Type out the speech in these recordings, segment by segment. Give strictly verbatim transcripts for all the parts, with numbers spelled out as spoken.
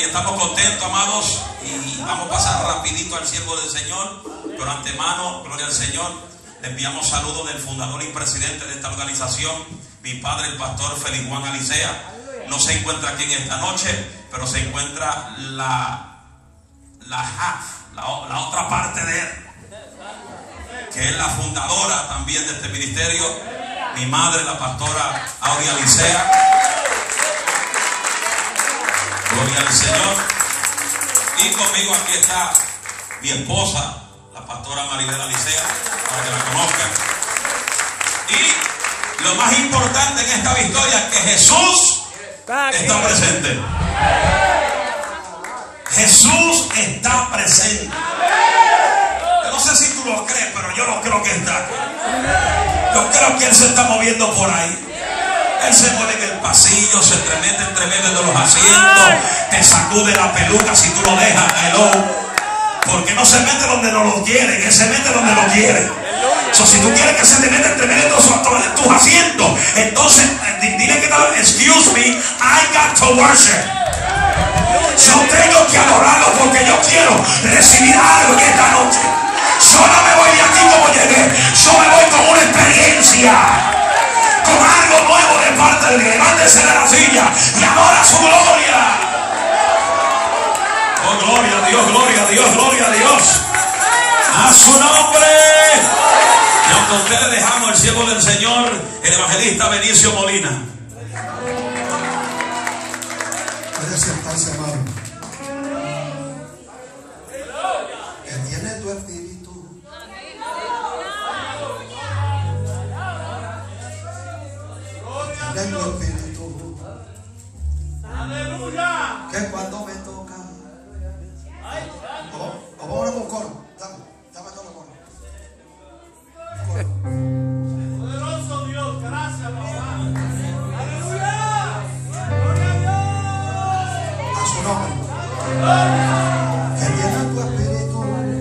estamos contentos, amados, y vamos a pasar rapidito al siervo del Señor. Pero antemano, gloria al Señor, le enviamos saludos del fundador y presidente de esta organización, mi padre, el pastor Félix Juan Alicea. No se encuentra aquí en esta noche, pero se encuentra la, la half, la, la otra parte de él, que es la fundadora también de este ministerio, mi madre, la pastora Aurea Alicea. Gloria al Señor. Y conmigo aquí está mi esposa, la pastora Maribel Alicea, para que la conozcan. Y lo más importante en esta victoria es que Jesús está presente. Jesús está presente. Yo no sé si tú lo crees, pero yo lo creo que está. Yo creo que Él se está moviendo por ahí. Él se mueve en el pasillo, se entremete entre medio de los asientos, te sacude la peluca si tú lo dejas, hello. Porque no se mete donde no lo quieren, Él se mete donde lo quiere. So, si tú quieres que se te meta entre medio de tus, tus asientos, entonces dile que no, excuse me, I got to worship. Yo tengo que adorarlo porque yo quiero recibir algo en esta noche. Yo no me voy de aquí como llegué, yo me voy con una experiencia, con algo nuevo de parte de Dios. Levántese de la silla y adora su gloria. Oh, gloria a Dios, gloria a Dios, gloria a Dios. A su nombre. Y aunque a usted le dejamos el siervo del Señor, el evangelista Benicio Molina. Puede sentarse, amado. Que tiene tu espíritu. Tiene tu espíritu. Aleluya. Que cuando me toca. Vamos, vamos a un coro. Dame, dame todo el coro. Coro. Poderoso Dios, gracias, papá. Aleluya. Gloria a Dios. A su nombre. Que tiene tu espíritu.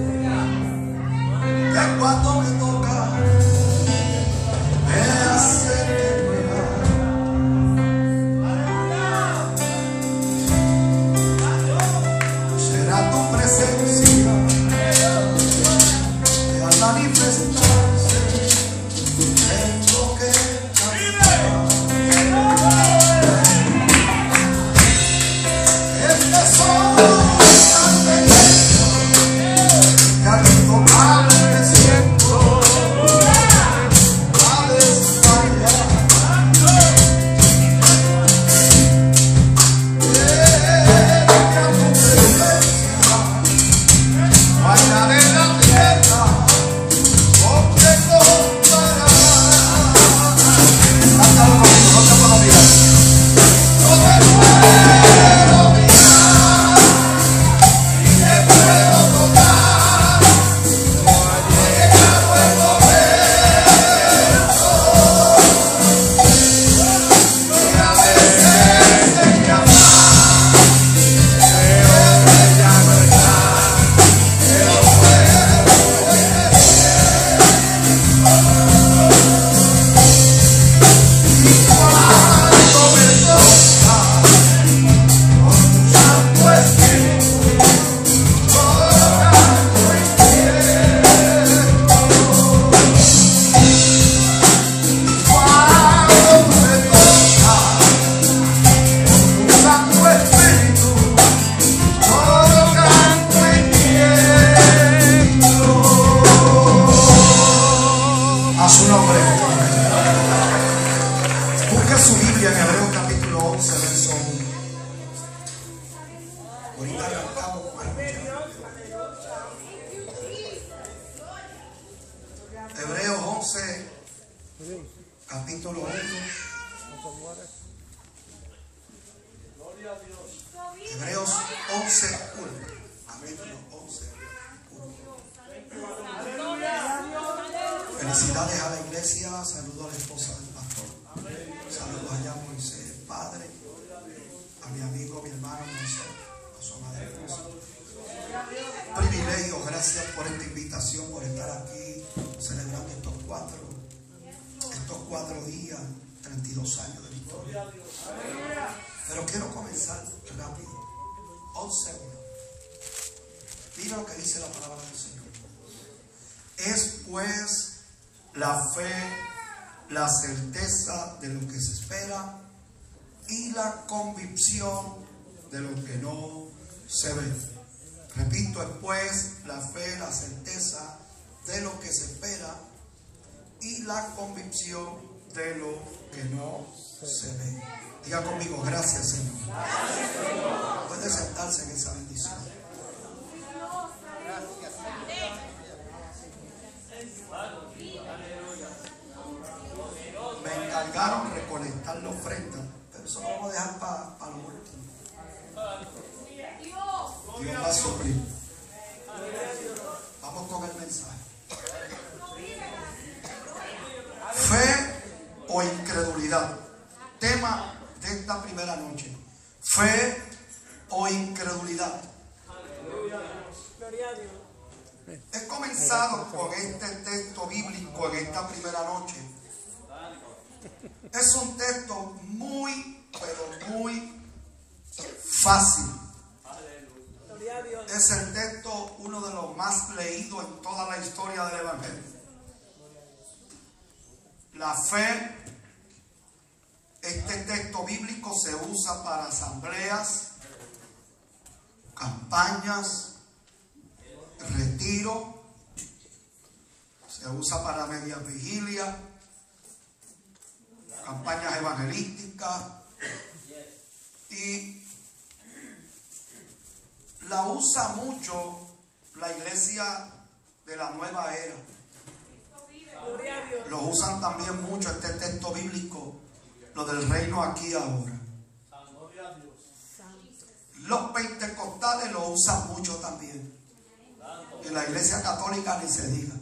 Que cuando me toca me hace temblar. Será tu presencia que al manifestarse tengo que cantar. Es que soy tan pequeño que al tocar me siento a desmayar. Ella tu presencia, bailar en la tierra, donde encontrarás. Cántalo conmigo, no te puedo mirar. No te puedo mirar, ni te puedo tocar, porque ya puedo ver todo. Y a veces te llamas, pero ella no está, pero puedo ver. Y cuando me toca con tu Santo Espíritu, todo canto inquieto. Cuando me toca con tu Santo Espíritu, todo canto inquieto. A su nombre. Busca su Biblia en Hebreos capítulo once, verso uno. Ahorita arrancamos con el Hebreos once, capítulo uno. Hebreos once, uno. Capítulo once, uno. Felicidades a la iglesia. Saludo a la esposa del pastor. Saludos allá a Moisés, padre. A mi amigo, mi hermano Moisés. A su madre esposa. Privilegio, gracias por esta invitación, por estar aquí celebrando estos cuatro, estos cuatro días, treinta y dos años de victoria. Pero quiero comenzar rápido. Observa. Mira lo que dice la palabra del Señor. Es pues la fe, la certeza de lo que se espera y la convicción de lo que no se ve. Repito, es pues la fe, la certeza de lo que se espera y la convicción de lo que no se ve. Diga conmigo, gracias Señor. Gracias, Señor. Puede sentarse en esa bendición. Me encargaron recolectar la ofrenda, pero eso lo vamos a dejar para pa lo último. Dios va a suplir. Vamos con el mensaje. Fe o incredulidad. Tema de esta primera noche. Fe o incredulidad. He comenzado con este texto bíblico en esta primera noche. Es un texto muy, pero muy fácil. Es el texto, uno de los más leídos en toda la historia del Evangelio. La fe, este texto bíblico se usa para asambleas, campañas, retiro, se usa para media vigilia, campañas evangelísticas, y la usa mucho la iglesia de la nueva era. Lo usan también mucho este texto bíblico, lo del reino aquí y ahora. Los pentecostales lo usan mucho también. Y la iglesia católica ni se diga.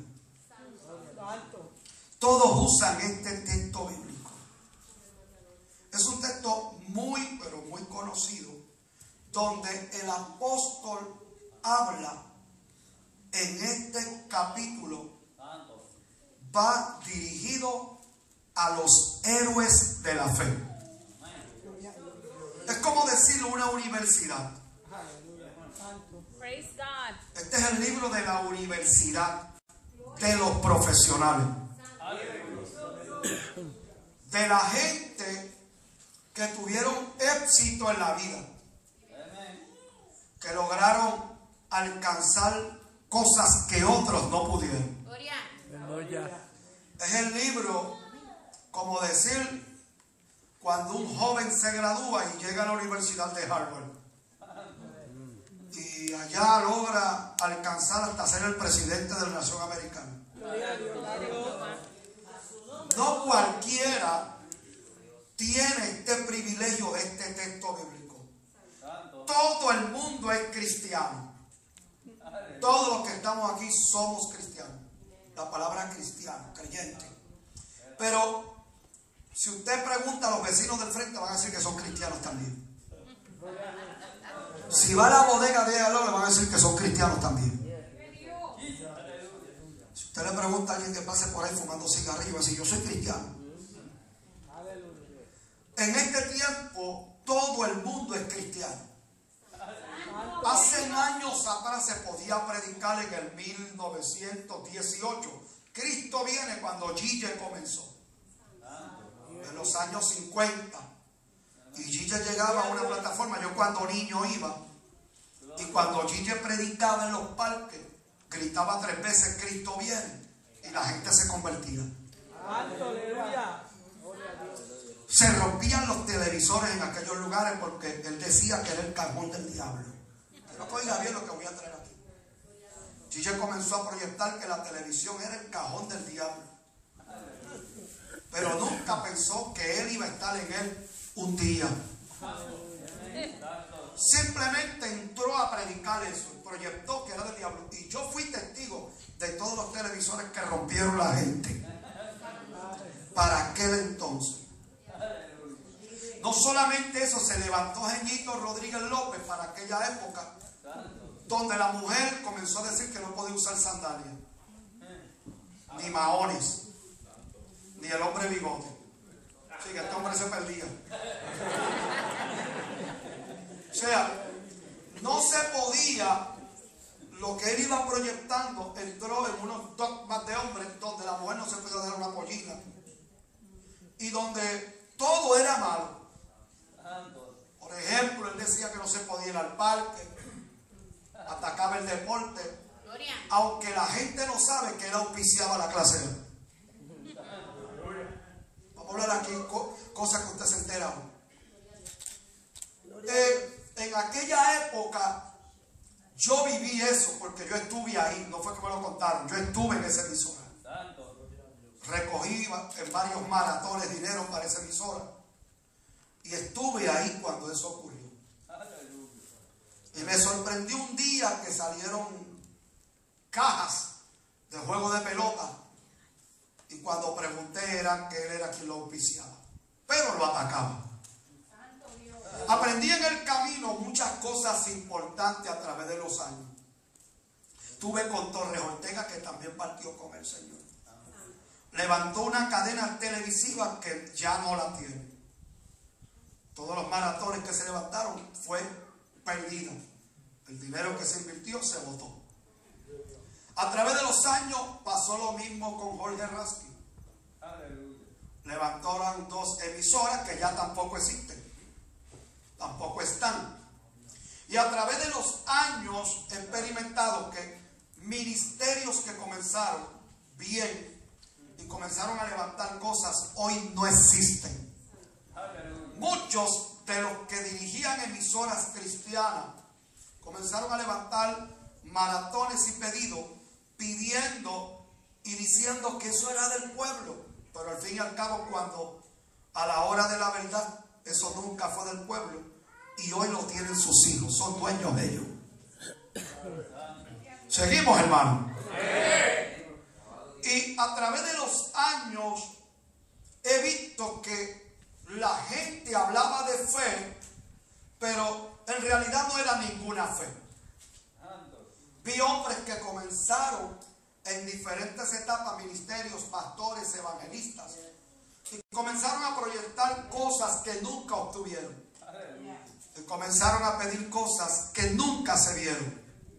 Todos usan este texto bíblico. Es un texto muy, pero muy conocido, donde el apóstol habla en este capítulo, va dirigido a los héroes de la fe. Es como decirlo una universidad. Este es el libro de la universidad de los profesionales, de la gente que tuvieron éxito en la vida, que lograron alcanzar cosas que otros no pudieron. Es el libro, como decir, cuando un joven se gradúa y llega a la Universidad de Harvard y allá logra alcanzar hasta ser el presidente de la nación americana. No cualquiera tiene este privilegio de este texto bíblico. Todo el mundo es cristiano. Todos los que estamos aquí somos cristianos. La palabra cristiano, creyente. Pero si usted pregunta a los vecinos del frente, van a decir que son cristianos también. Si va a la bodega de al lado, le van a decir que son cristianos también. Si usted le pregunta a alguien que pase por ahí fumando cigarrillos, va a decir, yo soy cristiano. En este tiempo, todo el mundo es cristiano. Hace años atrás se podía predicar en el mil novecientos dieciocho. Cristo viene cuando Gille comenzó. En los años cincuenta. Y Gille llegaba a una plataforma. Yo cuando niño iba. Y cuando Gille predicaba en los parques, gritaba tres veces, Cristo viene. Y la gente se convertía. Se rompían los televisores en aquellos lugares porque él decía que era el cajón del diablo. Pero que oiga bien lo que voy a traer aquí. Gille comenzó a proyectar que la televisión era el cajón del diablo. Pero nunca pensó que él iba a estar en él un día. Simplemente entró a predicar eso. Proyectó que era del diablo. Y yo fui testigo de todos los televisores que rompieron la gente. Para aquel entonces. No solamente eso, se levantó Jeñito Rodríguez López para aquella época, donde la mujer comenzó a decir que no podía usar sandalias, ni maones, ni el hombre bigote. Sí, que este hombre se perdía. O sea, no varios maratones dinero para esa emisora. Y estuve ahí cuando eso ocurrió. Y me sorprendió un día que salieron cajas de juego de pelota. Y cuando pregunté era que él era quien lo auspiciaba. Pero lo atacaba. Aprendí en el camino muchas cosas importantes a través de los años. Estuve con Torres Ortega, que también partió con el Señor. Levantó una cadena televisiva que ya no la tiene. Todos los maratones que se levantaron fue perdido. El dinero que se invirtió se botó. A través de los años pasó lo mismo con Jorge Raskin. Levantaron dos emisoras que ya tampoco existen. Tampoco están. Y a través de los años he experimentado que ministerios que comenzaron bien y comenzaron a levantar cosas hoy no existen. Muchos de los que dirigían emisoras cristianas comenzaron a levantar maratones y pedidos pidiendo y diciendo que eso era del pueblo, pero al fin y al cabo, cuando a la hora de la verdad eso nunca fue del pueblo y hoy lo tienen sus hijos, son dueños de ellos. Seguimos, hermano. Y a través de los años he visto que la gente hablaba de fe, pero en realidad no era ninguna fe. Vi hombres que comenzaron en diferentes etapas, ministerios, pastores, evangelistas, y comenzaron a proyectar cosas que nunca obtuvieron. Y comenzaron a pedir cosas que nunca se vieron.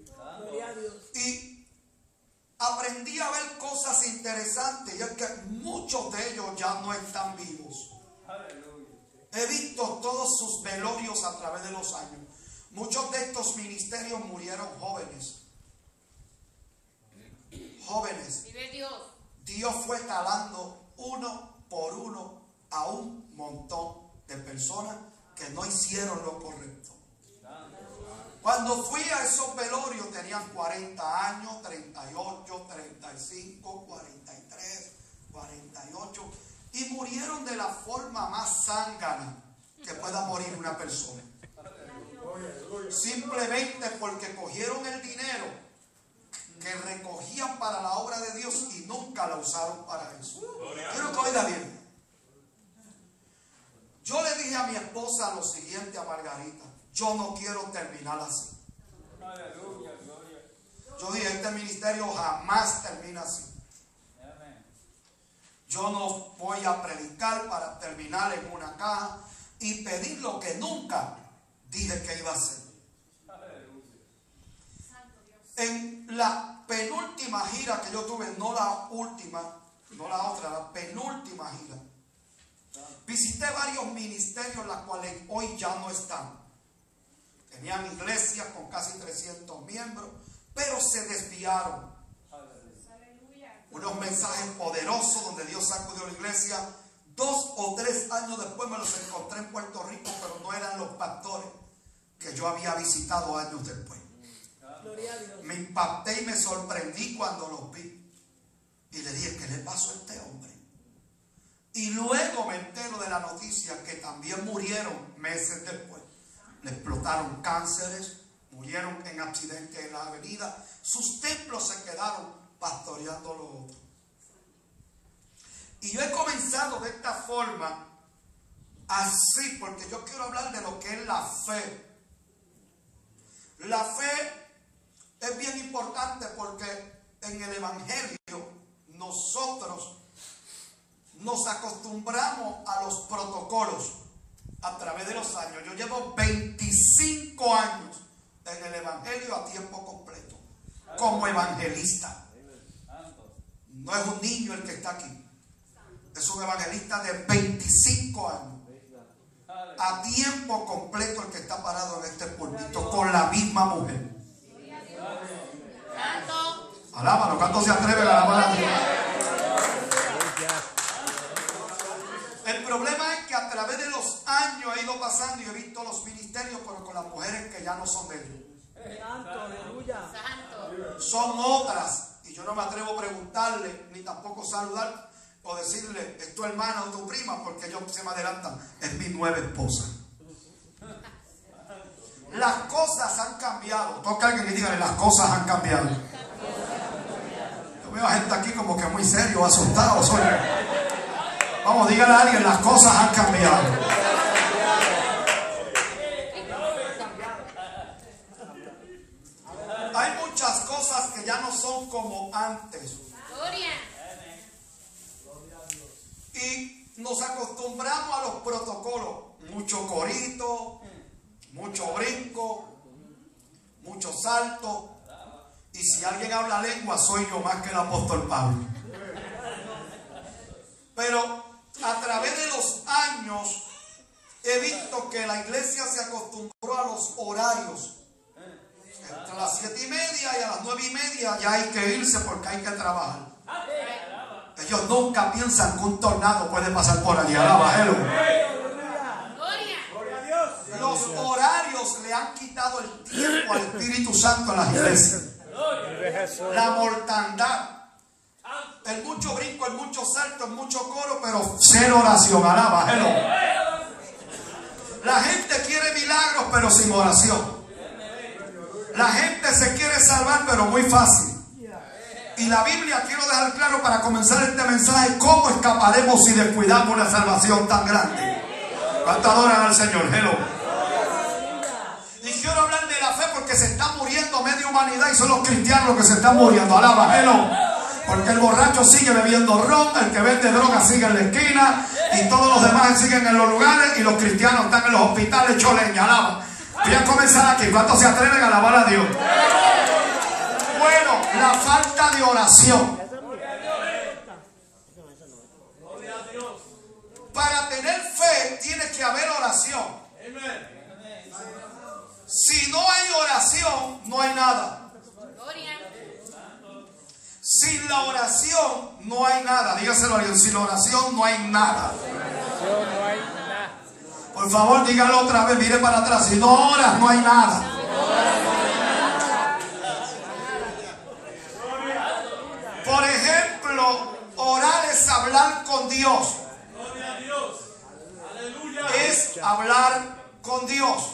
Y aprendí a ver cosas interesantes, y es que muchos de ellos ya no están vivos. He visto todos sus velorios a través de los años. Muchos de estos ministerios murieron jóvenes. Jóvenes. Vive Dios. Dios fue talando uno por uno a un montón de personas que no hicieron lo correcto. Cuando fui a esos velorios tenían cuarenta años, treinta y ocho, treinta y cinco, cuarenta y tres, cuarenta y ocho, y murieron de la forma más zángana que pueda morir una persona. Simplemente porque cogieron el dinero que recogían para la obra de Dios y nunca la usaron para eso. Quiero que oiga bien. Yo le dije a mi esposa lo siguiente, a Margarita: yo no quiero terminar así. Yo dije, este ministerio jamás termina así. Yo no voy a predicar para terminar en una caja y pedir lo que nunca dije que iba a hacer. En la penúltima gira que yo tuve, no la última, no la otra, la penúltima gira, visité varios ministerios, los cuales hoy ya no están. Tenían iglesias con casi trescientos miembros, pero se desviaron. Unos mensajes poderosos donde Dios sacudió la iglesia. Dos o tres años después me los encontré en Puerto Rico, pero no eran los pastores que yo había visitado años después. Me impacté y me sorprendí cuando los vi. Y le dije, ¿qué le pasó a este hombre? Y luego me entero de la noticia que también murieron meses después. Le explotaron cánceres, murieron en accidentes en la avenida. Sus templos se quedaron pastoreando lo otro. Y yo he comenzado de esta forma, así, porque yo quiero hablar de lo que es la fe. La fe es bien importante porque en el evangelio nosotros nos acostumbramos a los protocolos a través de los años. Yo llevo veinticinco años en el evangelio a tiempo completo como evangelista. No es un niño el que está aquí, es un evangelista de veinticinco años a tiempo completo el que está parado en este púlpito con la misma mujer. Alábalo, ¿cuánto se atreve a alabar a Dios? El problema es que a través de los años he ido pasando y he visto los ministerios, pero con las mujeres que ya no son de ellos. Santo, aleluya. Son otras, y yo no me atrevo a preguntarle ni tampoco saludar. o decirle, es tu hermana o tu prima, porque ellos se me adelantan, es mi nueva esposa. Las cosas han cambiado. Toca a alguien y dígale, las cosas han cambiado. Yo veo a gente aquí como que muy serio, asustado. Soy. Vamos, dígale a alguien, las cosas han cambiado. Hay muchas cosas que ya no son como antes. Y nos acostumbramos a los protocolos. Mucho corito, mucho brinco, mucho salto. Y si alguien habla lengua, soy yo más que el apóstol Pablo. Pero a través de los años he visto que la iglesia se acostumbró a los horarios. Entre las siete y media y a las nueve y media ya hay que irse porque hay que trabajar. Ellos nunca piensan que un tornado puede pasar por allí. Alaba, los horarios le han quitado el tiempo al Espíritu Santo en las iglesias. La mortandad, el mucho brinco, el mucho salto, el mucho coro, pero cero oración. Alaba, la gente quiere milagros pero sin oración. La gente se quiere salvar pero muy fácil. Y la Biblia, quiero dejar claro para comenzar este mensaje, cómo escaparemos si descuidamos una salvación tan grande. ¿Cuánto adoran al Señor? Hello. Y quiero hablar de la fe porque se está muriendo media humanidad y son los cristianos los que se están muriendo. Alaba, hello. Porque el borracho sigue bebiendo ron, el que vende droga sigue en la esquina y todos los demás siguen en los lugares y los cristianos están en los hospitales hecho leña. Alaba. Voy a comenzar aquí. ¿Cuántos se atreven a alabar a Dios? Bueno, la falta de oración. Para tener fe tiene que haber oración. Si no hay oración, no hay nada. Sin la oración no hay nada. Dígaselo a Dios, sin la oración no hay nada. Por favor, dígalo otra vez, mire para atrás. Si no oras, no hay nada. Por ejemplo, orar es hablar con Dios. Es hablar con Dios.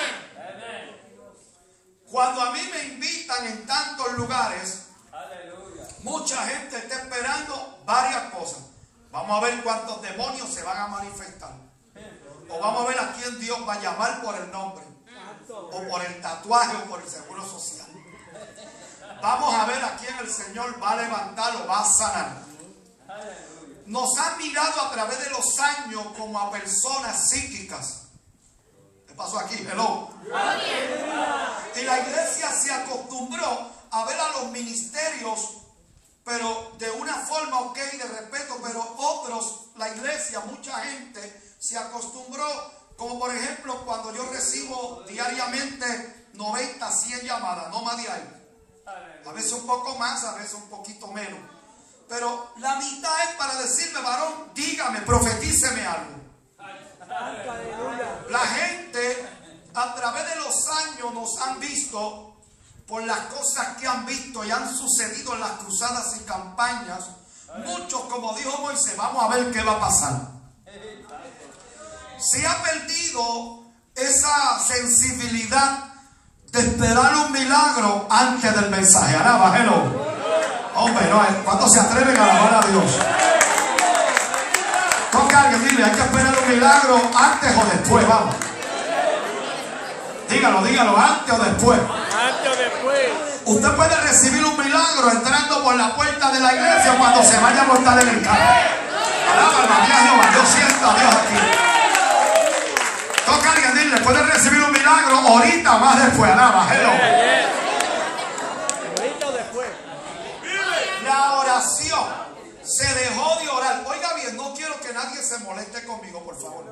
Cuando a mí me invitan en tantos lugares, mucha gente está esperando varias cosas. Vamos a ver cuántos demonios se van a manifestar. O vamos a ver a quién Dios va a llamar por el nombre. O por el tatuaje o por el seguro social. Vamos a ver a quién el Señor va a levantar o va a sanar. Nos han mirado a través de los años como a personas psíquicas. ¿Qué pasó aquí? Hello. Y la iglesia se acostumbró a ver a los ministerios, pero de una forma ok, de respeto, pero otros, la iglesia, mucha gente se acostumbró, como por ejemplo cuando yo recibo diariamente noventa, cien llamadas, no más de ahí. A veces un poco más, a veces un poquito menos. Pero la mitad es para decirme, varón, dígame, profetíceme algo. La gente a través de los años nos han visto por las cosas que han visto y han sucedido en las cruzadas y campañas. Muchos, como dijo Moisés, vamos a ver qué va a pasar. Se ha perdido esa sensibilidad de esperar un milagro antes del mensaje. Alaba, hello. Hombre, no, ¿cuántos se atreven a alabar a Dios? Toca a alguien, dile, hay que esperar un milagro antes o después, vamos. Dígalo, dígalo, antes o después. Antes o después. Usted puede recibir un milagro entrando por la puerta de la iglesia cuando se vaya a montar en el carro. Alaba, alma mía, Jehová, yo siento a Dios aquí. Toca a alguien, dile, puede recibir un milagro ahorita o más después. Alaba, hello. Ahorita o después. La oración se dejó de orar. Oiga bien, no quiero que nadie se moleste conmigo, por favor.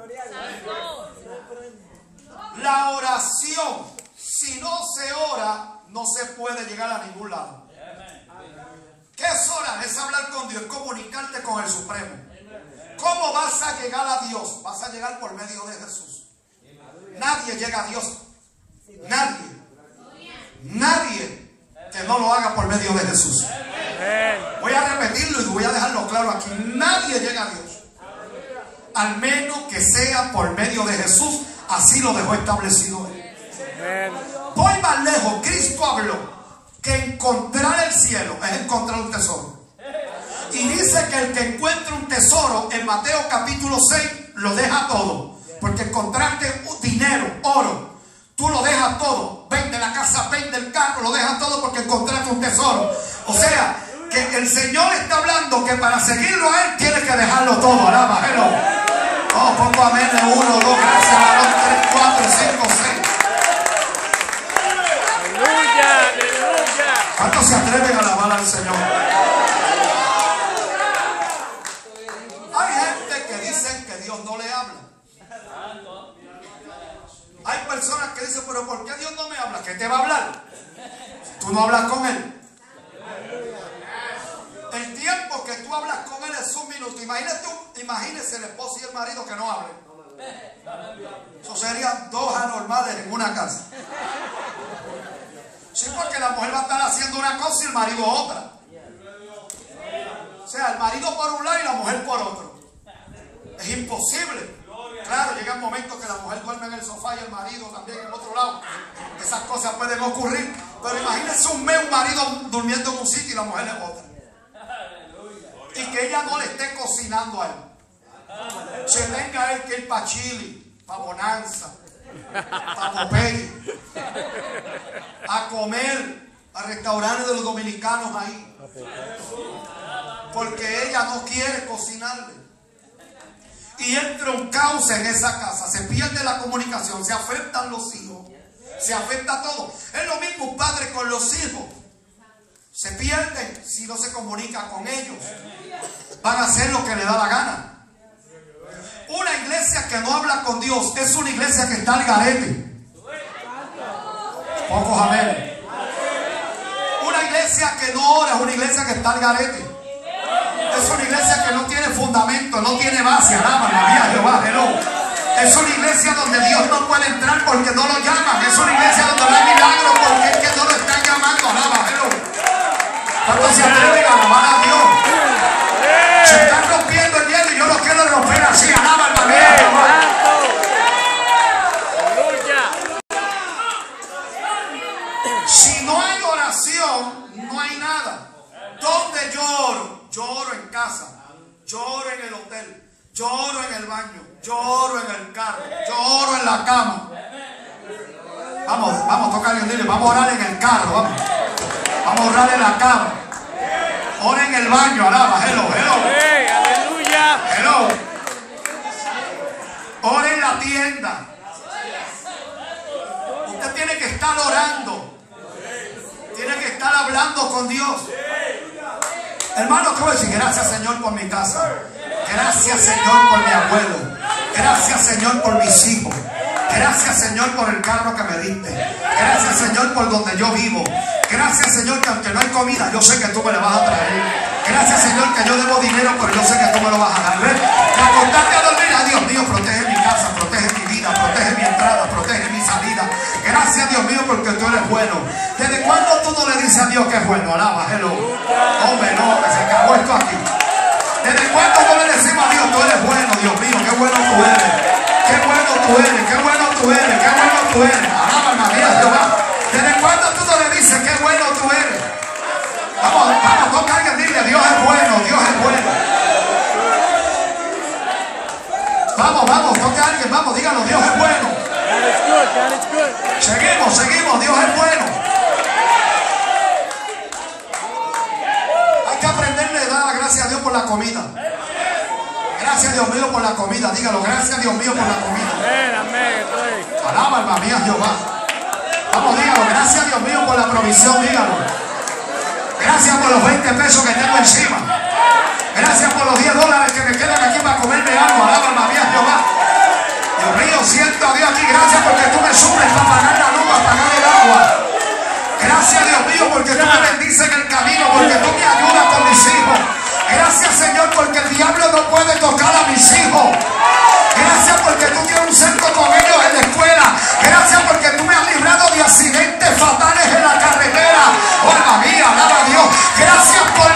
La oración, si no se ora, no se puede llegar a ningún lado. ¿Qué es orar? Es hablar con Dios, es comunicarte con el Supremo. ¿Cómo vas a llegar a Dios? Vas a llegar por medio de Jesús. Nadie llega a Dios. Nadie. Nadie que no lo haga por medio de Jesús. Voy a repetirlo y voy a dejarlo claro aquí. Nadie llega a Dios, al menos que sea por medio de Jesús. Así lo dejó establecido Él. Voy más lejos. Cristo habló que encontrar el cielo es encontrar un tesoro. Y dice que el que encuentra un tesoro, en Mateo capítulo seis, lo deja todo. Porque encontraste dinero, oro, tú lo dejas todo. Vende la casa, vende el carro, lo dejas todo porque encontraste un tesoro. O sea, que el Señor está hablando que para seguirlo a Él tienes que dejarlo todo. Alaba, hello. Oh, pongo amén de uno, dos, gracias, varón, tres, cuatro, cinco, seis. Aleluya, aleluya. ¿Cuántos se atreven a alabar al Señor? Hay gente que dicen que Dios no le habla. Hay personas que dicen, pero ¿por qué Dios no me habla? ¿Qué te va a hablar? Si tú no hablas con Él. El tiempo que tú hablas con Él es un minuto. Imagínate, imagínese el esposo y el marido que no hablen. Eso serían dos anormales en una casa. Sí, porque la mujer va a estar haciendo una cosa y el marido otra. O sea, el marido por un lado y la mujer por otro. Es imposible. Claro, llegan momentos que la mujer duerme en el sofá y el marido también en otro lado. Esas cosas pueden ocurrir. Pero imagínense un mes un marido durmiendo en un sitio y la mujer en otra. Y que ella no le esté cocinando a él. Se tenga él que ir para Chile, para Bonanza, para Popeye, a comer a restaurantes de los dominicanos ahí. Porque ella no quiere cocinarle. Y entra un caos en esa casa. Se pierde la comunicación, se afectan los hijos, se afecta todo. Es lo mismo un padre con los hijos. Se pierden si no se comunica con ellos. Van a hacer lo que le da la gana. Una iglesia que no habla con Dios es una iglesia que está al garete. Pocos amén. Una iglesia que no ora es una iglesia que está al garete. Es una iglesia que no tiene fundamento, no tiene base. Alaba la vida de Jehová, hello. Es una iglesia donde Dios no puede entrar porque no lo llaman. Es una iglesia donde no hay milagro porque es que no lo están llamando. Alaba, hello. ¿Cuántos se atreven a alabar a Dios? Se están rompiendo el hielo y yo lo quiero romper así. Alaba la vida de Jehová. Si no hay oración, no hay nada. ¿Dónde lloro? Lloro en casa, lloro en el hotel, lloro en el baño, lloro en el carro, lloro en la cama. Vamos, vamos a tocar y dile, vamos a orar en el carro, vamos. Vamos a orar en la cama. Ora en el baño, alaba, hello, hello. Hey, aleluya. Hello. Ora en la tienda. Usted tiene que estar orando. Tiene que estar hablando con Dios. Hermano, ¿qué voy a decir? Gracias, Señor, por mi casa. Gracias, Señor, por mi abuelo. Gracias, Señor, por mis hijos. Gracias, Señor, por el carro que me diste. Gracias, Señor, por donde yo vivo. Gracias, Señor, que aunque no hay comida, yo sé que tú me la vas a traer. Gracias, Señor, que yo debo dinero, pero yo sé que tú me lo vas a dar. ¿Ves? Y acordarte a dormir, a Dios mío, protege mi casa, protege mi vida, protege mi entrada, protege mi salida. Gracias, Dios mío, porque tú eres bueno. ¿Desde cuándo tú no le dices a Dios que es bueno? Alaba, hello. Hombre, no, que se acabó esto aquí. ¿Desde cuándo no le decimos a Dios, tú eres bueno, Dios mío, qué bueno tú eres? Qué bueno tú eres, qué bueno tú eres, qué bueno tú eres. Alaba, María, Jehová. ¿Desde cuándo tú no le dices qué bueno tú eres? Vamos, vamos, toca a alguien, dile, Dios es bueno, Dios es bueno. Vamos, vamos, toca a alguien, vamos, dígalo, Dios es bueno. God is good, God is good. Seguimos, seguimos, Dios es bueno. Hay que aprenderle a dar gracias a Dios por la comida. Gracias, Dios mío, por la comida. Dígalo, gracias, Dios mío, por la comida. Amén, amén, estoy. Alaba, alma mía, Jehová. Vamos, dígalo, gracias, Dios mío, por la provisión, dígalo. Gracias por los veinte pesos que tengo encima. Gracias por los diez dólares que me quedan aquí para comerme algo. Alaba, alma mía, Jehová. Dios mío, siento a Dios aquí. Gracias porque tú me suples para pagar la luz, para pagar el agua. Gracias, Dios mío, porque tú me bendices en el camino, porque tú me ayudas con mis hijos. Gracias, Señor, porque el diablo no puede tocar a mis hijos. Gracias porque tú tienes un centro con ellos en la escuela. Gracias porque tú me has librado de accidentes fatales en la carretera. Oh, alma mía, alaba a Dios. Gracias por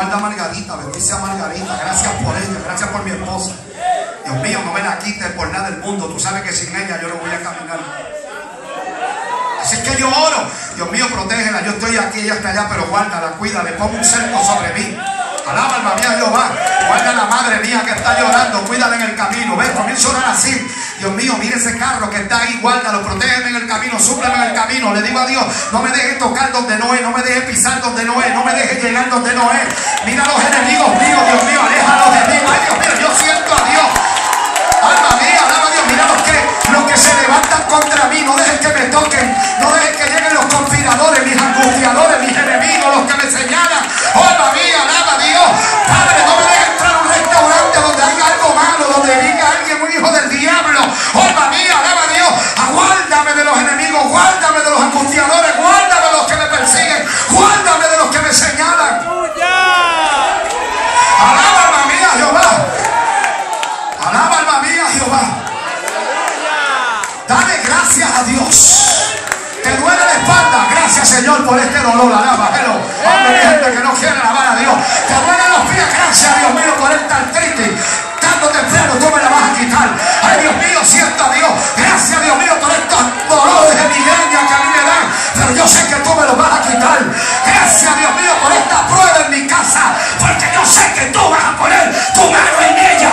guarda a Margarita, bendice a Margarita. Gracias por ella, gracias por mi esposa. Dios mío, no me la quites por nada del mundo. Tú sabes que sin ella yo no voy a caminar. Así es que yo oro. Dios mío, protégela. Yo estoy aquí, ella está allá, pero guárdala, cuídala, pongo un cerco sobre mí. Alaba alma mía Jehová. Guarda a la madre mía que está llorando, cuídala en el camino. Ven, comienzo a orar así. Dios mío, mire ese carro que está ahí, guárdalo, protégeme en el camino, súpleme en el camino. Le digo a Dios, no me dejes tocar donde no es, no me dejes pisar donde no es, no me dejes llegar donde no es. Mira los enemigos míos, Dios mío, aléjalos de mí. Ay, Dios mío, yo siento a Dios. Alma mía, alaba a Dios. Mira los que, los que se levantan contra mí, no dejes que me toquen, no dejes que lleguen los conspiradores, mis angustiadores, mis enemigos, los que me señalan. Alma mía, alaba a Dios. Padre, no me dejes entrar a un restaurante donde haya algo malo, donde venga alguien, un hijo del diablo. Alma mía, alaba a Dios. Aguárdame de los enemigos, guárdame de los angustiadores, guárdame de los que me persiguen, guárdame de los que me señalan. Alaba alma mía Jehová. Alaba alma mía Jehová. Dale gracias a Dios. Te duele la espalda, gracias Señor por este dolor. Alaba, hello. Hombre, hay gente que no quiere alabar a Dios. Te duelen los pies, gracias Dios mío por esta artritis. Tanto temprano tú me la vas a quitar. Ay Dios mío, siento a Dios. Gracias Dios mío por estos dolores de migraña que a mí me dan. Pero yo sé que tú me los vas a quitar. Gracias Dios mío por esta prueba en mi casa. Porque yo sé que tú vas a poner tu mano en ella.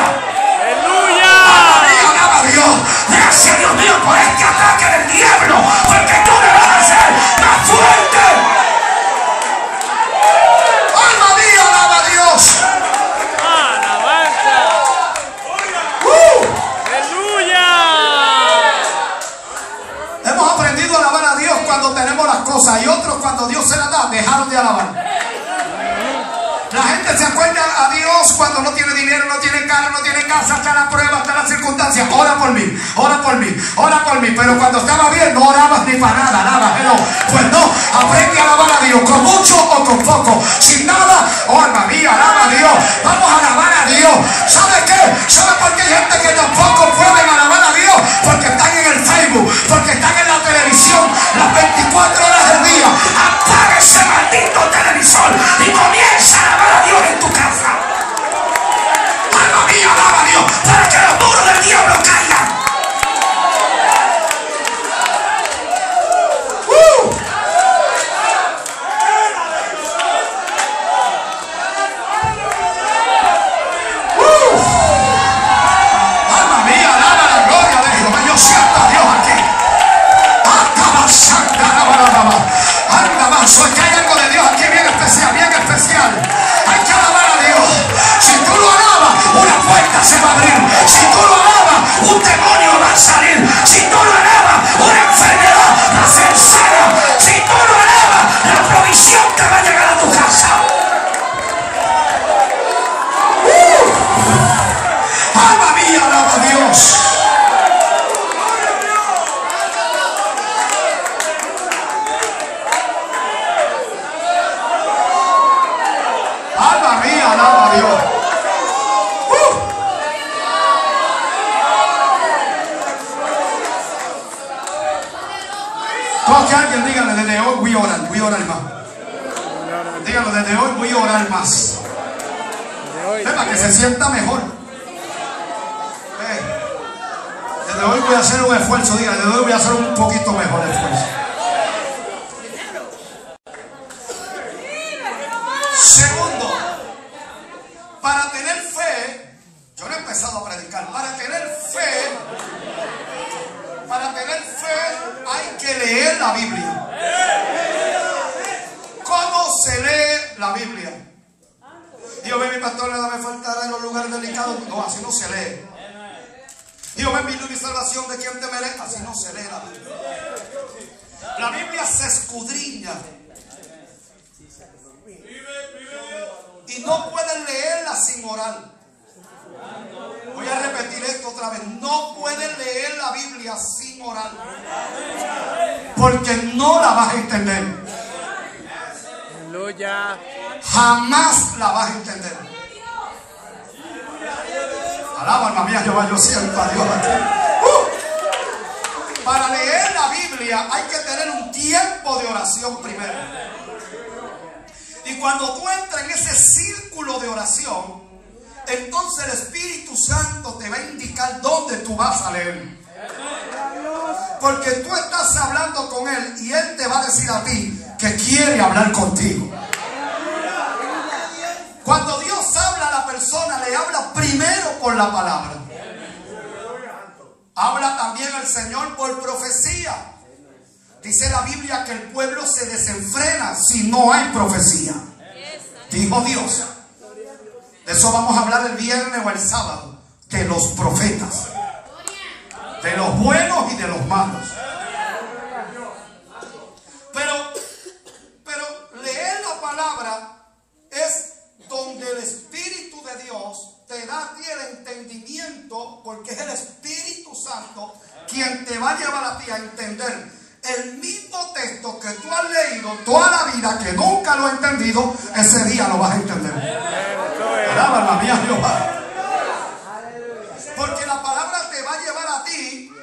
Dios, gracias Dios mío por este ataque del diablo, porque tú me vas a hacer más fuerte. Alma mía, alaba a Dios. Alabanza. Uh. Aleluya. Hemos aprendido a alabar a Dios cuando tenemos las cosas, y otros cuando Dios se las da dejaron de alabar. La gente se acuerda a Dios cuando no tiene dinero, no tiene carro, no tiene casa, está la prueba, está la circunstancia. Ora por mí, ora por mí, ora por mí. Pero cuando estaba bien no orabas ni para nada, nada, hello. Pues no, aprende a alabar a Dios, con mucho o con poco, sin nada. Oh, alma mía, alaba a Dios. Vamos a alabar a Dios. ¿Sabe qué? ¿Sabe por qué hay gente que tampoco pueden alabar a Dios? Porque están en el Facebook, porque están en la televisión las veinticuatro horas del día. Apaga ese maldito televisor y comienza a alabar a Dios en tu casa. Alma mía, alaba a Dios para que los muros del diablo caigan. Uh. Uh. Alma mía, alaba la gloria de Jehová. Yo siento a Dios aquí. Anda más, soy que hay algo de Dios aquí bien especial, bien especial. Hay que alabar a Dios. Si tú lo alabas, una puerta se va a abrir. Si tú lo alabas, un demonio va a salir. Si tú lo alabas, una enfermedad va a ser sana. Si tú lo alabas, la provisión te va a llegar a tu casa. Uh. Alma mía, alaba a Dios. Alma mía, alaba a Dios. Uh. Toque a alguien, díganle, desde hoy voy a orar, voy a orar más. Díganlo, desde hoy voy a orar más. Para que se sienta mejor. Eh. Desde hoy voy a hacer un esfuerzo, díganle, desde hoy voy a hacer un poquito mejor esfuerzo. Segundo, para tener fe, yo no he empezado a predicar, para tener fe, para tener fe hay que leer la Biblia. ¿Cómo se lee la Biblia? Dios ve mi pastor, nada me faltará en los lugares delicados. No, así no se lee. Dios ve mi luz y salvación, de quien temeré. Así no se lee la Biblia. La Biblia se escudriña. Y no pueden leerla sin orar. Voy a repetir esto otra vez. No pueden leer la Biblia sin orar. Porque no la vas a entender. Aleluya. Jamás la vas a entender. Alaba alma mía Jehová, yo siento a Dios aquí. Uh. Para leer la Biblia hay que tener un tiempo de oración primero. Y cuando tú entras en ese círculo de oración, entonces el Espíritu Santo te va a indicar dónde tú vas a leer. Porque tú estás hablando con Él y Él te va a decir a ti que quiere hablar contigo. Cuando Dios habla a la persona, le habla primero por la palabra. Habla también el Señor por profecía. Dice la Biblia que el pueblo se desenfrena si no hay profecía. Dijo Dios. De eso vamos a hablar el viernes o el sábado. De los profetas. De los buenos y de los malos. Pero, pero leer la palabra es donde el Espíritu de Dios te da a ti el entendimiento, porque es el Espíritu Santo quien te va a llevar a ti a entender el mismo texto que tú has leído toda la vida, que nunca lo has entendido. Ese día lo vas a entender. Alaba la mía Jehová. Porque la palabra te va a llevar a ti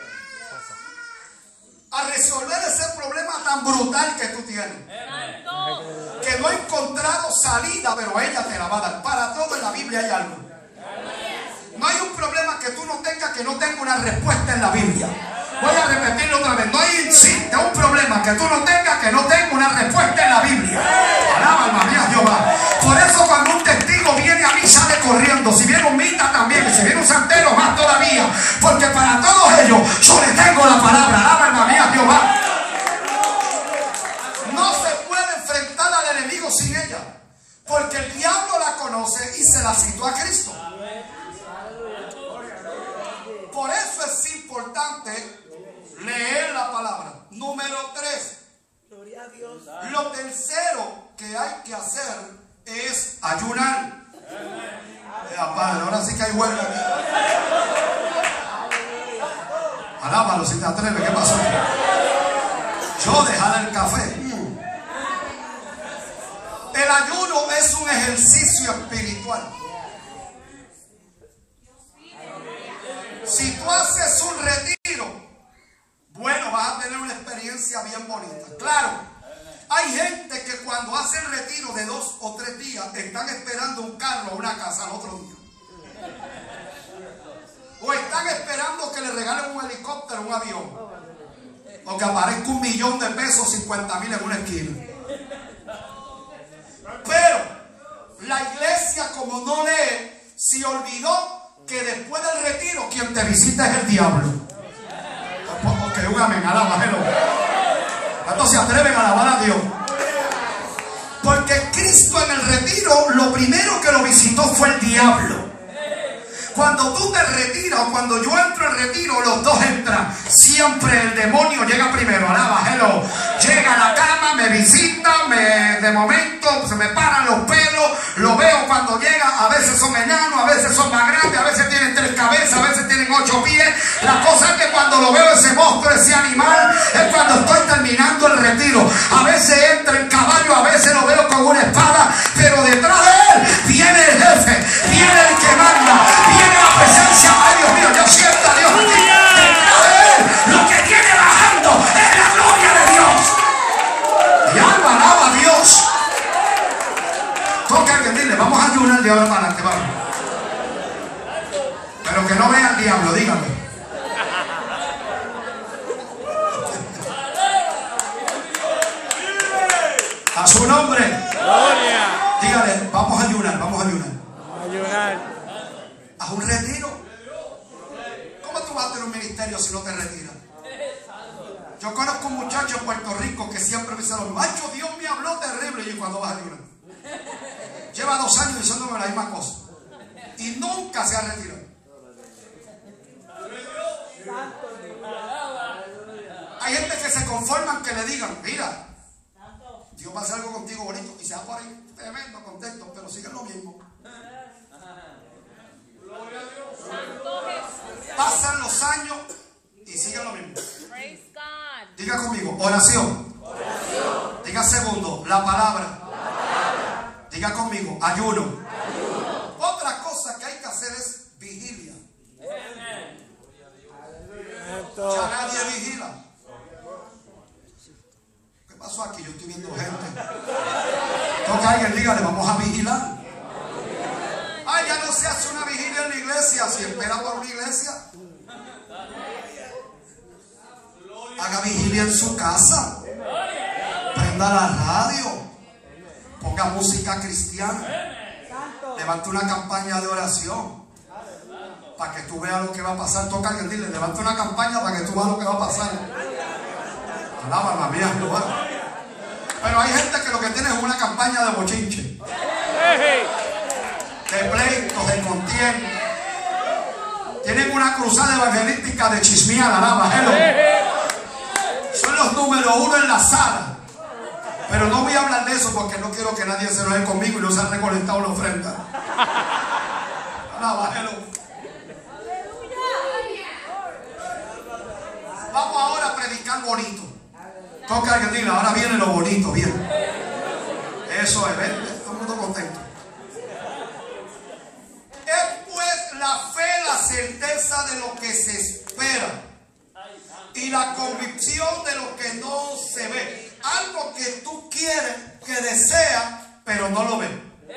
a resolver ese problema tan brutal que tú tienes, que no ha encontrado salida, pero ella te la va a dar. Para todo en la Biblia hay algo. No hay un problema que tú no tengas que no tenga una respuesta en la Biblia. Voy a repetirlo otra vez. No hay sí, un problema que tú no tengas que no tenga una respuesta en la Biblia. Alaba alma mía Jehová. Por eso cuando un testigo viene a mí, sale corriendo. Si viene un mita también, y si viene un santero más todavía. Porque para todos ellos yo les tengo la palabra. Alaba alma mía Jehová. No se puede enfrentar al enemigo sin ella, porque el diablo la conoce y se la citó a Cristo. Por eso es importante leer la palabra. Número tres. Lo tercero que hay que hacer es ayunar. Eh, padre, ahora sí que hay huelga aquí. Alábalo si te atreves. ¿Qué pasó? Yo dejar el café. El ayuno es un ejercicio espiritual. Si tú haces un retiro, bueno, vas a tener una experiencia bien bonita. Claro, hay gente que cuando hacen retiro de dos o tres días están esperando un carro o una casa al otro día. O están esperando que le regalen un helicóptero o un avión. O que aparezca un millón de pesos, cincuenta mil en una esquina. Pero la iglesia, como no lee, se olvidó que después del retiro quien te visita es el diablo. Ok, un amén, alábalo. ¿Cuántos se atreven a alabar a Dios? Porque Cristo en el retiro, lo primero que lo visitó fue el diablo. Cuando tú te retiras o cuando yo entro al retiro, los dos entran. Siempre el demonio llega primero. Alábalo. Llega a la cama, me visita, me, de momento se me paran los pelos. Lo veo cuando llega. A veces son enanos, a veces son más grandes, a veces tienen tres cabezas, a veces tienen ocho pies. La cosa es que cuando lo veo ese monstruo, ese animal, es cuando estoy terminando el retiro. A veces entra en caballo, a veces lo veo con una espada, pero detrás de él viene el jefe, viene el que manda, viene la presencia. Ay, Dios mío, yo siento a Dios aquí. Detrás de él, lo que viene bajando es la gloria de Dios. Y alma, alaba a Dios. Toca que dile, vamos a ayunar de ahora para adelante, vamos. Pero que no vea al diablo, dígame. A su nombre. Gloria. Dígale, vamos a ayunar, vamos a ayunar. Vamos a ayunar. Haz un retiro. ¿Cómo tú vas a tener un ministerio si no te retiras? Yo conozco un muchacho en Puerto Rico que siempre me dice lo mismo. Macho, Dios me habló terrible. Y yo, cuando vas a ayunar, lleva dos años diciéndome la misma cosa y nunca se ha retirado. Hay gente que se conforman que le digan, mira, Dios va a hacer algo contigo bonito, y se va por ahí tremendo contexto, pero sigue lo mismo. Pasan los años y sigue lo mismo. Diga conmigo, oración. Oración. Diga segundo, la palabra. La palabra. Diga conmigo, ayuno. Ayuno. Otra cosa que hay que hacer es vigilia. Ya nadie vigila. pasó aquí? Yo estoy viendo gente. Toca a alguien, dígale, vamos a vigilar. Ay, ya no se hace una vigilia en la iglesia. Si espera por una iglesia, haga vigilia en su casa. Prenda la radio. Ponga música cristiana. Levante una campaña de oración para que tú veas lo que va a pasar. Toca a alguien, dile, levante una campaña para que tú veas lo que va a pasar. Alaba la mía, Jehová. Pero hay gente que lo que tiene es una campaña de bochinche, de pleitos, de contienda. Tienen una cruzada evangelística de chismear, alaba, hello. Son los número uno en la sala. Pero no voy a hablar de eso porque no quiero que nadie se enoje conmigo y no se ha recolectado la ofrenda. Alaba, hello. Vamos ahora a predicar bonito. Toca a alguien, dile, ahora viene lo bonito, bien. Eso es, ¿ven? Todo el mundo contento. Es pues la fe, la certeza de lo que se espera y la convicción de lo que no se ve. Algo que tú quieres, que deseas, pero no lo ves.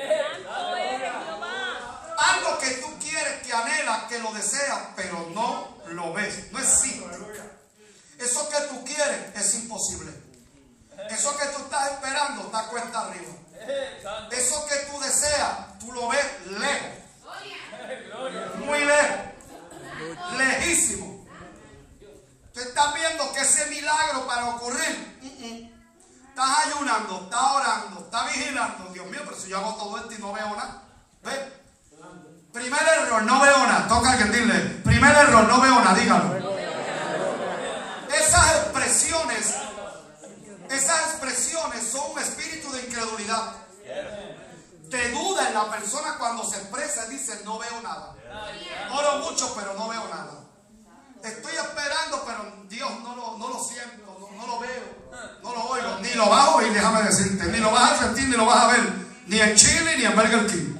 Algo que tú quieres, que anhelas, que lo deseas, pero no lo ves. No existe. Eso que tú quieres es imposible. Eso que tú estás esperando está cuesta arriba. Eso que tú deseas, tú lo ves lejos. Muy lejos. Lejísimo. Tú estás viendo que ese milagro para ocurrir, uh -uh. Estás ayunando, estás orando, estás vigilando. Dios mío, pero si yo hago todo esto y no veo nada. ¿Ves? Primer error, no veo nada. Toca que decirle, primer error, no veo nada, dígalo. Esas expresiones, esas expresiones son un espíritu de incredulidad. Te duda en la persona cuando se expresa y dice, no veo nada. Oro mucho, pero no veo nada. Estoy esperando, pero Dios no lo, no lo siento, no, no lo veo, no lo oigo. Ni lo vas a oír, déjame decirte. Ni lo vas a sentir, ni lo vas a ver. Ni en Chile, ni en Burger King.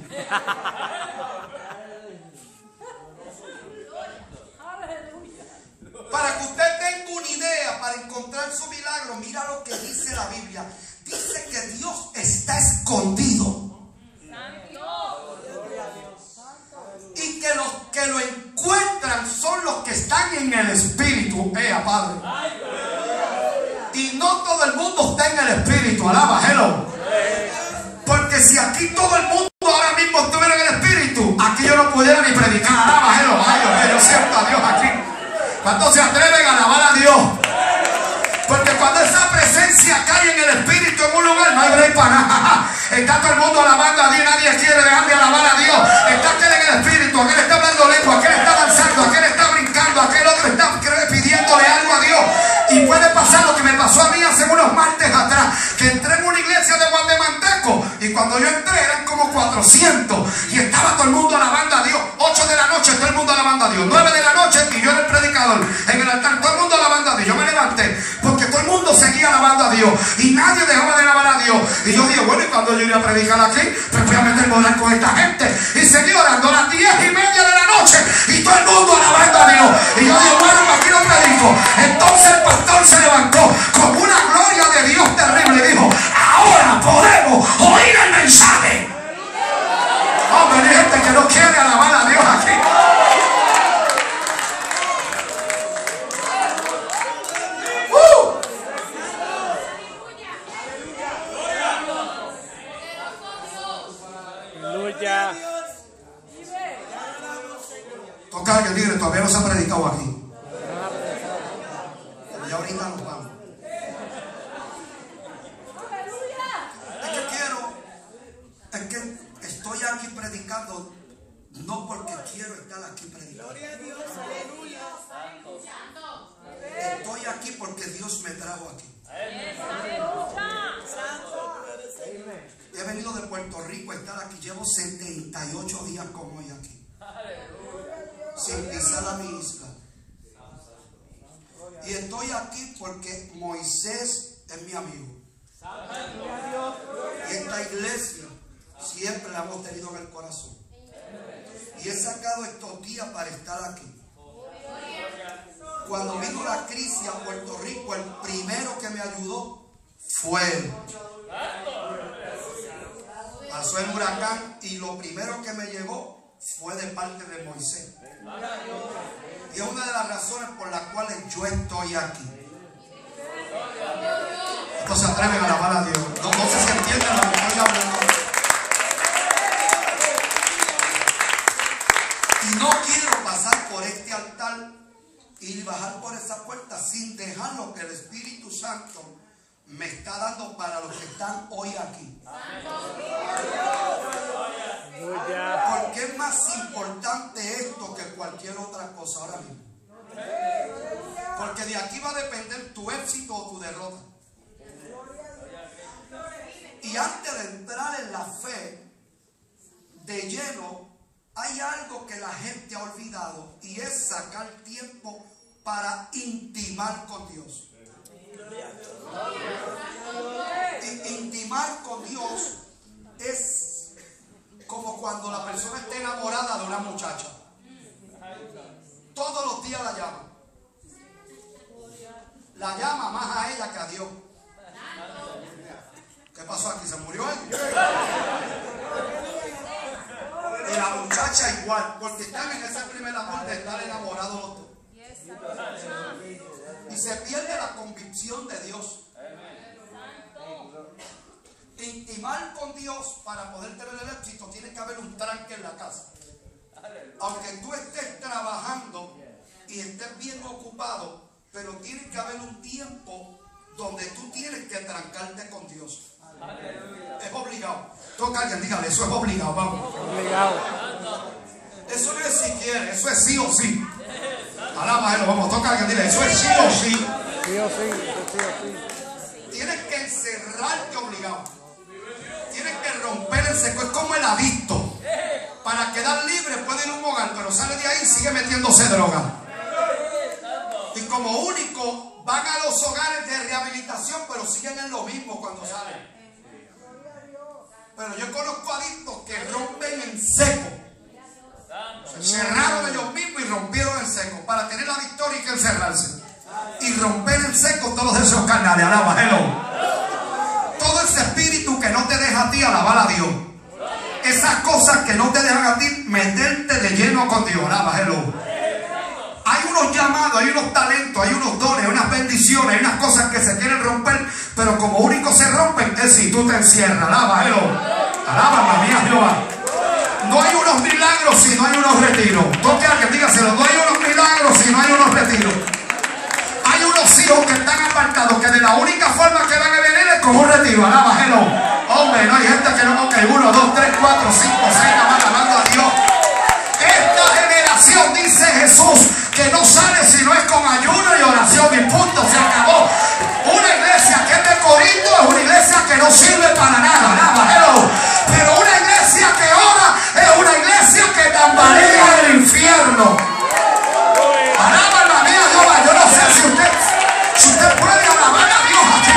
Para que usted tenga una idea, para encontrar su milagro, mira lo que dice la Biblia. Dice que Dios está escondido. Y que los que lo encuentran son los que están en el Espíritu. ¡Eh, Padre! Y no todo el mundo está en el Espíritu. Alaba, hello. Porque si aquí todo el mundo ahora mismo estuviera en el Espíritu, aquí yo no pudiera ni predicar. Alaba, hello. Ay, Dios, yo siento a Dios aquí. ¿Cuántos se atreven a alabar a Dios? Porque cuando esa presencia cae en el Espíritu en un lugar, no hay break para nada. Está todo el mundo alabando a Dios, nadie quiere dejar de alabar a Dios. Está aquel en el Espíritu, aquel está hablando lengua, aquel está danzando, aquel está brincando, aquel otro está pidiéndole algo a Dios. Y puede pasar lo que me pasó a mí hace unos martes atrás, que entré en una iglesia de Guatemalteco y cuando yo entré eran como cuatrocientos y estaba todo el mundo alabando a Dios. ocho de la noche todo el mundo alabando a Dios, nueve de la noche y yo era el predicador en el altar, todo el mundo alabando a Dios. Yo me levanté porque todo el mundo seguía alabando a Dios y nadie dejaba de alabar a Dios. Y yo dije, bueno, y cuando yo iba a predicar aquí, pues voy a meterme a orar con esta gente. Y seguí orando a las diez y media de la noche y todo el mundo alabando a Dios. Y yo dije, bueno, aquí no predico. Entonces el pastor se levantó con una gloria de Dios terrible y dijo, ahora podemos oír el mensaje. Hombre, hay gente que no quiere alabar a Dios aquí. ¡Uh! Aleluya. Toca que diga, todavía no se ha predicado aquí. Ya ahorita nos vamos. Es que quiero, es que estoy aquí predicando, no porque quiero estar aquí predicando. Estoy aquí porque Dios me trajo aquí. He venido de Puerto Rico a estar aquí. Llevo setenta y ocho días como hoy aquí, sin pisar a mi isla. Y estoy aquí porque Moisés es mi amigo. Y esta iglesia siempre la hemos tenido en el corazón. Y he sacado estos días para estar aquí. Cuando vino la crisis a Puerto Rico, el primero que me ayudó fuego. Pasó el huracán y lo primero que me llegó fue de parte de Moisés. Y es una de las razones por las cuales yo estoy aquí. No se atreven a alabar a Dios. No, no sé si entienden lo que estoy hablando. Y no quiero pasar por este altar y bajar por esa puerta sin dejar lo que el Espíritu Santo me está dando para los que están hoy aquí. Porque es más importante esto que cualquier otra cosa ahora mismo. Porque de aquí va a depender tu éxito o tu derrota. Y antes de entrar en la fe de lleno, hay algo que la gente ha olvidado y es sacar tiempo para intimar con Dios. Intimar con Dios es como cuando la persona está enamorada de una muchacha. Todos los días la llama. La llama más a ella que a Dios. ¿Qué pasó aquí? ¿Se murió él? Y la muchacha igual, porque están en ese primer amor de estar enamorados los dos. Y se pierde la convicción de Dios. Intimar con Dios para poder tener el éxito tiene que haber un tranque en la casa. Aunque tú estés trabajando y estés bien ocupado, pero tiene que haber un tiempo donde tú tienes que trancarte con Dios. Es obligado. Toca a alguien, dígale, eso es obligado, vamos. Obligado. Eso no es si quiere, eso es sí o sí. Alábalo, vamos, toca a alguien, dile, eso es sí o sí. Sí o sí, sí o sí. Tienes que encerrarte obligado. Tienes que romper el seco. Es como el adicto. Para quedar libre puede ir a un hogar, pero sale de ahí y sigue metiéndose droga. Y como único van a los hogares de rehabilitación, pero siguen en lo mismo cuando salen. Pero yo conozco adictos que rompen en seco. Se cerraron ellos mismos y rompieron en seco. Para tener la victoria hay que encerrarse. Y romper en seco todos los deseos carnales. Alaba, hello. Todo ese espíritu que no te deja a ti alabar a Dios. Esas cosas que no te dejan a ti meterte de lleno con Dios. Alaba, hello. Hay unos llamados, hay unos talentos, hay unos dones, hay unas bendiciones, hay unas cosas que se quieren romper, pero como único se rompen es si tú te encierras. Alaba, alaba, mía Jehová. No hay unos milagros si no hay unos retiros. Toque a alguien, dígaselo, no hay unos milagros si no hay unos retiros. Hay unos hijos que están apartados, que de la única forma que van a venir es con un retiro. Alaba, hombre, no hay gente que no, ok, uno, dos, tres, cuatro, cinco, seis, van alabando a Dios. Esta generación, dice Jesús, que no sale si no es con ayuno y oración, y punto, se acabó. Una iglesia que es de Corinto es una iglesia que no sirve para nada, nada, pero una iglesia que ora es una iglesia que tambalea el infierno. Alaba la mía, Jehová. Yo no sé si usted, si usted puede alabar a Dios aquí.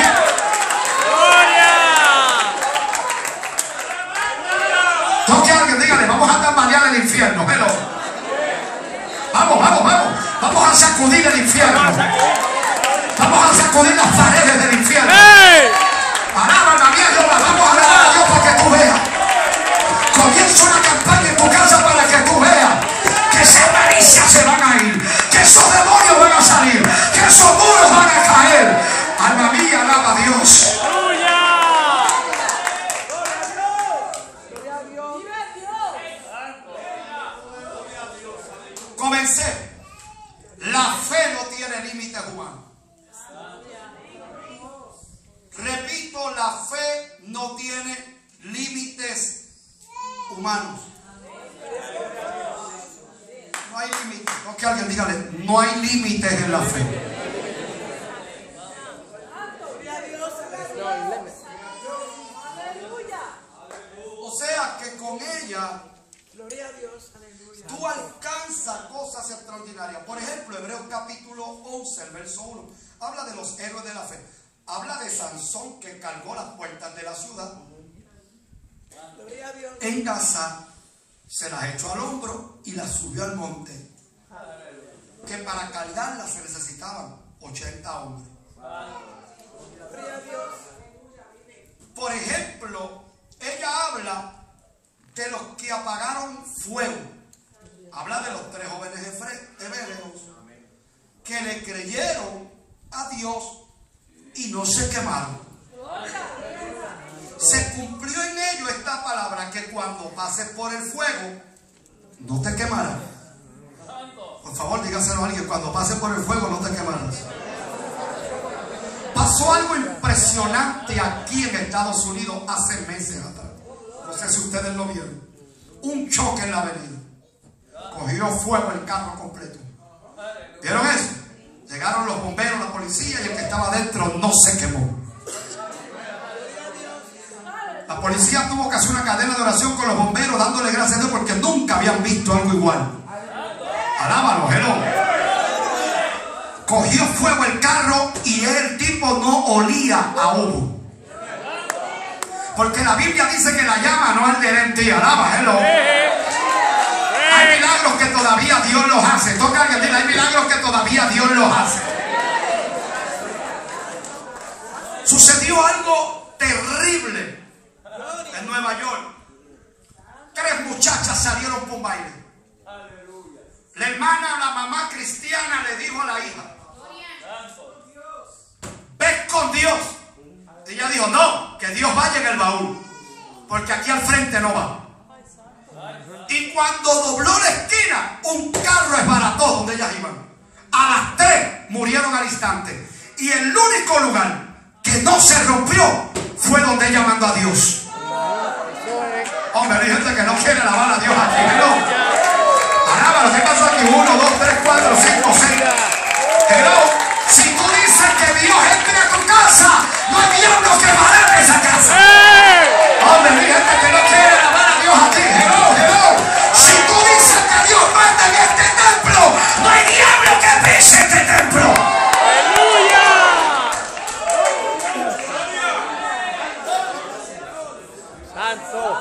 Toque a alguien, dígale, vamos a tambalear el infierno, hello. Vamos, vamos, vamos. Vamos a sacudir el infierno. Vamos a sacudir las paredes del infierno. Alaba la mía, Jehová. Vamos a alabar a Dios para que tú veas. Comienza una campaña en tu casa para que tú veas que esas malicias se van a ir, que esos demonios van a salir, que esos muros van a caer. Alma mía, alaba a Dios. Comencé. La fe no tiene límites humanos. Repito, la fe no tiene límites humanos. No hay límites. No, que alguien dígale, no hay límites en la fe. O sea que con ella tú alcanzas cosas extraordinarias. Por ejemplo, Hebreos capítulo once, el verso uno, habla de los héroes de la fe. Habla de Sansón, que cargó las puertas de la ciudad. En Gaza se las echó al hombro y las subió al monte. Que para cargarlas se necesitaban ochenta hombres. Se cumplió en ello esta palabra, que cuando pases por el fuego no te quemarás. Por favor, dígaselo a alguien: cuando pases por el fuego no te quemarás. Pasó algo impresionante aquí en Estados Unidos hace meses atrás. No sé si ustedes lo vieron. Un choque en la avenida. Cogió fuego el carro completo. ¿Vieron eso? Llegaron los bomberos, la policía, y el que estaba adentro no se quemó. La policía tuvo que hacer una cadena de oración con los bomberos, dándole gracias a Dios, porque nunca habían visto algo igual. Alábalo, hello. Cogió fuego el carro y el tipo no olía a humo. Porque la Biblia dice que la llama no arde en ti. Alaba, hello. Hay milagros que todavía Dios los hace. Toca a alguien, dile: hay milagros que todavía Dios los hace. Sucedió algo terrible en Nueva York. Tres muchachas salieron por un baile. La hermana, la mamá cristiana, le dijo a la hija: ve con Dios. Ella dijo: no, que Dios vaya en el baúl, porque aquí al frente no va. Y cuando dobló la esquina, un carro esbarató donde ellas iban. A las tres murieron al instante. Y el único lugar que no se rompió fue donde ella mandó a Dios. Hombre, hay gente que no quiere alabar a Dios aquí, ¿no? Alábalo. ¿Qué pasó aquí? Uno, dos, tres, cuatro, cinco, seis. Hello. Si tú dices que Dios entre a tu casa, no hay diablo que barate esa casa. Hombre, hay gente que no quiere alabar a Dios aquí. Hello, hello. Si tú dices que Dios manda en este templo, no hay diablo que pise este templo. Santo.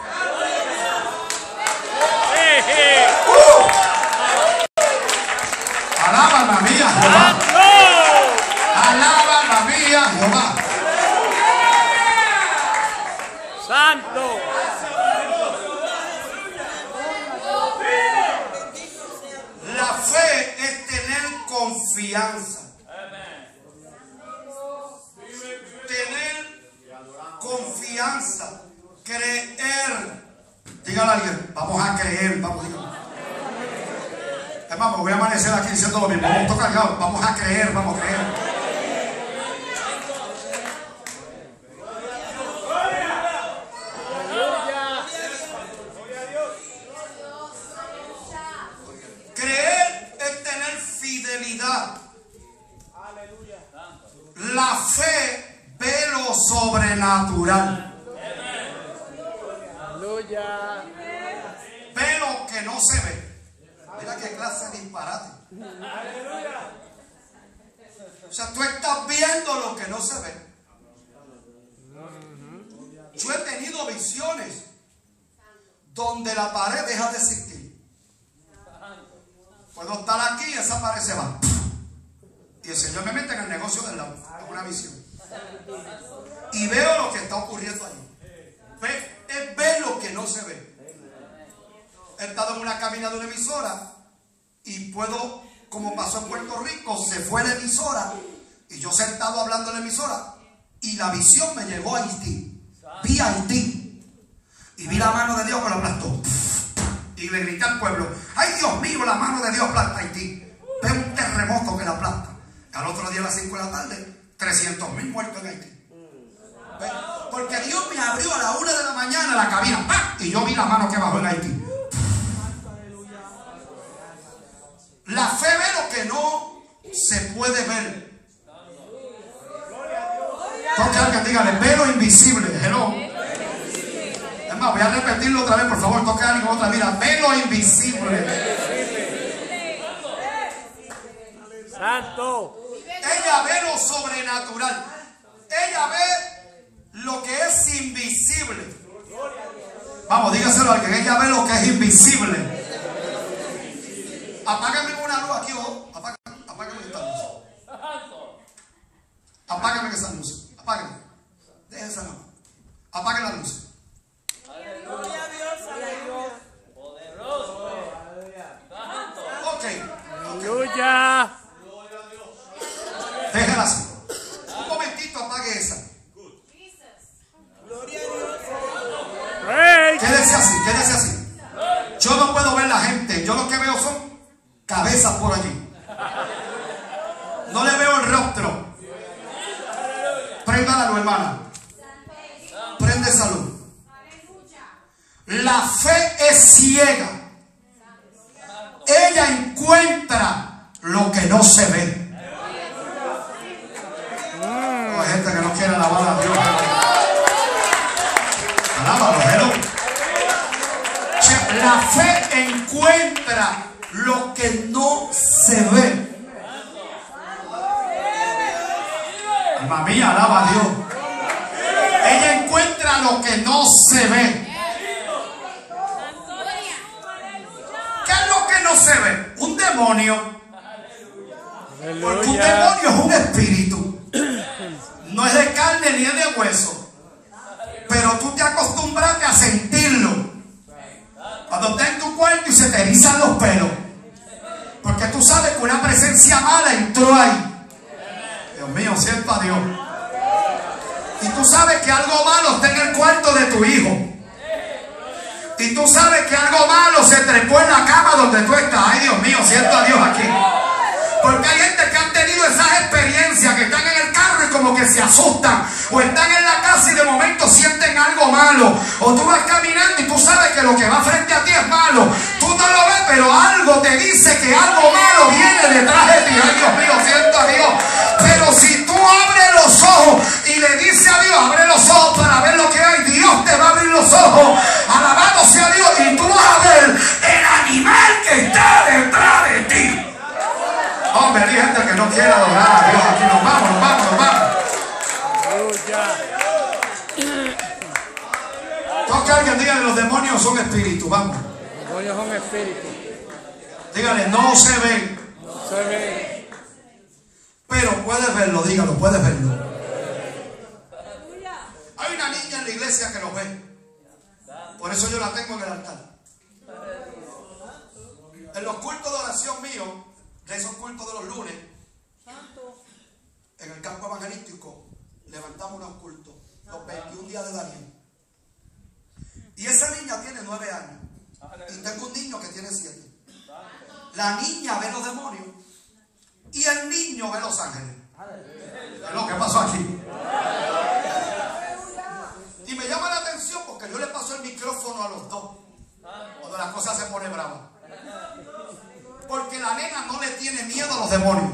Uh. Alaba alma mía, Jehová. Alaba alma mía, Jehová. Santo. La fe es tener confianza. Tener confianza. Creer. Dígale a alguien: vamos a creer. Vamos, dígale. Es más, me voy a amanecer aquí diciendo lo mismo. Vamos a tocar, vamos a creer, vamos a creer. Creer es tener fidelidad. La fe ve lo sobrenatural. Aleluya. Ve lo que no se ve. Mira qué clase de disparate. O sea, tú estás viendo lo que no se ve. Yo he tenido visiones donde la pared deja de existir. Puedo estar aquí y esa pared se va. Y el Señor me mete en el negocio del lado. Es una visión. Y veo lo que está ocurriendo allí. Ve, es ver lo que no se ve. He estado en una cabina de una emisora y puedo, como pasó en Puerto Rico, se fue la emisora y yo sentado hablando en la emisora y la visión me llegó a Haití. Vi a Haití y vi la mano de Dios que lo aplastó. Y le grité al pueblo: ¡ay, Dios mío, la mano de Dios aplasta a Haití! Ve un terremoto que la aplasta. Al otro día a las cinco de la tarde, trescientos mil muertos en Haití. ¿Ve? Porque Dios me abrió a la una de la mañana la cabina, ¡pam! Y yo vi la mano que bajó en Haití. La fe ve lo que no se puede ver. Toque a alguien, dígale: ve lo invisible. Hello. Es más, voy a repetirlo otra vez, por favor. Toque a alguien otra vez. Ve lo invisible. Santo. Ella ve lo sobrenatural. Ella ve lo que es invisible. Vamos, dígaselo a alguien: ella ve lo que es invisible. Apágame una luz aquí, ojo. Apágame, apágame esta luz. Apágame esa luz. Apágame. Deje esa luz. Apague la luz. Ok. Aleluya. Déjela así. Un momentito, apague esa. yo lo que veo son cabezas por allí. No le veo el rostro. Prenda la luz, hermana. Prende esa luz. La fe es ciega. Ella encuentra lo que no se ve. Oh, hay gente que no quiere alabar a Dios. Alábalo, hello. La fe encuentra lo que no se ve. Alma mía, alaba a Dios. Ella encuentra lo que no se ve. ¿Qué es lo que no se ve? Un demonio. Porque un demonio es un espíritu. No es de carne ni es de hueso. Pero tú te acostumbraste a sentirlo. Cuando estás en tu cuarto y se te erizan los pelos. Porque tú sabes que una presencia mala entró ahí. Dios mío, siento a Dios. Y tú sabes que algo malo está en el cuarto de tu hijo. Y tú sabes que algo malo se trepó en la cama donde tú estás. Ay, Dios mío, siento a Dios aquí. Porque hay gente que han tenido esas experiencias, que están en el carro y como que se asustan. O están en la casa y de momento sienten algo malo. O tú vas caminando y tú sabes que lo que va frente a ti es malo. Tú no lo ves, pero algo te dice que algo malo viene detrás de ti. Ay, Dios mío, siento a Dios. Pero si tú abres los ojos y le dices a Dios, abre los ojos para ver lo que hay, Dios te va a abrir los ojos. Alabado sea Dios. Y tú vas a ver el animal que está detrás de ti. Hombre, hay gente que no quiere adorar a Dios aquí. Nos vamos, nos vamos, nos vamos. Toca a alguien, dígale, los demonios son espíritus. Vamos. Los demonios son espíritus. Dígale, no se ven. No se ven. Pero puedes verlo, dígalo, puedes verlo. Hay una niña en la iglesia que lo ve. Por eso yo la tengo en el altar. En los cultos de oración míos, de esos cultos de los lunes, en el campo evangelístico, levantamos unos cultos, los veintiún días de Daniel. Y esa niña tiene nueve años. Y tengo un niño que tiene siete. La niña ve los demonios y el niño ve los ángeles. Es lo que pasó aquí. Y me llama la atención porque yo le paso el micrófono a los dos cuando las cosas se ponen bravas. Porque la nena no le tiene miedo a los demonios.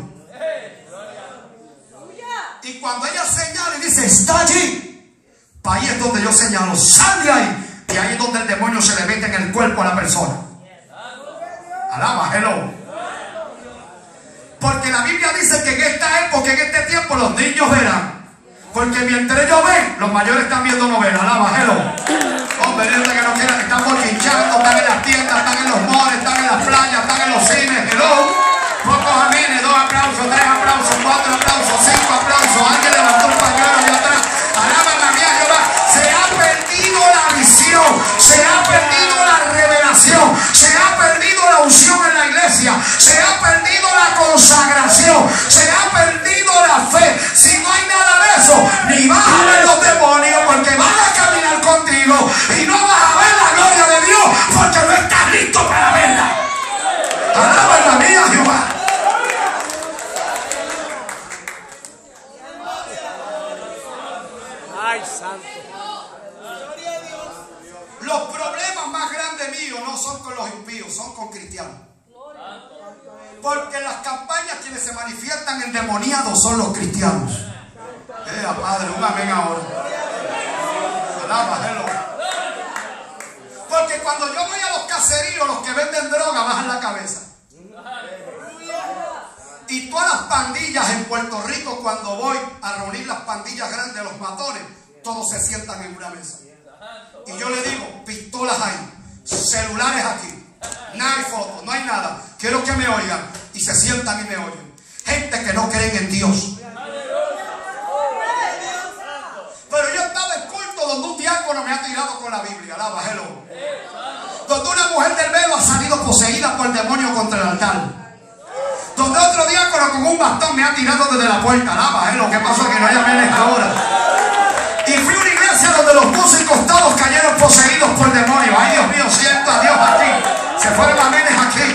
Y cuando ella señala y dice, está allí, para ahí es donde yo señalo, sal de ahí. Y ahí es donde el demonio se le mete en el cuerpo a la persona. Alaba, hello. Porque la Biblia dice que en esta época, en este tiempo, los niños verán. Porque mientras ellos ven, los mayores están viendo novelas. Alaba, hello. Hombre, gente que no quiera, están bochinchando, están en las tiendas, están en los malls, están en las playas, están en los cines. Hello. Pocos amines, dos aplausos, tres aplausos, cuatro aplausos, cinco aplausos. Alguien levantó el pañuelo de atrás. Alaba la mía Jehová. Se ha perdido la visión, se ha perdido la revelación, se ha perdido la unción en la iglesia, se ha perdido la consagración, se ha perdido la fe. Si no hay nada de eso, ni vas a ver los demonios porque van a caminar contigo y no vas a ver la gloria de Dios porque no estás listo para verla. Alaba la mía Jehová. Ay, santo. Los problemas más grandes míos no son con los impíos, son con cristianos. Porque en las campañas quienes se manifiestan endemoniados son los cristianos. Eh, Padre, un amén ahora. Alábalo. Porque cuando yo voy a los caseríos, los que venden droga bajan la cabeza. Y todas las pandillas en Puerto Rico, cuando voy a reunir las pandillas grandes, los matones, todos se sientan en una mesa. Y yo le digo, pistolas ahí, celulares aquí, no hay fotos, no hay nada. Quiero que me oigan. Y se sientan y me oyen. Gente que no creen en Dios. Pero yo estaba en culto donde un diácono me ha tirado con la Biblia. Alaba, hello. Donde una mujer del velo ha salido poseída por el demonio contra el altar. Donde otro diácono con un bastón me ha tirado desde la puerta. Alaba, hello. ¿Qué pasó? Que no haya menes ahora. Y fui a una iglesia donde los músicos todos cayeron poseídos por demonios. Ay, Dios mío, siento a Dios aquí. Se fueron a menes aquí.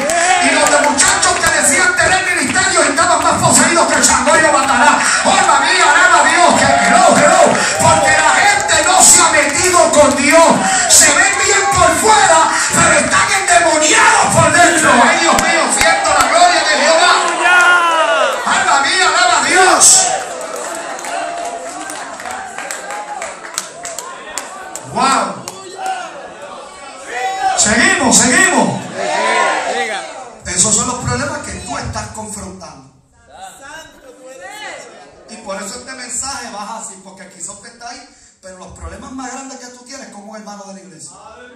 el changorio batalá. Alma mía, alaba a Dios, que hello, hello, porque la gente no se ha metido con Dios. Se ven bien por fuera, pero están endemoniados por dentro. Ay, Dios mío, siento la gloria de Jehová. Alma mía, alaba a Dios. Wow. Seguimos, seguimos. Esos son los problemas que tú estás confrontando. Y por eso este mensaje baja así, porque quizás usted está ahí, pero los problemas más grandes que tú tienes como un hermano de la iglesia.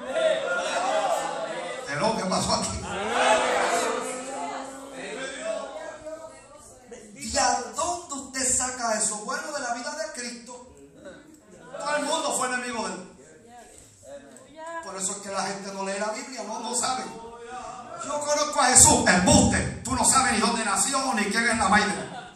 Hello, ¿qué pasó aquí? ¿Y a dónde usted saca eso? Bueno, de la vida de Cristo. Todo el mundo fue enemigo de él. Por eso es que la gente no lee la Biblia, no, no sabe. Yo conozco a Jesús, embuste. Tú no sabes ni dónde nació ni quién es la madre.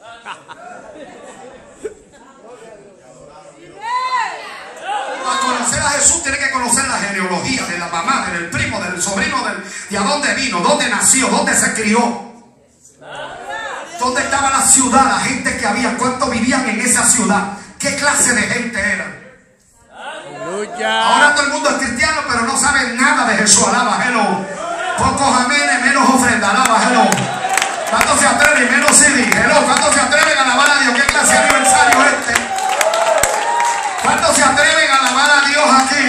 Para conocer a Jesús tiene que conocer la genealogía de la mamá, del primo, del sobrino, del, de a dónde vino, dónde nació, dónde se crió, dónde estaba la ciudad, la gente que había, cuántos vivían en esa ciudad, qué clase de gente era. Ahora todo el mundo es cristiano, pero no saben nada de Jesús. Alaba, hello. Pocos amenes, menos ofrenda. Alaba, hello. ¿Cuántos se atreven? Menos C D. Hello. ¿Cuántos se atreven a alabar a Dios? ¿Qué clase de aniversario es este? ¿Cuántos se atreven a alabar a Dios aquí?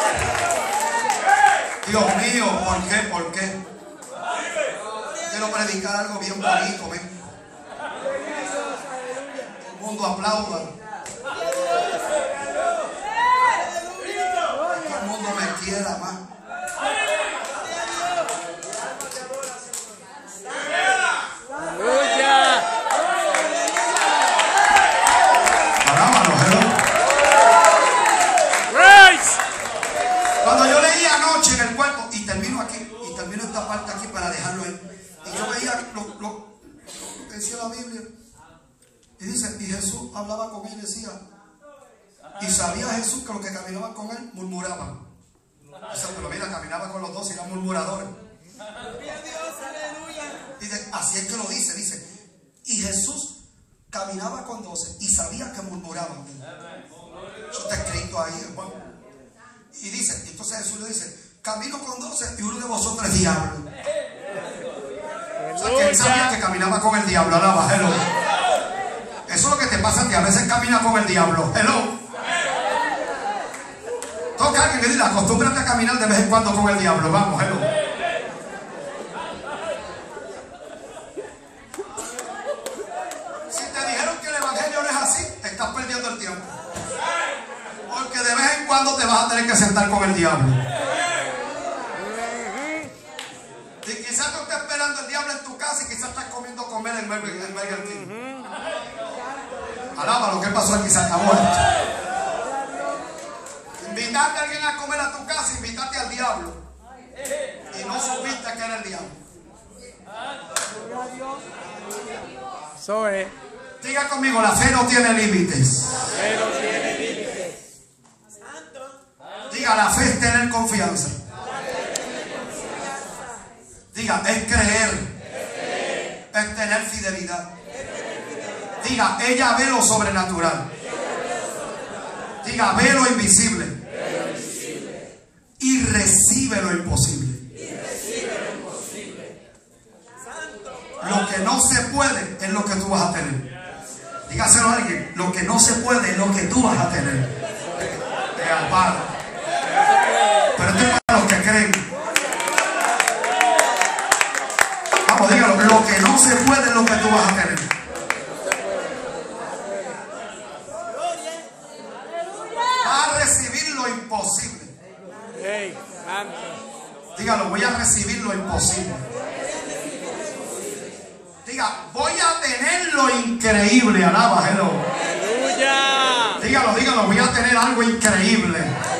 Dios mío, ¿por qué? ¿Por qué? Quiero predicar algo bien bonito, ven. El mundo aplauda. Que el mundo me quiera más. Cuando yo leía anoche en el cuerpo, y termino aquí, y termino esta parte aquí para dejarlo ahí, y yo veía lo, lo, lo que decía la Biblia, y dice, y Jesús hablaba con él y decía, y sabía Jesús que los que caminaban con él murmuraban. O sea, pero mira, caminaba con los dos y eran murmuradores. Y de, así es que lo dice, dice, y Jesús caminaba con doce y sabía que murmuraban. Eso está escrito ahí, hermano. Y dice, entonces Jesús le dice, camino con doce y uno de vosotros es diablo. O sea, que él sabía que caminaba con el diablo. Alaba, hello. Eso es lo que te pasa, que a veces caminas con el diablo. Hello. Toca a alguien que diga, acostúmbrate a caminar de vez en cuando con el diablo. Vamos, hello. Si te dijeron que el evangelio no es así, te estás perdiendo el tiempo. Porque de vez en cuando te vas a tener que sentar con el diablo. Y quizás tú estés esperando el diablo en tu casa y quizás estás comiendo con él en Burger King. Alaba, lo que pasó aquí se acabó esto. Invitaste a alguien a comer a tu casa, invitaste al diablo. Y no supiste que era el diablo. Eso es. Diga conmigo, la fe no tiene límites. Fe no tiene límites. Diga, la fe es tener confianza. Diga, es creer. Es tener fidelidad. Diga, ella ve lo sobrenatural. Diga, ve lo invisible. Y recibe lo imposible. Lo que no se puede es lo que tú vas a tener. Dígaselo a alguien, lo que no se puede es lo que tú vas a tener. Te amparo. Pero esto es para los que creen. Vamos, dígalo, lo que no se puede es lo que tú vas a tener. Vas a recibir lo imposible. Dígalo, voy a recibir lo imposible. Diga, voy a tener lo increíble. Alaba, hello. Aleluya. Dígalo, dígalo, voy a tener algo increíble.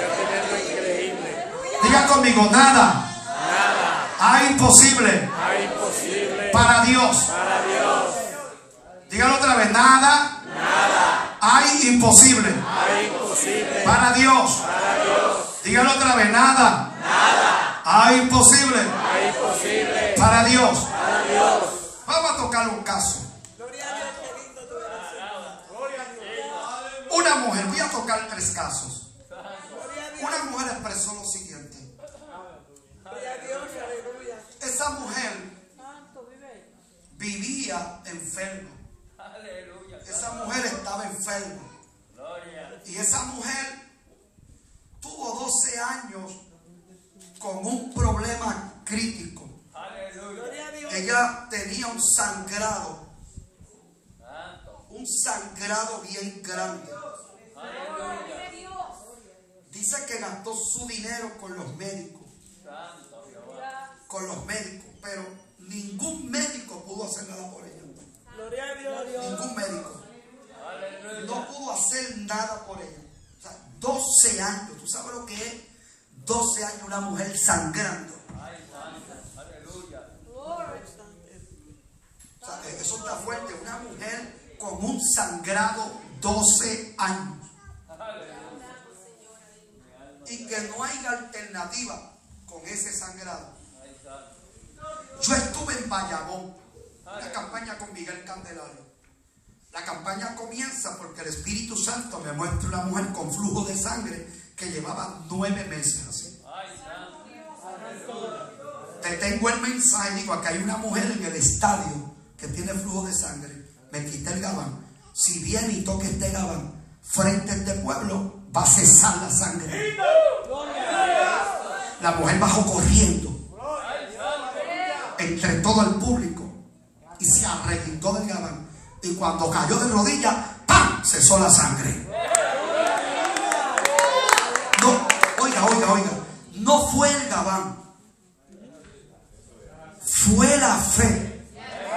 Diga conmigo, nada, Nada hay imposible hay imposible para Dios. para Dios. Dígalo otra vez, nada, Nada hay imposible hay imposible para Dios. para Dios. Dígalo otra vez, nada, Nada hay imposible hay imposible para Dios. para Dios. Vamos a tocar un caso. explicar tres casos. Una mujer expresó lo siguiente. Esa mujer vivía enferma. Esa mujer estaba enferma. Y esa mujer tuvo doce años con un problema crítico. Ella tenía un sangrado. Un sangrado bien grande. Dice que gastó su dinero con los médicos. Con los médicos. Pero ningún médico pudo hacer nada por ella. Ningún médico. No pudo hacer nada por ella. O sea, doce años. ¿Tú sabes lo que es? doce años una mujer sangrando. O sea, eso está fuerte. Una mujer con un sangrado doce años. Y que no hay alternativa con ese sangrado. Yo estuve en Bayamón, una campaña con Miguel Candelario. La campaña comienza porque el Espíritu Santo me muestra una mujer con flujo de sangre que llevaba nueve meses así. Te tengo el mensaje, digo, acá hay una mujer en el estadio que tiene flujo de sangre. Me quité el gabán. Si viene y toque este gabán frente a este pueblo, va a cesar la sangre. La mujer bajó corriendo entre todo el público y se arrepintió del gabán. Y cuando cayó de rodillas, ¡pam!, cesó la sangre. No, oiga, oiga, oiga. No fue el gabán, fue la fe.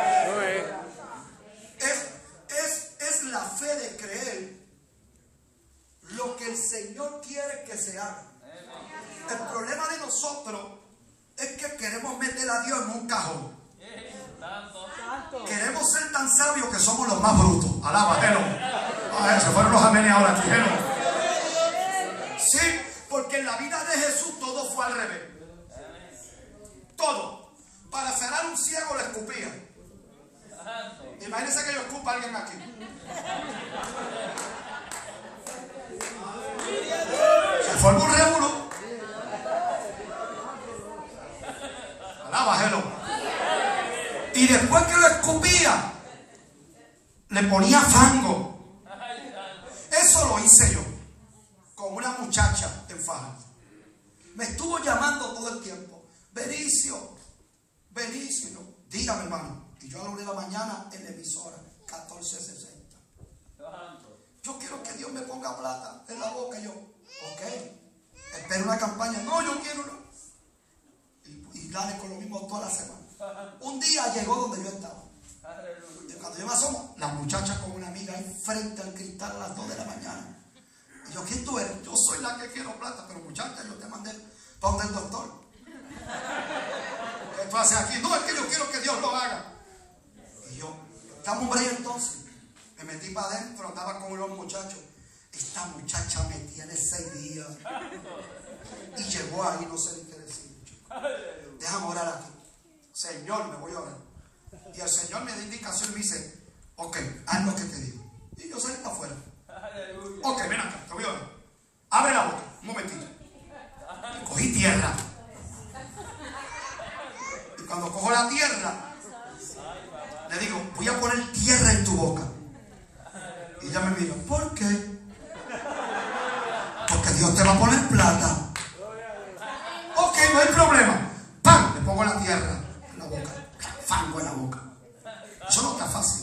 Es, es, es la fe de creer lo que el Señor quiere que se haga. El problema de nosotros es que queremos meter a Dios en un cajón. Queremos ser tan sabios que somos los más brutos. Alábatelo. Ah, se fueron los amenes ahora, dijeron. Sí, porque en la vida de Jesús todo fue al revés. Todo. Para sanar un ciego le escupía. Imagínense que yo escupa a alguien aquí. Se formó un revuelo. Alábatelo. Y después que lo escupía, le ponía fango. Eso lo hice yo con una muchacha en Fajardo. Me estuvo llamando todo el tiempo. Benicio, Benicio, dígame, hermano. Y yo a la una de la mañana en la emisora catorce sesenta. Yo quiero que Dios me ponga plata en la boca. Y yo, ok, espero una campaña. No, yo quiero no. Y, y dale con lo mismo toda la semana. Un día llegó donde yo estaba. Y cuando yo me asomo, la muchacha con una amiga ahí frente al cristal a las dos de la mañana. Y yo, ¿quién tú eres? Yo soy la que quiero plata, pero muchacha, yo te mandé para donde el doctor. ¿Qué tú haces aquí? No, es que yo quiero que Dios lo haga. Y yo, estamos hombre entonces. Me metí para adentro, andaba con unos muchachos. Esta muchacha me tiene seis días. Y llegó ahí, no sé ni qué decir. Déjame orar aquí. Señor, me voy a orar. Y el Señor me da indicación y me dice, ok, haz lo que te digo. Y yo salí para afuera. Ok, ven acá, te voy a orar. Abre la boca, un momentito. Y cogí tierra. Y cuando cojo la tierra, le digo, voy a poner tierra en tu boca. Y ella me mira, ¿por qué? Porque Dios te va a poner plata. Ok, no hay problema. ¡Pam! Le pongo la tierra en la boca. Fango en la boca. Eso no está fácil.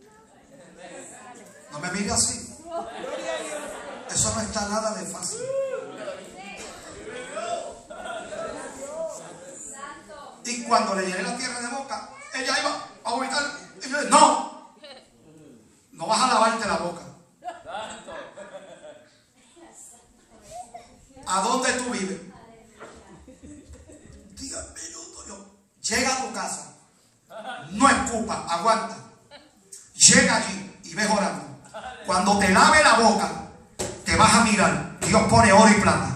No me mire así. Eso no está nada de fácil. Y cuando le llené la tierra de boca, ella iba a vomitar. Y yo, no, no vas a lavarte la boca. ¿A dónde tú vives? Diez minutos. Yo, llega a tu casa, no escupa, aguanta. Llega allí y ves orando. Cuando te lave la boca, te vas a mirar. Dios pone oro y plata.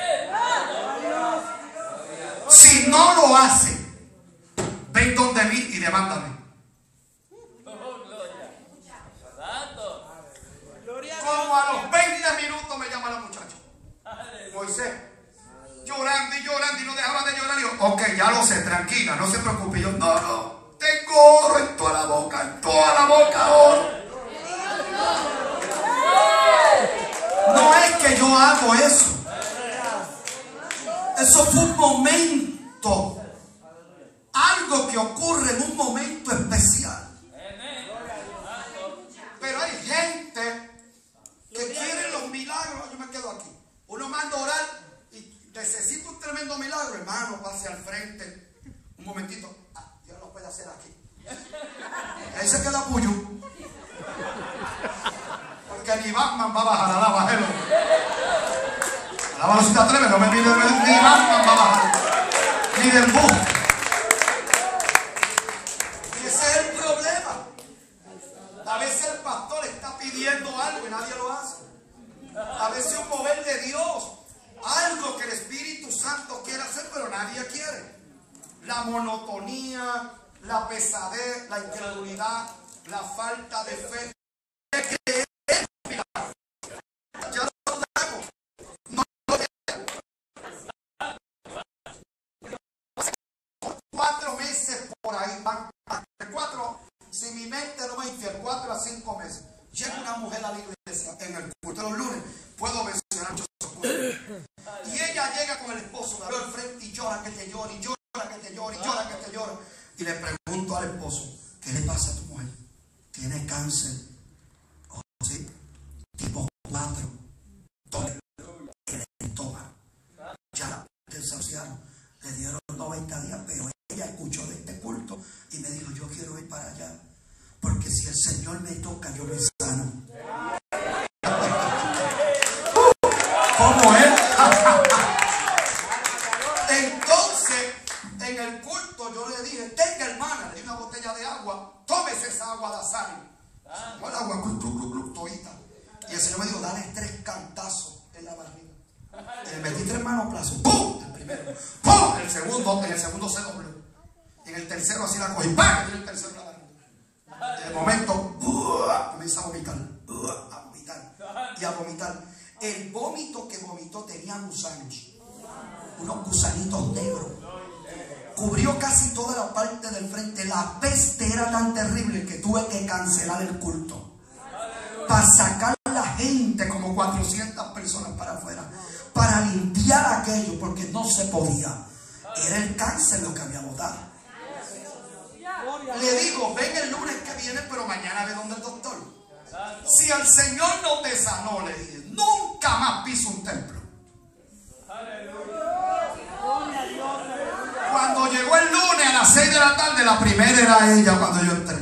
Si no lo hace, ven donde mí y demándame. Como a los veinte minutos me Moisés, llorando y llorando y no dejaba de llorar. Y yo, ok, ya lo sé, tranquila, no se preocupe. Yo, no, no, tengo oro en toda la boca, en toda la boca oro. No es que yo hago eso. Eso fue un momento. Algo que ocurre en un momento especial. Pero hay gente que quiere los milagros. Yo me quedo aquí. Uno manda a orar y necesita un tremendo milagro. Hermano, pase al frente. Un momentito. Ah, Dios lo puede hacer aquí. Ahí se queda puyo. Porque ni Batman va a bajar. Alaba, bájelo. Alaba, si te atreves, no me mire, ni Batman va a bajar. Ni del bus. Y ese es el problema. A veces el pastor está pidiendo algo y nadie lo hace. A veces un mover de Dios, algo que el Espíritu Santo quiere hacer, pero nadie quiere. La monotonía, la pesadez, la incredulidad, la falta de fe. Ya lo hago. No lo quiero. Cuatro meses por ahí van. Cuatro. Si mi mente no me infiel, cuatro a cinco meses. Llega una mujer a la iglesia en el culto de los lunes. Puedo mencionar muchos cultos. Y ella llega con el esposo, la veo al frente y llora que te llora, y llora que te llora, y llora que te llora. Y le pregunto al esposo, ¿qué le pasa a tu mujer? Tiene cáncer. Oh, sí. Tipo cuatro. Todo el estómago. Ya la desahuciaron. Le dieron noventa días, pero ella escuchó de este culto y me dijo, yo quiero ir para allá. Porque si el Señor me toca, yo me sano. ¿Cómo es? Entonces, en el culto yo le dije, tenga hermana, le di una botella de agua, tómese esa agua de azar. Tomó el agua, club, club, club, todita. Y el Señor me dijo, dale tres cantazos en la barriga. Y le metí tres manoplas, ¡pum! El primero, ¡pum! El segundo, en el segundo se dobló. En el tercero así la cogí, ¡pam! Y el tercero la barriga. En el momento, ¡buah! Comienza a vomitar, ¡buah! A vomitar y a vomitar. El vómito que vomitó tenía gusanos, unos gusanitos negros. Cubrió casi toda la parte del frente. La peste era tan terrible que tuve que cancelar el culto para sacar a la gente, como cuatrocientas personas para afuera, para limpiar aquello, porque no se podía. Era el cáncer lo que había botado. Le digo, ven el lunes que viene, pero mañana ve donde el doctor. Si el Señor no te sanó, le dije, nunca más piso un templo. Cuando llegó el lunes a las seis de la tarde, la primera era ella cuando yo entré.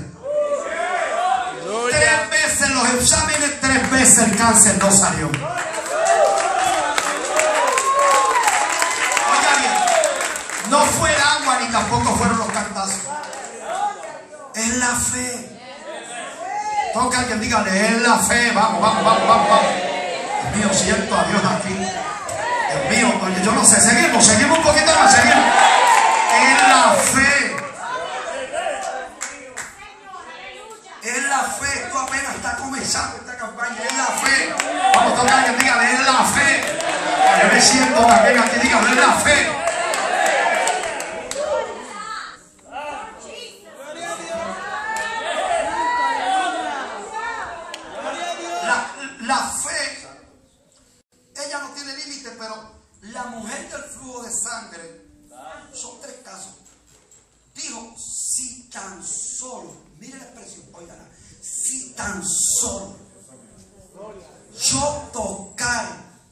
Tres veces los exámenes, tres veces el cáncer no salió. Oiga bien, no fue el agua ni tampoco fueron los cantazos. Es la fe. Toca a alguien, dígale, es la fe. Vamos, vamos, vamos, vamos, vamos. Dios mío, siento a Dios aquí. Dios mío, porque yo no sé. Seguimos, seguimos un poquito más, seguimos. Es la fe. Es la fe. Esto apenas está comenzando esta campaña. Es la fe. Vamos, toca a alguien, dígale, es la fe. Yo me siento también aquí, dígale, es la fe. La fe, ella no tiene límite, pero la mujer del flujo de sangre, son tres casos. Dijo, si tan solo, mire la expresión, oigan, si tan solo yo tocar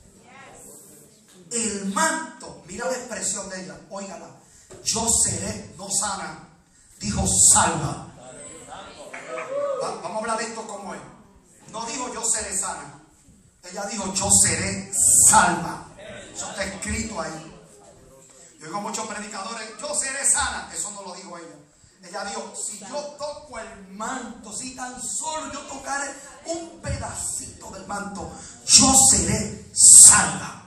el manto, mira la expresión de ella, oigan, yo seré, no sana, dijo salva. Va, vamos a hablar de esto como es. No dijo yo seré sana. Ella dijo yo seré salva. Eso está escrito ahí. Yo oigo muchos predicadores, yo seré sana. Eso no lo dijo ella. Ella dijo, si yo toco el manto, si tan solo yo tocaré un pedacito del manto, yo seré salva.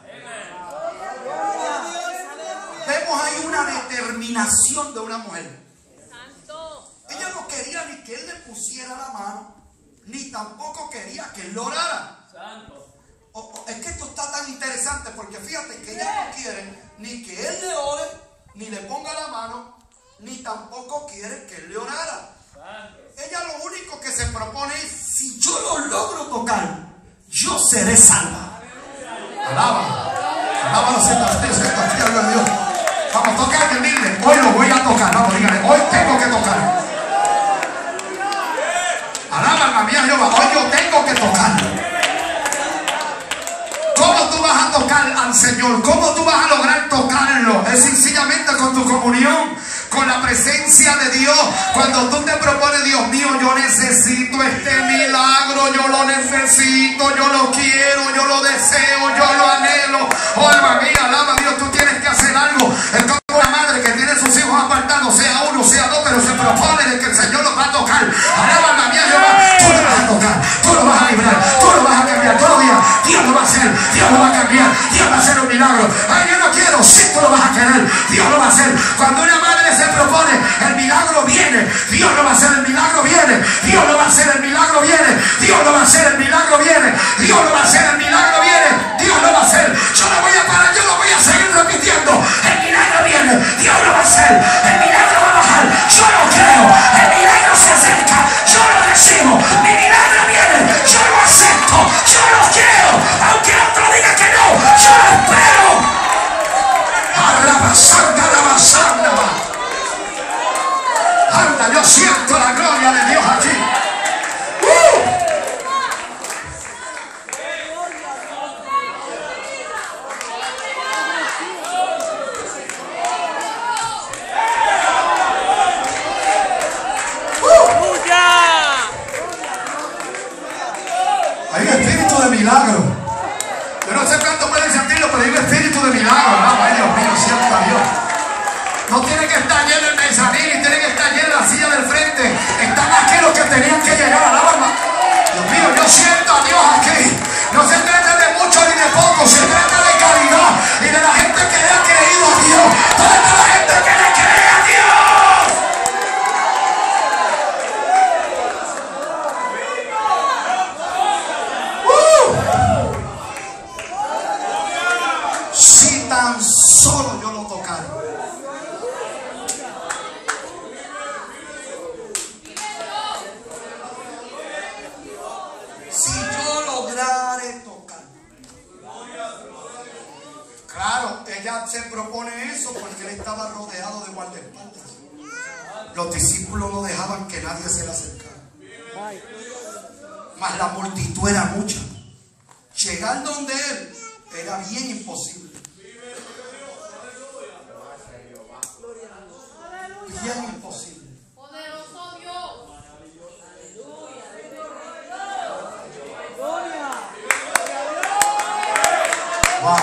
Vemos ahí una determinación de una mujer. Ella no quería ni que él le pusiera la mano, ni tampoco quería que él lo orara. o, o, es que esto está tan interesante porque fíjate que ella no quiere ni que él le ore, ni le ponga la mano, ni tampoco quiere que él le orara. Ella lo único que se propone es: si yo lo logro tocar, yo seré salva. Alaba, alaba la senda de Dios. Vamos, toca el dile, hoy lo voy a tocar. Vamos, dígale, hoy tengo que tocar. Alaba, alma mía, Jehová, hoy yo tengo que tocarlo. ¿Cómo tú vas a tocar al Señor? ¿Cómo tú vas a lograr tocarlo? Es sencillamente con tu comunión, con la presencia de Dios. Cuando tú te propones: Dios mío, yo necesito este milagro, yo lo necesito, yo lo quiero, yo lo deseo, yo lo anhelo. Oh, alma mía, alaba a Dios, tú tienes que hacer algo. Es como una madre que tiene sus hijos apartados, sea uno, sea dos, pero se propone de que el Señor los va a tocar. Alaba, alma mía, Jehová, tú lo vas a tocar, tú lo vas a librar, tú lo vas a cambiar todos los días. Dios lo va a hacer, Dios lo va a cambiar, Dios va a hacer un milagro. Ay, yo no quiero, sí, tú lo vas a querer, Dios lo va a hacer. Cuando una madre se propone, el milagro viene, Dios lo va a hacer, el milagro viene, Dios lo va a hacer, el milagro viene, Dios lo va a hacer, el milagro viene, Dios lo va a hacer, el milagro viene, Dios lo va a hacer. Yo no voy a parar, yo lo voy a seguir repitiendo. El milagro viene, Dios lo va a hacer, el milagro va a bajar. Yo lo creo, el milagro se acerca, yo lo recibo, mi milagro viene, yo lo acepto, yo lo creo, aunque otro diga que no, yo lo espero. Arrabasanda, arrabasanda. Anda, yo siento la gloria de Dios aquí. ¡Uh! Hay un espíritu de milagro. Yo no sé cuánto pueden sentirlo, pero hay un espíritu de milagro. No, ay, Dios mío, siento a Dios. No tiene que estar lleno el mezanino, tiene que estar lleno la silla del frente. Están aquí los que tenían que llegar a la alma. Dios mío, yo siento a Dios aquí. No se trata de mucho ni de poco, se trata de calidad y de la gente que le ha creído a Dios. Trata de la gente que le cree a Dios. Uh. Si tan solo yo lo tocara. Si yo lograre tocar. Claro, ella se propone eso porque él estaba rodeado de guardaespaldas. Los discípulos no dejaban que nadie se le acercara. Mas la multitud era mucha. Llegar donde él era bien imposible. Bien imposible. Poderoso Dios. Wow.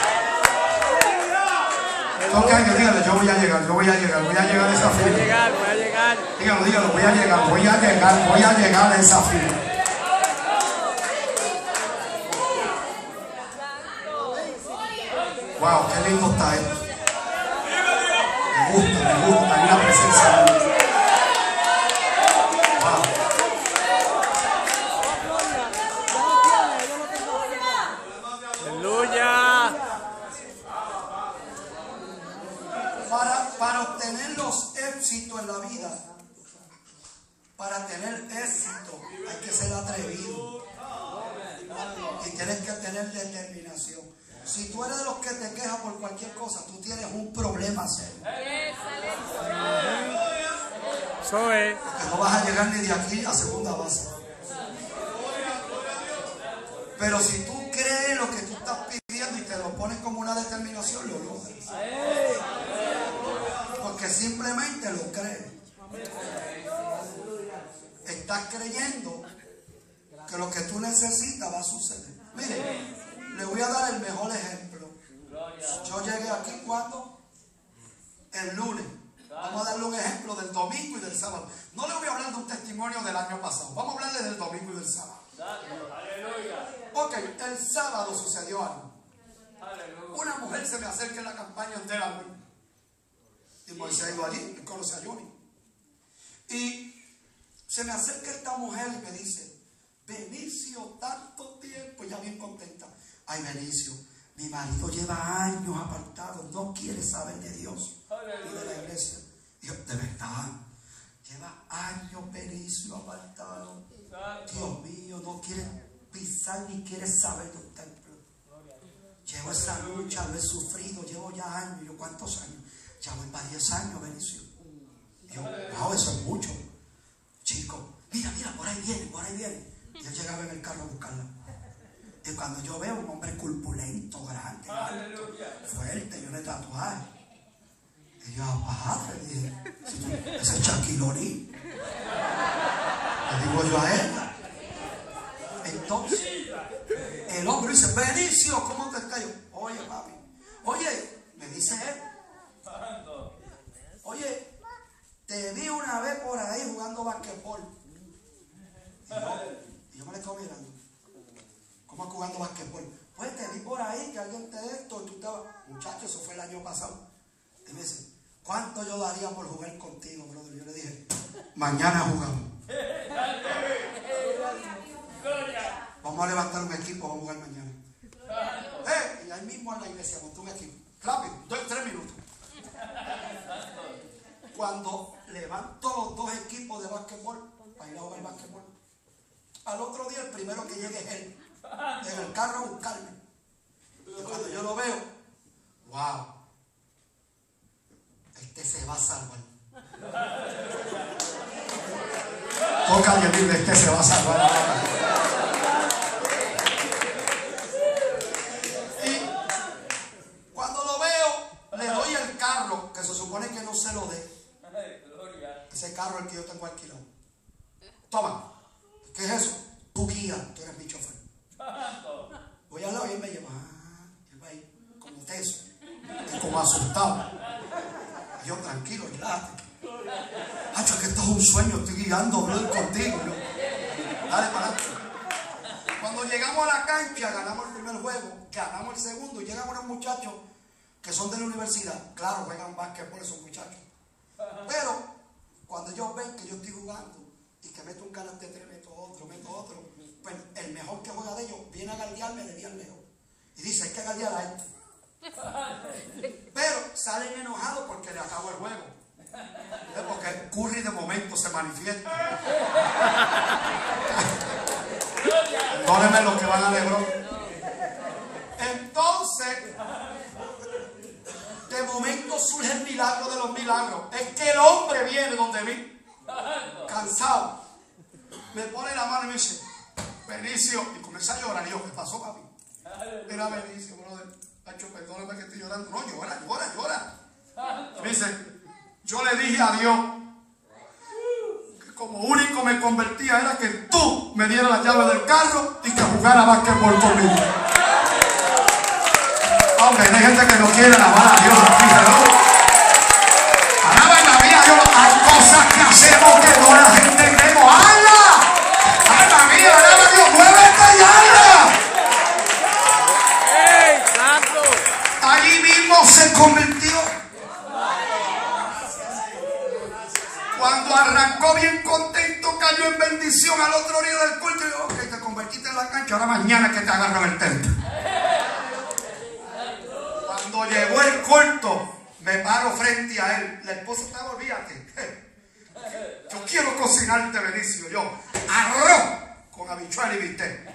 Toca que dígale, yo voy a llegar, yo voy a llegar, voy a llegar a esa fila. Voy a llegar, voy a llegar. Dígalo, dígalo, voy a llegar, voy a llegar, voy a llegar a esa fila. Wow, qué lindo está esto. Me gusta, me gusta, hay una presencia de Dios. Wow. Aleluya. Para, para obtener los éxitos en la vida, para tener éxito, hay que ser atrevido. Y tienes que tener determinación. Si tú eres de los que te quejas por cualquier cosa, tú tienes un problema serio. Eso es. Porque no vas a llegar ni de aquí a segunda base. Pero si tú crees lo que tú estás pidiendo y te lo pones como una determinación, lo logras. Porque simplemente lo crees. Estás creyendo que lo que tú necesitas va a suceder. Mire, le voy a dar el mejor ejemplo. Yo llegué aquí cuando el lunes. Vamos a darle un ejemplo del domingo y del sábado. No le voy a hablar de un testimonio del año pasado. Vamos a hablarle del domingo y del sábado. Ok, el sábado sucedió algo. Una mujer se me acerca en la campaña entera. Y Moisés ha ido allí, y conoce a Johnny. Y se me acerca esta mujer y me dice: Benicio, tanto tiempo, ya bien contenta. Ay, Benicio, mi marido lleva años apartado, no quiere saber de Dios y de la iglesia. Dios, de verdad, lleva años Benicio apartado. Dios mío, no quiere pisar ni quiere saber de un templo. Llevo esa lucha, lo he sufrido, llevo ya años. Yo, ¿cuántos años? Ya voy para diez años, Benicio. Yo, wow, eso es mucho. Chico, mira, mira, por ahí viene, por ahí viene. Y yo llegaba en el carro a buscarla. Y cuando yo veo un hombre corpulento, grande, alto, fuerte, yo de tatuaje. Y yo, padre, dije, ese es Shaquille O'Neal. Le digo yo a él. Entonces, el hombre dice, Benicio, ¿cómo te está? Yo, oye, papi, oye, me dice él. Oye, te vi una vez por ahí jugando basquetbol. Y yo, y yo me le estoy mirando. ¿Cómo jugando basquetbol? Pues te vi por ahí que alguien te esto y tú estabas. Muchacho, eso fue el año pasado. Y me dice, ¿cuánto yo daría por jugar contigo, brother? Yo le dije, mañana jugamos. Vamos a levantar un equipo, vamos a jugar mañana. Eh, y ahí mismo en la iglesia montó un equipo. Rápido, doy tres minutos. Cuando levanto los dos equipos de basquetbol para ir a jugar basquetbol, al otro día el primero que llegue es él, en el carro a buscarme. Y cuando yo lo veo, wow, este se va a salvar. Toca y dile, este se va a salvar. Y cuando lo veo, le doy el carro, que se supone que no se lo dé. Ese carro es el que yo tengo alquilado. Toma, ¿qué es eso? Tu guía, tú eres mi chofer. Voy al lado y él me lleva, ah, él va ahí como teso, y como asustado. Y yo, tranquilo, relájate. Hacho, que esto es un sueño, estoy guiando, brother, contigo. Yo, dale para adelante. Cuando llegamos a la cancha, ganamos el primer juego, ganamos el segundo, y llegan unos muchachos que son de la universidad. Claro, juegan básquetbol esos muchachos. Pero cuando ellos ven que yo estoy jugando y que meto un canal de tres, meto otro, meto otro, pues el mejor que juega de ellos viene a galdearme de bien lejos. Y dice, hay que galdear a este. Pero salen enojados porque le acabo el juego. ¿Eh? Porque Curry de momento se manifiesta. Perdónenme los que van a LeBron. Entonces, de momento surge el milagro de los milagros. Es que el hombre viene donde mí, cansado, me pone la mano y me dice, Benicio, y comienza a llorar. Y yo, ¿qué pasó, papi? Mira, Benicio, brother, Hacho, perdóname que estoy llorando. No, llora, llora, llora. Y me dice, yo le dije a Dios que como único me convertía era que tú me dieras la llave del carro y que jugara basquetbol conmigo. Hombre, hay gente que no quiere alabar a Dios. Alaban la vida a Dios. Hay cosas que hacemos que no la gente creemos. ¡Hala! ¡Alma mía! ¡Alaba a Dios! ¡Muévete y hala! ¡Ey, santo! Allí mismo se convirtió. Cuando arrancó bien contento, cayó en bendición al otro día del culto. Y yo, ok, te convertiste en la cancha. Ahora mañana que te agarran el templo. Cuando llegó el culto, me paro frente a él. La esposa estaba, olvídate. Yo quiero cocinarte, Benicio. Yo, arroz con habichuela y bistec.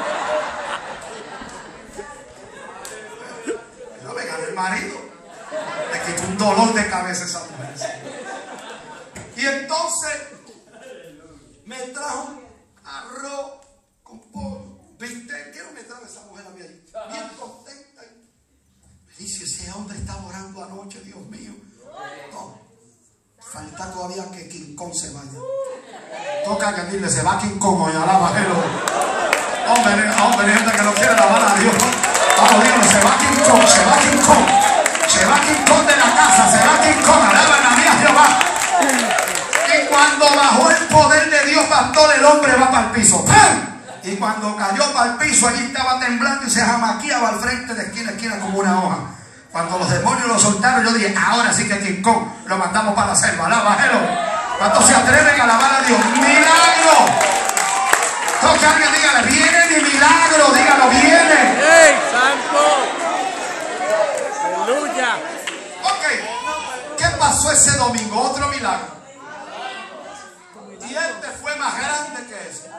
Yo me gané el marido. Le quitó un dolor de cabeza a esa mujer. Y entonces me trajo arroz con pollo, bistec. ¿Qué no me trajo esa mujer a mí ahí? Bien contenta. Dice, ese hombre estaba orando anoche, Dios mío. No, falta todavía que King Kong se vaya. Toca que dile, se va King Kong hoy, alaba a él. Hombre, hombre, gente que no quiere alabar a Dios. Vamos, díganlo, se va King Kong, se va King Kong. Se va King Kong de la casa, se va King Kong, alaba a la mía Jehová. Y cuando bajó el poder de Dios, pastor, el hombre va para el piso. ¡Pam! Y cuando cayó para el piso, allí estaba temblando y se jamaqueaba al frente de esquina a esquina como una hoja. Cuando los demonios lo soltaron, yo dije, ahora sí que King Kong lo mandamos para la selva. Alábalo. ¿Cuántos se atreven a alabar a Dios? ¡Milagro! Toca a alguien, dígale, viene mi milagro, dígalo, viene. ¡Ey, santo! ¡Aleluya! Ok, ¿qué pasó ese domingo? Otro milagro. Y este fue más grande que ese.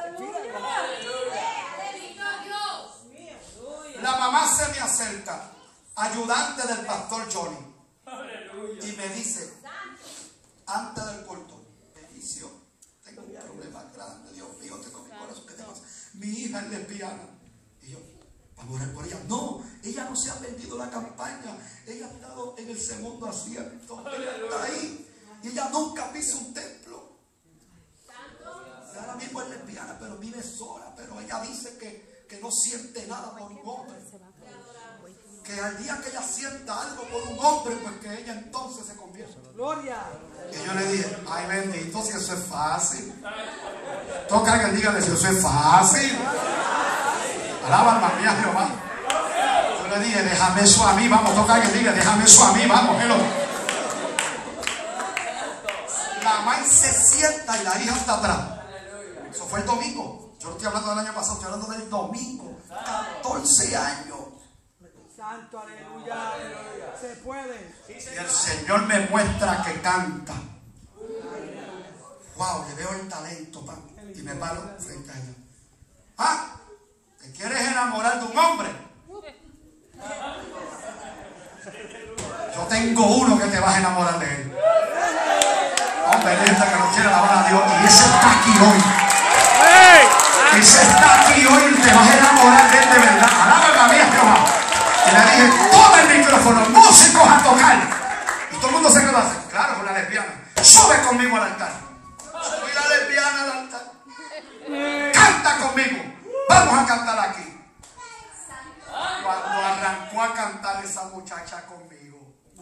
La mamá se me acerca, ayudante del pastor Johnny, y me dice, antes del culto, Benicio, tengo un problema grande, Dios mío, tengo mi corazón, ¿qué te pasa? Mi hija es lesbiana. Y yo, vamos a orar por ella. No, ella no se ha vendido la campaña, ella ha estado en el segundo asiento, ella está ahí, y ella nunca pisa un templo. Y ahora mismo es lesbiana, pero vive sola, pero ella dice que que no siente nada por un hombre, que al día que ella sienta algo por un hombre, pues que ella entonces se convierte. Gloria. Y yo le dije, ay bendito, si eso es fácil. Toca que dígale si eso es fácil. Alaba alma mía Jehová. Yo le dije, déjame eso a mí, vamos, toca que diga, déjame eso a mí, vamos, hello. La mamá se sienta y la hija está atrás. Eso fue el domingo. Yo no estoy hablando del año pasado, estoy hablando del domingo. catorce años. Santo, aleluya. Se puede. Y el Señor me muestra que canta. Wow, le veo el talento, pan. Y me paro frente a ella. Ah, ¿te quieres enamorar de un hombre? Yo tengo uno que te vas a enamorar de él. Hombre, hay gente que no quiere alabar a Dios. Y ese está aquí hoy. Ese está aquí hoy y te vas a enamorar de él de verdad. Alaba a mí, Jehová. Y le dije, toma el micrófono, músicos a tocar. Y todo el mundo se quedó así. Claro, con la lesbiana. Sube conmigo al altar. Subí la lesbiana al altar. Canta conmigo. Vamos a cantar aquí. Cuando arrancó a cantar esa muchacha conmigo,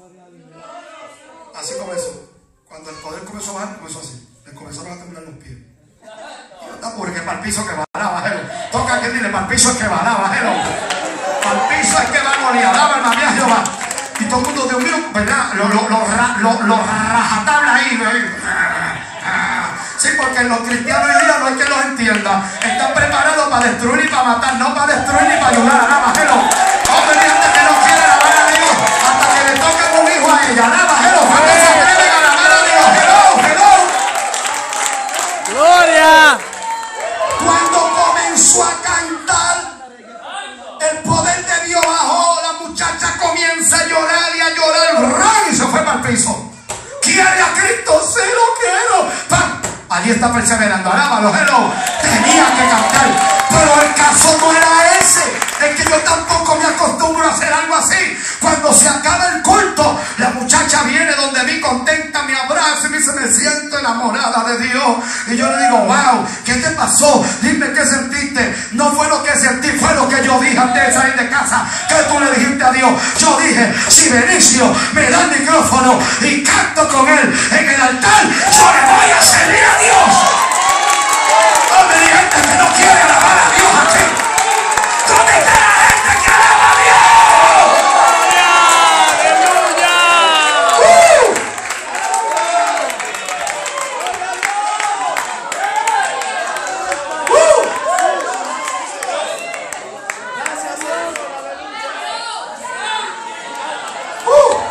así comenzó. Cuando el poder comenzó a bajar, comenzó así. Le comenzaron a temblar los pies. Porque para el piso que va a bajero. Toca que dile, para el piso es que va a bajero. Para el piso es que va a morir. Alaba alma mía Jehová. Y todo el mundo, Dios mío, ¿verdad? Los lo, lo, lo, lo rajatabla ahí. Sí, porque los cristianos hoy día no hay que los entienda. Están preparados para destruir y para matar, no para destruir ni para ayudar. Alaba Jero. Hombre, hay gente que no quiere alabar a Dios hasta que le toque un hijo a ella. Alaba Jero. ¿Cuántos se atreven a alabar a Dios? Hello, hello. ¡Gloria! Cuando comenzó a cantar, el poder de Dios bajó, la muchacha comienza a llorar y a llorar, ¡ran! Y se fue para el piso. ¿Quiere a Cristo? ¡Sí lo quiero! ¡Pam! Allí está perseverando, alábalo, hello. Tenía que cantar, pero el caso no era ese. Es que yo tampoco me acostumbro a hacer algo así. Cuando se acaba el culto, la muchacha viene donde mí contenta, me abraza y me dice, me siento enamorada de Dios. Y yo le digo, wow, ¿qué te pasó? Dime qué sentiste. No fue lo que sentí, fue lo que yo dije antes de salir de casa. ¿Qué tú le dijiste a Dios? Yo dije, si Benicio me da el micrófono y canto con él en el altar, yo le voy a servir a Dios. Hombre, hay gente que no quiere alabar a Dios aquí. ¿Dónde está la gente que alaba a Dios? ¡Aleluya! ¡Uh! ¡Uh! ¡Uh!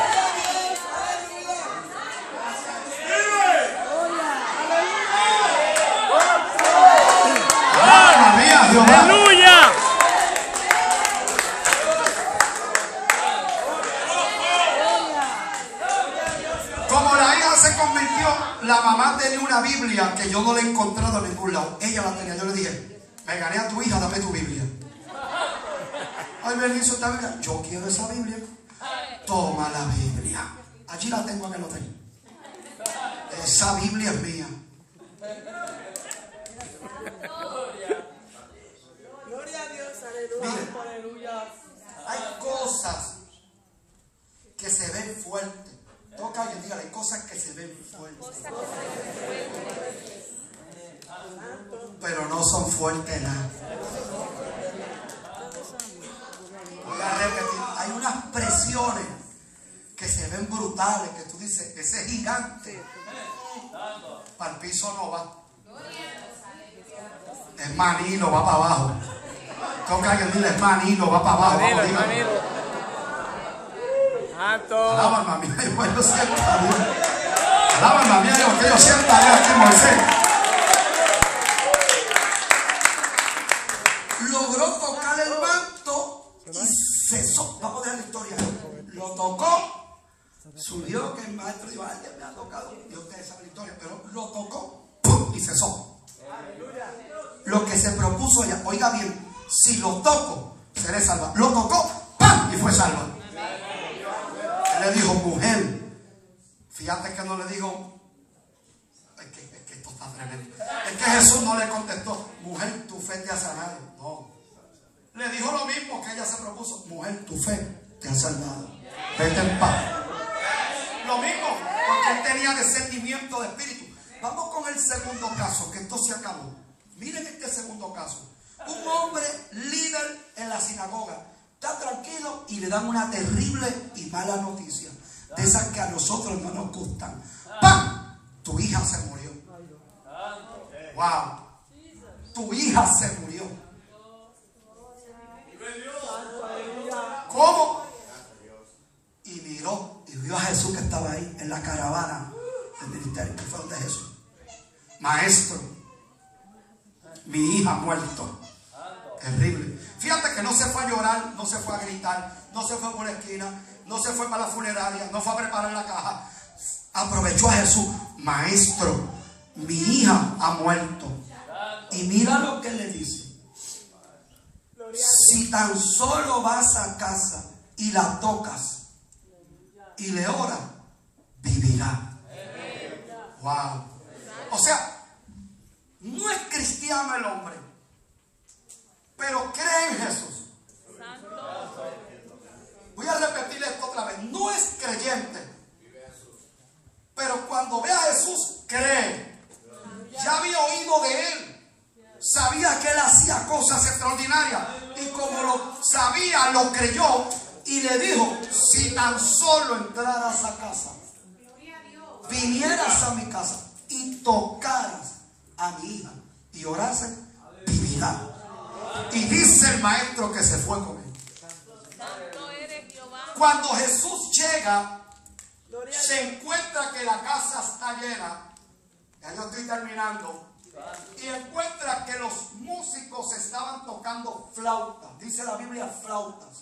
¡Alma mía, Jehová! ¡Aleluya! Como la hija se convirtió, la mamá tenía una Biblia que yo no la he encontrado en ningún lado. Ella la tenía. Yo le dije, me gané a tu hija, dame tu Biblia. Ay, Benicio, esta Biblia. Yo quiero esa Biblia. Toma la Biblia. Allí la tengo en el hotel. Esa Biblia es mía. Gloria a Dios, aleluya. Mire, Aleluya. hay cosas que se ven fuertes. Toca y dígale, hay cosas que se ven fuertes. Pero no son fuertes nada. Voy a repetir, hay unas presiones que se ven brutales, que tú dices, ese gigante para el piso no va. Es Manilo, va para abajo. Toca alguien, dile, es Manilo, va para abajo. Manilo, Vamos, dígalo. Manilo. Alto. Alaba alma mía, yo, yo sienta Dios. Alaba alma mía, yo, que yo sienta Dios aquí, Moisés. Logró tocar el manto y cesó. Vamos a ver la historia. Lo tocó, subió, que el maestro dijo, ay, me ha tocado. Y ustedes saben la historia, pero lo tocó, ¡pum! Y cesó. Lo que se propuso ella, oiga bien, si lo toco, seré salva. Lo tocó, ¡pam! Y fue salva. Él le dijo, mujer, fíjate que no le dijo, es que, es que esto está tremendo. Es que Jesús no le contestó, mujer, tu fe te ha sanado. No. Le dijo lo mismo que ella se propuso, mujer, tu fe te ha salvado. Vete en paz. Lo mismo, porque él tenía discernimiento de espíritu. Vamos con el segundo caso, que esto se acabó. Miren este segundo caso. Un hombre líder en la sinagoga está tranquilo y le dan una terrible y mala noticia. De esas que a nosotros no nos gustan. ¡Pam! Tu hija se murió. ¡Wow! Tu hija se murió. ¿Cómo? Y miró y vio a Jesús que estaba ahí en la caravana del ministerio. ¿Qué fue donde Jesús? Maestro, mi hija ha muerto. Terrible. Fíjate que no se fue a llorar, no se fue a gritar, no se fue por la esquina, no se fue para la funeraria, no fue a preparar la caja. Aprovechó a Jesús. Maestro, mi hija ha muerto. Y mira lo que le dice. Si tan solo vas a casa y la tocas y le oras, vivirá. Wow. O sea, no es cristiano el hombre, pero cree en Jesús. Voy a repetir esto otra vez. No es creyente, pero cuando ve a Jesús, cree. Ya había oído de él. Sabía que él hacía cosas extraordinarias. Y como lo sabía, lo creyó. Y le dijo, si tan solo entraras a casa, vinieras a mi casa y tocaras a mi hija y orases, vivirá. Y dice el maestro que se fue con él. Cuando Jesús llega, se encuentra que la casa está llena. Ya yo estoy terminando. Y encuentra que los músicos estaban tocando flautas. Dice la Biblia, flautas.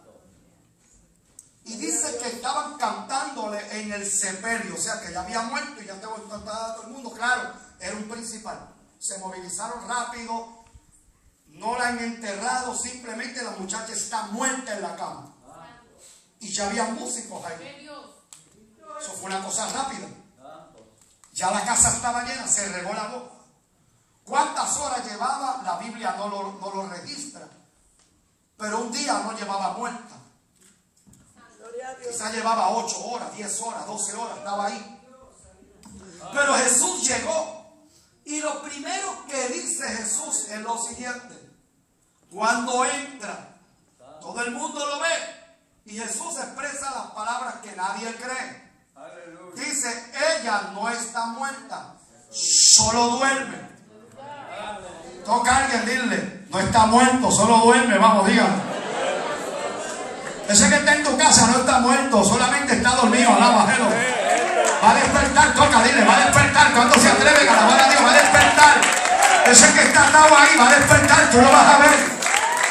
Y dice que estaban cantándole en el sepelio. O sea que ya había muerto y ya estaba todo el mundo. Claro, era un principal. Se movilizaron rápido. No la han enterrado. Simplemente la muchacha está muerta en la cama. Y ya había músicos ahí. Eso fue una cosa rápida. Ya la casa estaba llena. Se regó la voz. ¿Cuántas horas llevaba? La Biblia no lo, no lo registra. Pero un día no llevaba muerta. Quizás llevaba ocho horas, diez horas, doce horas. Estaba ahí. Pero Jesús llegó. Y lo primero que dice Jesús es lo siguiente. Cuando entra, todo el mundo lo ve. Y Jesús expresa las palabras que nadie cree. Dice, ella no está muerta, solo duerme. Toca a alguien, dile, no está muerto, solo duerme. Vamos, dígalo. Ese que está en tu casa no está muerto, solamente está dormido. Alábalo. Va a despertar, toca, dile, va a despertar. ¿Cuándo se atreven a alabar a Dios? Va a despertar. Ese que está atado ahí va a despertar, tú lo vas a ver.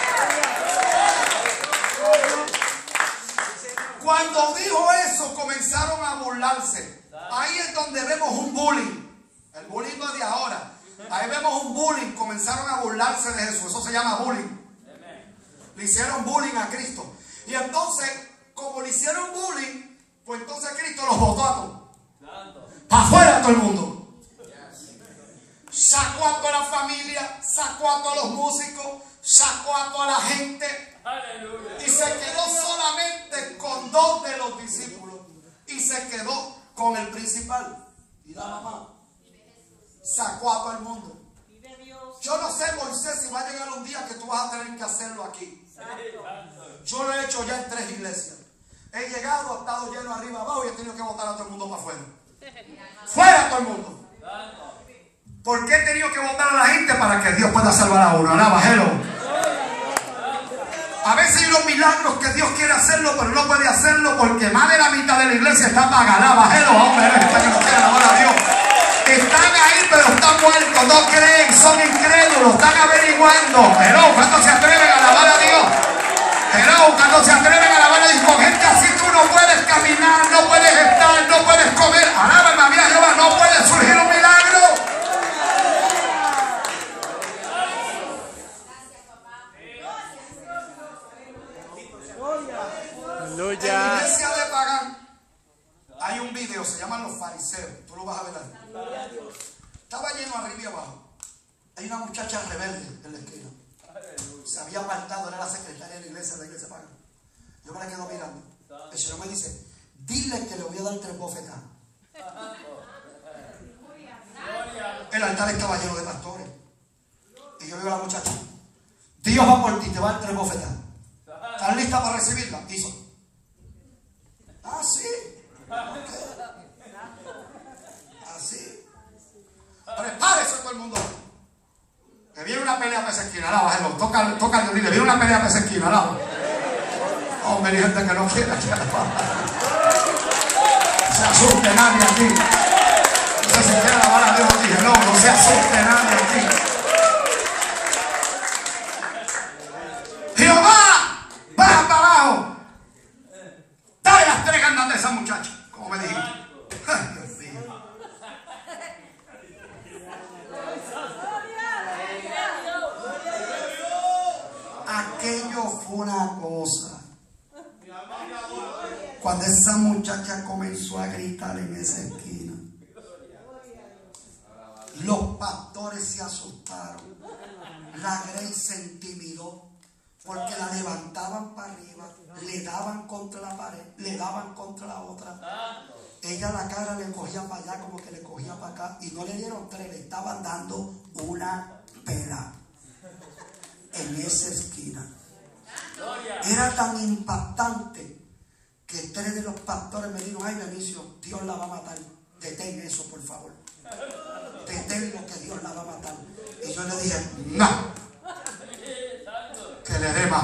Cuando dijo eso, comenzaron a burlarse. Ahí es donde vemos un bullying. El bullying no es de ahora. Ahí vemos un bullying. Comenzaron a burlarse de Jesús. Eso se llama bullying. Le hicieron bullying a Cristo. Y entonces, como le hicieron bullying, pues entonces Cristo los botó a todos. Para afuera todo el mundo. Sacó a toda la familia, sacó a todos los músicos, sacó a toda la gente. Y se quedó solamente con dos de los discípulos. Y se quedó con el principal y la mamá. Sacó a todo el mundo. Yo no sé, Moisés, si va a llegar un día que tú vas a tener que hacerlo aquí. Yo lo he hecho ya en tres iglesias. He llegado, he estado lleno arriba abajo y he tenido que botar a todo el mundo para afuera. Fuera todo el mundo. ¿Por qué he tenido que votar a la gente? Para que Dios pueda salvar a uno. Alaba, hello. A veces hay unos milagros que Dios quiere hacerlo, pero no puede hacerlo porque más de la mitad de la iglesia está apagada. Alaba, hello, hombre, hay gente que no quiere alabar a Dios. Están ahí, pero están muertos, no creen, son incrédulos, están averiguando. Hello, ¿cuántos se atreven a alabar a Dios? Hello, cuando se atreven a alabar a Dios, con gente así tú no puedes caminar, no puedes estar, no puedes comer. Alábame a mí, Jehová, no puede surgir un milagro. En la iglesia de Pagán hay un video, se llaman Los Fariseos. Tú lo vas a ver ahí. Estaba lleno arriba y abajo. Hay una muchacha rebelde en la esquina. Se había apartado, era la secretaria de la iglesia, de la iglesia Pagán. Yo me la quedo mirando. El Señor me dice, dile que le voy a dar tres bofetadas. El altar estaba lleno de pastores. Y yo digo a la muchacha, Dios va por ti, te va a dar tres bofetadas. ¿Estás lista para recibirla? Hizo. Ah, sí. Así. Prepárese todo el mundo. Que viene una pelea para esa esquina. Alaba, hello. Toca, toca el dile. Viene una pelea para esa esquina. Alaba. Hombre, hay gente que no quiere. No se asuste nadie aquí. No sé si quiere alabar a Dios. Dije, no, no se asuste nadie aquí. Jehová, baja para abajo. Dale las tres grandes de esa muchacha. Como me dijiste. Ay, Dios mío. Aquello fue una cosa. Cuando esa muchacha comenzó a gritar en esa esquina, los pastores se asustaron. La Grey se intimidó porque la levantaban para arriba, le daban contra la pared, le daban contra la otra. Ella la cara le cogía para allá como que le cogía para acá y no le dieron tres, le estaban dando una pela en esa esquina. Era tan impactante que tres de los pastores me dijeron, ay, Benicio, Dios la va a matar. Detén eso, por favor. Detén lo que Dios la va a matar. Y yo le dije, no, que le dé más.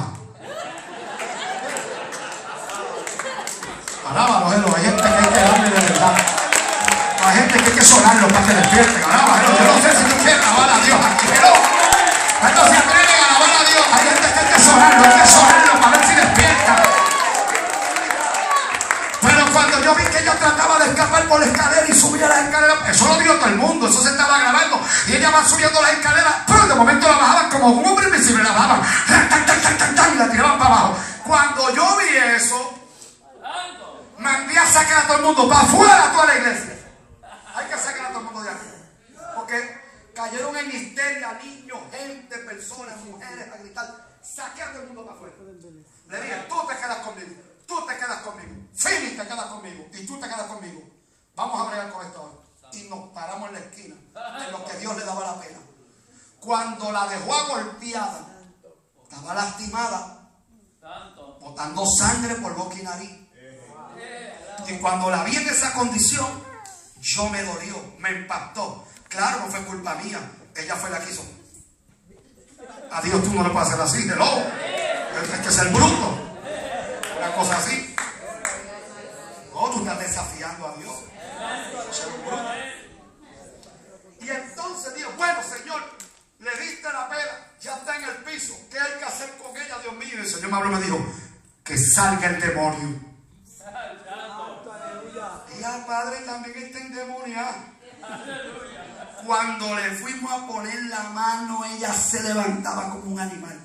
Alábalo, Elo. Hay gente que hay que darle de verdad. Hay gente que hay que sonarlo para que despierten. Alábalo. Yo no sé si tú quieres alabar a Dios aquí, pero cuando se atreven a alabar a Dios, hay gente que hay que sonarlo, hay que sonarlo para ver si despierta. Pero cuando yo vi que ella trataba de escapar por la escalera y subía las escaleras, eso lo vio todo el mundo, eso se estaba grabando, y ella va subiendo las escaleras, pero de momento la bajaban como un hombre invisible, la bajaban, y la tiraban para abajo. Cuando yo vi eso, mandé a sacar a todo el mundo para afuera, toda la iglesia. Hay que sacar a todo el mundo de aquí, porque cayeron en histeria niños, gente, personas, mujeres a gritar. Saqué a todo el mundo para afuera. Le dije, tú te quedas conmigo, tú te quedas conmigo, Philly te quedas conmigo y tú te quedas conmigo. Vamos a bregar con esto hoy. Y nos paramos en la esquina, en lo que Dios le daba la pena. Cuando la dejó agolpeada, estaba lastimada, botando sangre por boca y nariz. Y cuando la vi en esa condición, yo me dolió, me impactó. Claro, no fue culpa mía, ella fue la que hizo. A Dios tú no le puedes hacer así, de lobo. Es que es el bruto. Una cosa así. No, tú estás desafiando a Dios. Es un bruto. Y entonces dijo, bueno, Señor, le diste la pela, ya está en el piso. ¿Qué hay que hacer con ella, Dios mío? Y el Señor me habló y me dijo, que salga el demonio. Y al Padre también está endemoniado. Cuando le fuimos a poner la mano, ella se levantaba como un animal.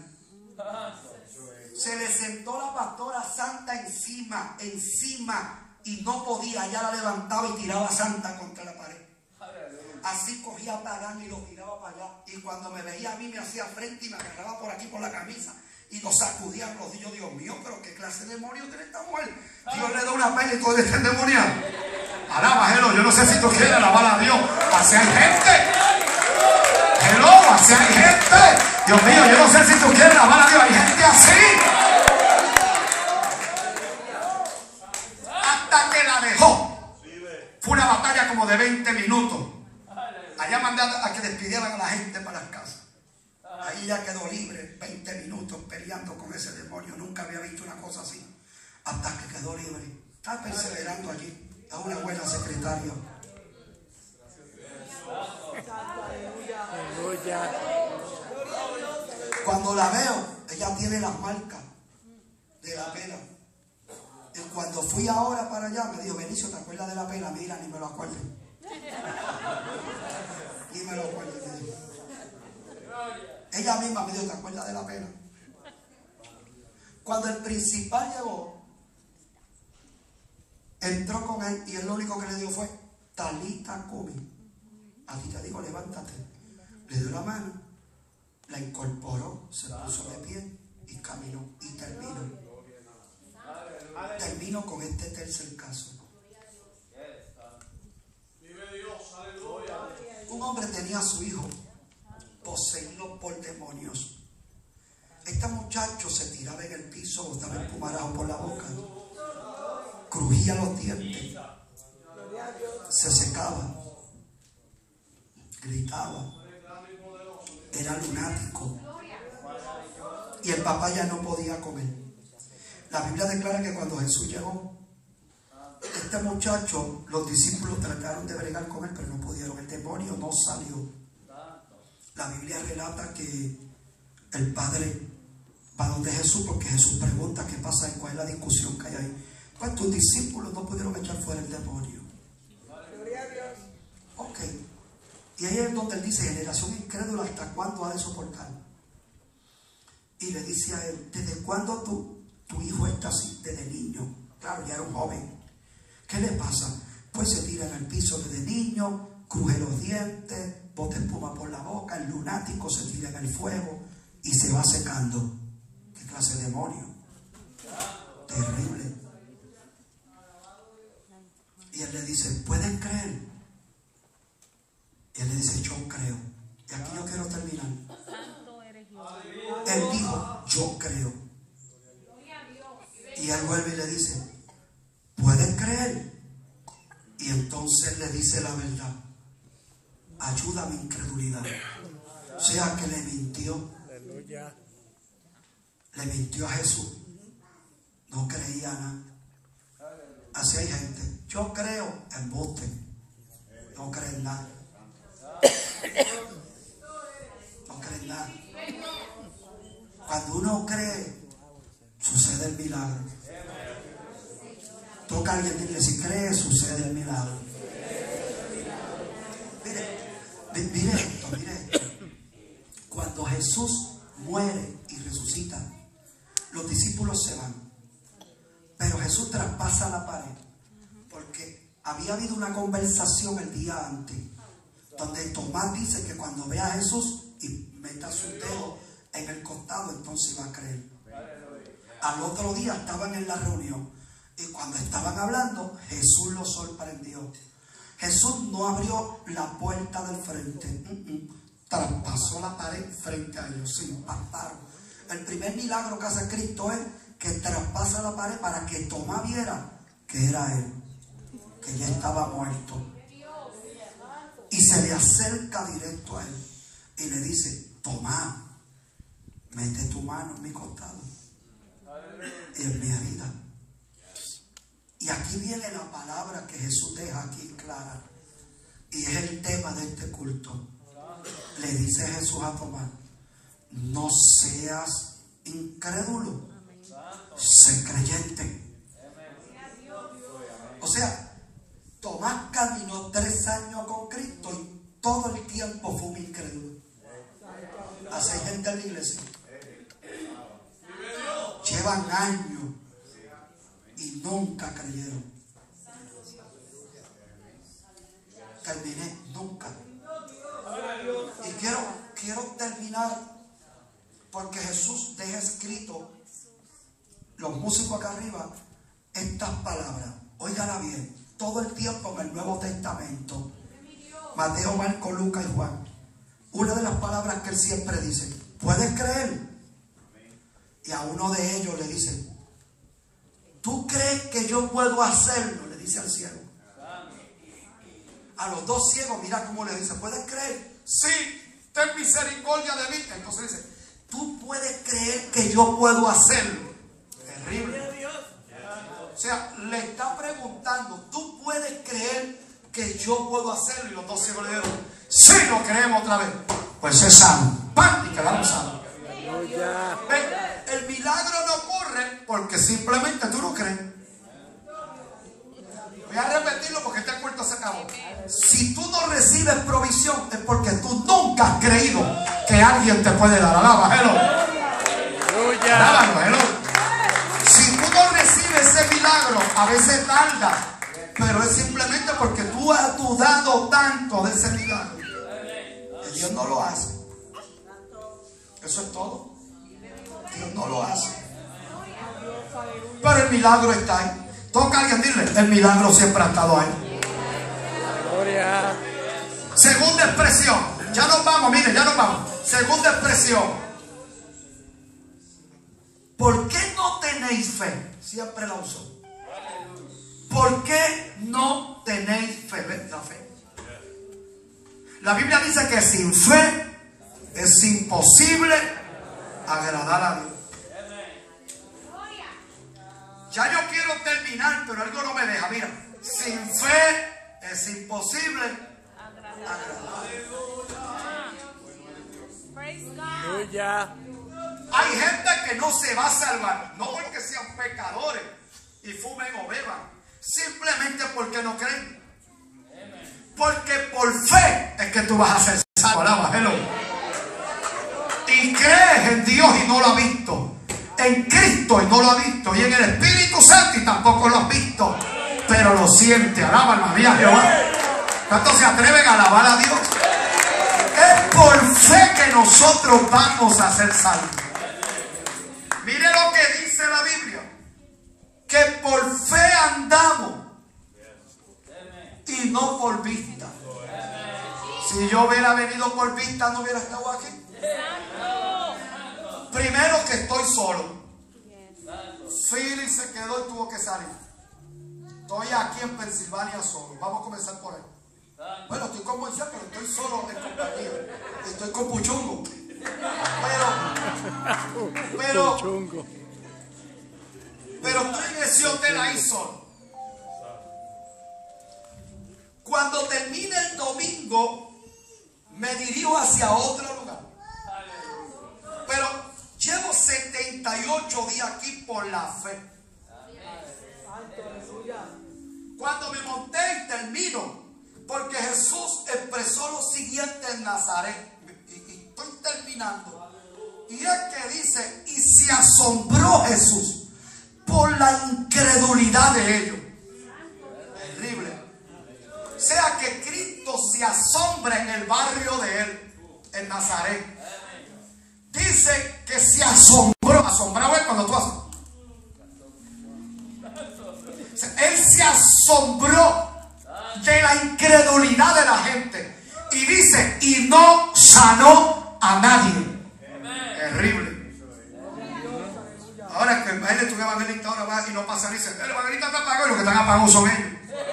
Se le sentó la pastora Santa encima, encima, y no podía. Ella la levantaba y tiraba a Santa contra la pared. Así cogía a Pagán y lo tiraba para allá. Y cuando me veía a mí, me hacía frente y me agarraba por aquí por la camisa. Y lo sacudía a los días. Dios mío, pero qué clase de demonio tiene esta mujer. Dios le da una pena y todo está endemoniado. Alaba, hello. Yo no sé si tú quieres alabar a Dios. Así hay gente. Hello, así hay gente. Dios mío, yo no sé si tú quieres alabar a Dios. Hay gente así. Hasta que la dejó. Fue una batalla como de veinte minutos. había mandado a que despidieran a la gente para las casas. Ahí ya quedó libre, veinte minutos peleando con ese demonio. Nunca había visto una cosa así. Hasta que quedó libre. Está perseverando allí. Es una buena secretaria. Aleluya. Cuando la veo, ella tiene las marcas de la pena. Y cuando fui ahora para allá, me dijo, Benicio, ¿te acuerdas de la pena? Mira, ni me lo acuerdo. Ni me lo acuerdo. Ella misma me dijo, ¿te acuerdas de la pena? Cuando el principal llegó, entró con él y él lo único que le dio fue, Talita Cumi. Así te digo, levántate. Le dio la mano, la incorporó, se puso de pie y caminó y terminó. Termino con este tercer caso. Un hombre tenía a su hijo poseído por demonios. Este muchacho se tiraba en el piso, botaba el pumarajo por la boca, crujía los dientes, se secaba, gritaba, era lunático y el papá ya no podía comer. La Biblia declara que cuando Jesús llegó, este muchacho, los discípulos trataron de bregar con él, pero no pudieron. El demonio no salió. La Biblia relata que el padre va donde Jesús, porque Jesús pregunta qué pasa y cuál es la discusión que hay ahí. Pues tus discípulos no pudieron echar fuera el demonio. Ok. Y ahí es donde él dice, generación incrédula, ¿hasta cuándo ha de soportar? Y le dice a él, ¿desde cuándo tú? Tu hijo está así desde niño. Claro, ya era un joven. ¿Qué le pasa? Pues se tira en el piso desde niño, cruje los dientes, bota espuma por la boca, el lunático se tira en el fuego y se va secando. ¿Qué clase de demonio? Terrible. Y él le dice, ¿pueden creer? Y él le dice, yo creo. Y aquí yo quiero terminar. Él dijo, yo creo. Y él vuelve y le dice, ¿puedes creer? Y entonces le dice la verdad. Ayuda a mi incredulidad. O sea que le mintió. Aleluya. Le mintió a Jesús. No creía nada. Así hay gente. Yo creo, embuste. No creen nada. No creen nada. Cuando uno cree, sucede el milagro. Toca a alguien y dile, si cree, sucede el milagro. Mire, mire esto, mire esto. Cuando Jesús muere y resucita, los discípulos se van. Pero Jesús traspasa la pared. Porque había habido una conversación el día antes, donde Tomás dice que cuando vea a Jesús y meta su dedo en el costado, entonces va a creer. Al otro día estaban en la reunión y cuando estaban hablando, Jesús los sorprendió. Jesús no abrió la puerta del frente, mm -mm. traspasó la pared frente a ellos, se impactaron. El primer milagro que hace Cristo es que traspasa la pared para que Tomás viera que era él, que ya estaba muerto. Y se le acerca directo a él y le dice, Tomás, mete tu mano en mi costado y en mi herida. Y aquí viene la palabra que Jesús deja aquí clara, y es el tema de este culto. Le dice Jesús a Tomás, no seas incrédulo, sé creyente. O sea, Tomás caminó tres años con Cristo y todo el tiempo fue un incrédulo. Así hay gente en la iglesia. Llevan años y nunca creyeron. Terminé, nunca. Y quiero, quiero terminar porque Jesús deja escrito, los músicos acá arriba, estas palabras. Óigala bien, todo el tiempo en el Nuevo Testamento, Mateo, Marco, Lucas y Juan, una de las palabras que él siempre dice, ¿puedes creer? Y a uno de ellos le dice, ¿tú crees que yo puedo hacerlo? Le dice al cielo. a los dos ciegos, mira cómo le dice, ¿puedes creer? Sí, ten misericordia de mí. Entonces dice, tú puedes creer que yo puedo hacerlo. Terrible. O sea, le está preguntando, ¿tú puedes creer que yo puedo hacerlo? Y los dos ciegos le dijeron, sí, lo creemos otra vez. Pues es sano. ¡Pam! Y quedaron sanos. ¿Ven? El milagro no ocurre porque simplemente tú no crees. Voy a repetirlo porque este cuento se acabó. Si tú no recibes provisión es porque tú nunca has creído que alguien te puede dar. Alaba, hello. Alábalo, hello. Si tú no recibes ese milagro, a veces tarda, pero es simplemente porque tú has dudado tanto de ese milagro que Dios no lo hace. Eso es todo. Dios no lo hace. Pero el milagro está ahí. Toca a alguien, dile, el milagro siempre ha estado ahí. Gloria. Segunda expresión. Ya nos vamos, mire, ya nos vamos. Segunda expresión. ¿Por qué no tenéis fe? Siempre la uso. ¿Por qué no tenéis fe? ¿Ves? La fe. La Biblia dice que sin fe es imposible agradar a Dios. Ya yo quiero terminar, pero algo no me deja. Mira, sin fe es imposible agradar. Aleluya. Hay gente que no se va a salvar, no porque sean pecadores y fumen o beban, simplemente porque no creen. Porque por fe es que tú vas a ser salvo. Alábalo. Y crees en Dios y no lo has visto, en Cristo y no lo has visto, y en el Espíritu Santo y tampoco lo has visto, pero lo siente. Alaba, alma mía, Jehová. ¿Cuántos se atreven a alabar a Dios? Es por fe que nosotros vamos a ser salvos. Mire lo que dice la Biblia, que por fe andamos y no por vista. Si yo hubiera venido por vista, no hubiera estado aquí. Primero que estoy solo. Philly se quedó y tuvo que salir. Estoy aquí en Pensilvania solo. Vamos a comenzar por ahí. Bueno, estoy con Moisés, pero estoy solo en compañía. Estoy con Puchungo. Pero, pero, pero estoy en ese hotel ahí solo. Cuando termine el domingo, me dirijo hacia otro lugar. Pero llevo setenta y ocho días aquí por la fe. Cuando me monté y termino, porque Jesús expresó lo siguiente en Nazaret, y, y estoy terminando, y es que dice, y se asombró Jesús por la incredulidad de ellos. Terrible. O sea que Cristo se asombra en el barrio de él, en Nazaret. Dice que se asombró. Asombrado es cuando tú asombras. Él se asombró de la incredulidad de la gente. Y dice, y no sanó a nadie. Terrible. Ahora que imagínate un evangelista ahora va y no pasa, dice, el evangelista está apagado y los que están apagados son ellos.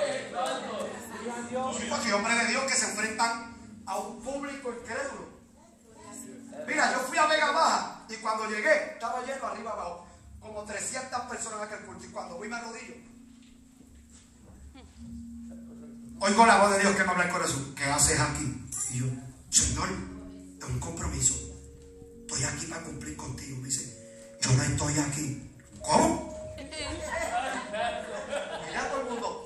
Porque hombres de Dios que se enfrentan a un público incrédulo. Mira, yo fui a Vega Baja y cuando llegué estaba lleno arriba abajo, como trescientas personas en aquel culto, y cuando voy me arrodillo, oigo la voz de Dios que me habla el corazón. ¿Qué haces aquí? Y yo, Señor, es un compromiso, estoy aquí para cumplir contigo. Me dice, yo no estoy aquí. ¿Cómo? Mira todo el mundo.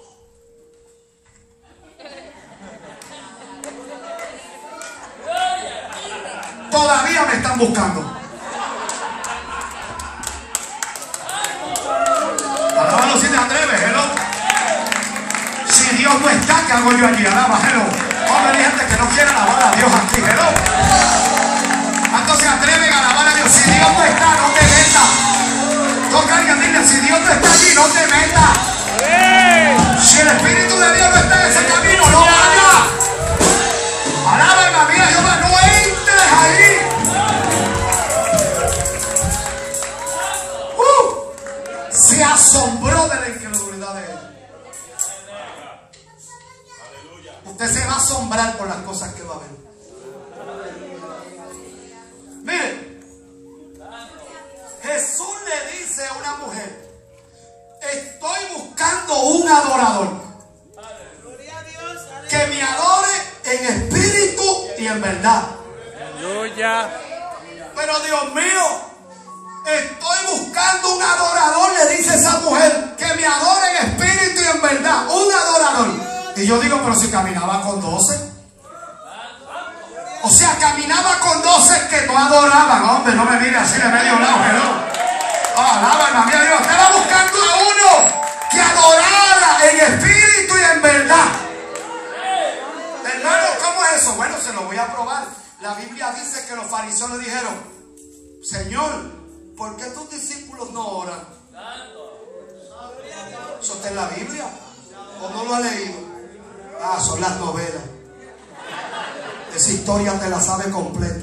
Todavía me están buscando. Alábalo si te atreves, hello. Si Dios no está, ¿qué hago yo allí? Alaba, hello. Hombre, hay gente que no quiere alabar a Dios aquí, hello. ¿Cuántos se atreven a alabar a Dios? Si Dios no está, no te metas. Toca a alguien, dile, si Dios no está allí, no te metas. Si el Espíritu de Dios no está en ese camino, no vayas. Alaba, alma mía, Jehová, no entres ahí. Uh, se asombró de la incredulidad de él. Usted se va a asombrar por las cosas que va a ver. Mire, Jesús le dice a una mujer: estoy buscando un adorador que me adore en espíritu y en verdad. Aleluya. Pero Dios mío, estoy buscando un adorador, le dice esa mujer, que me adore en espíritu y en verdad. Un adorador. Y yo digo, pero si caminaba con doce. O sea, caminaba con doce que no adoraban. Hombre, no me mire así de medio lado, hello. Oh, alaba, hermano mío, Dios. Estaba buscando a uno que adorara en espíritu y en verdad. Hermano, ¿cómo es eso? Bueno, se lo voy a probar. La Biblia dice que los fariseos le dijeron: Señor, ¿por qué tus discípulos no oran? ¿Eso está en la Biblia? ¿O no lo ha leído? Ah, son las novelas. Esa historia te la sabe completa.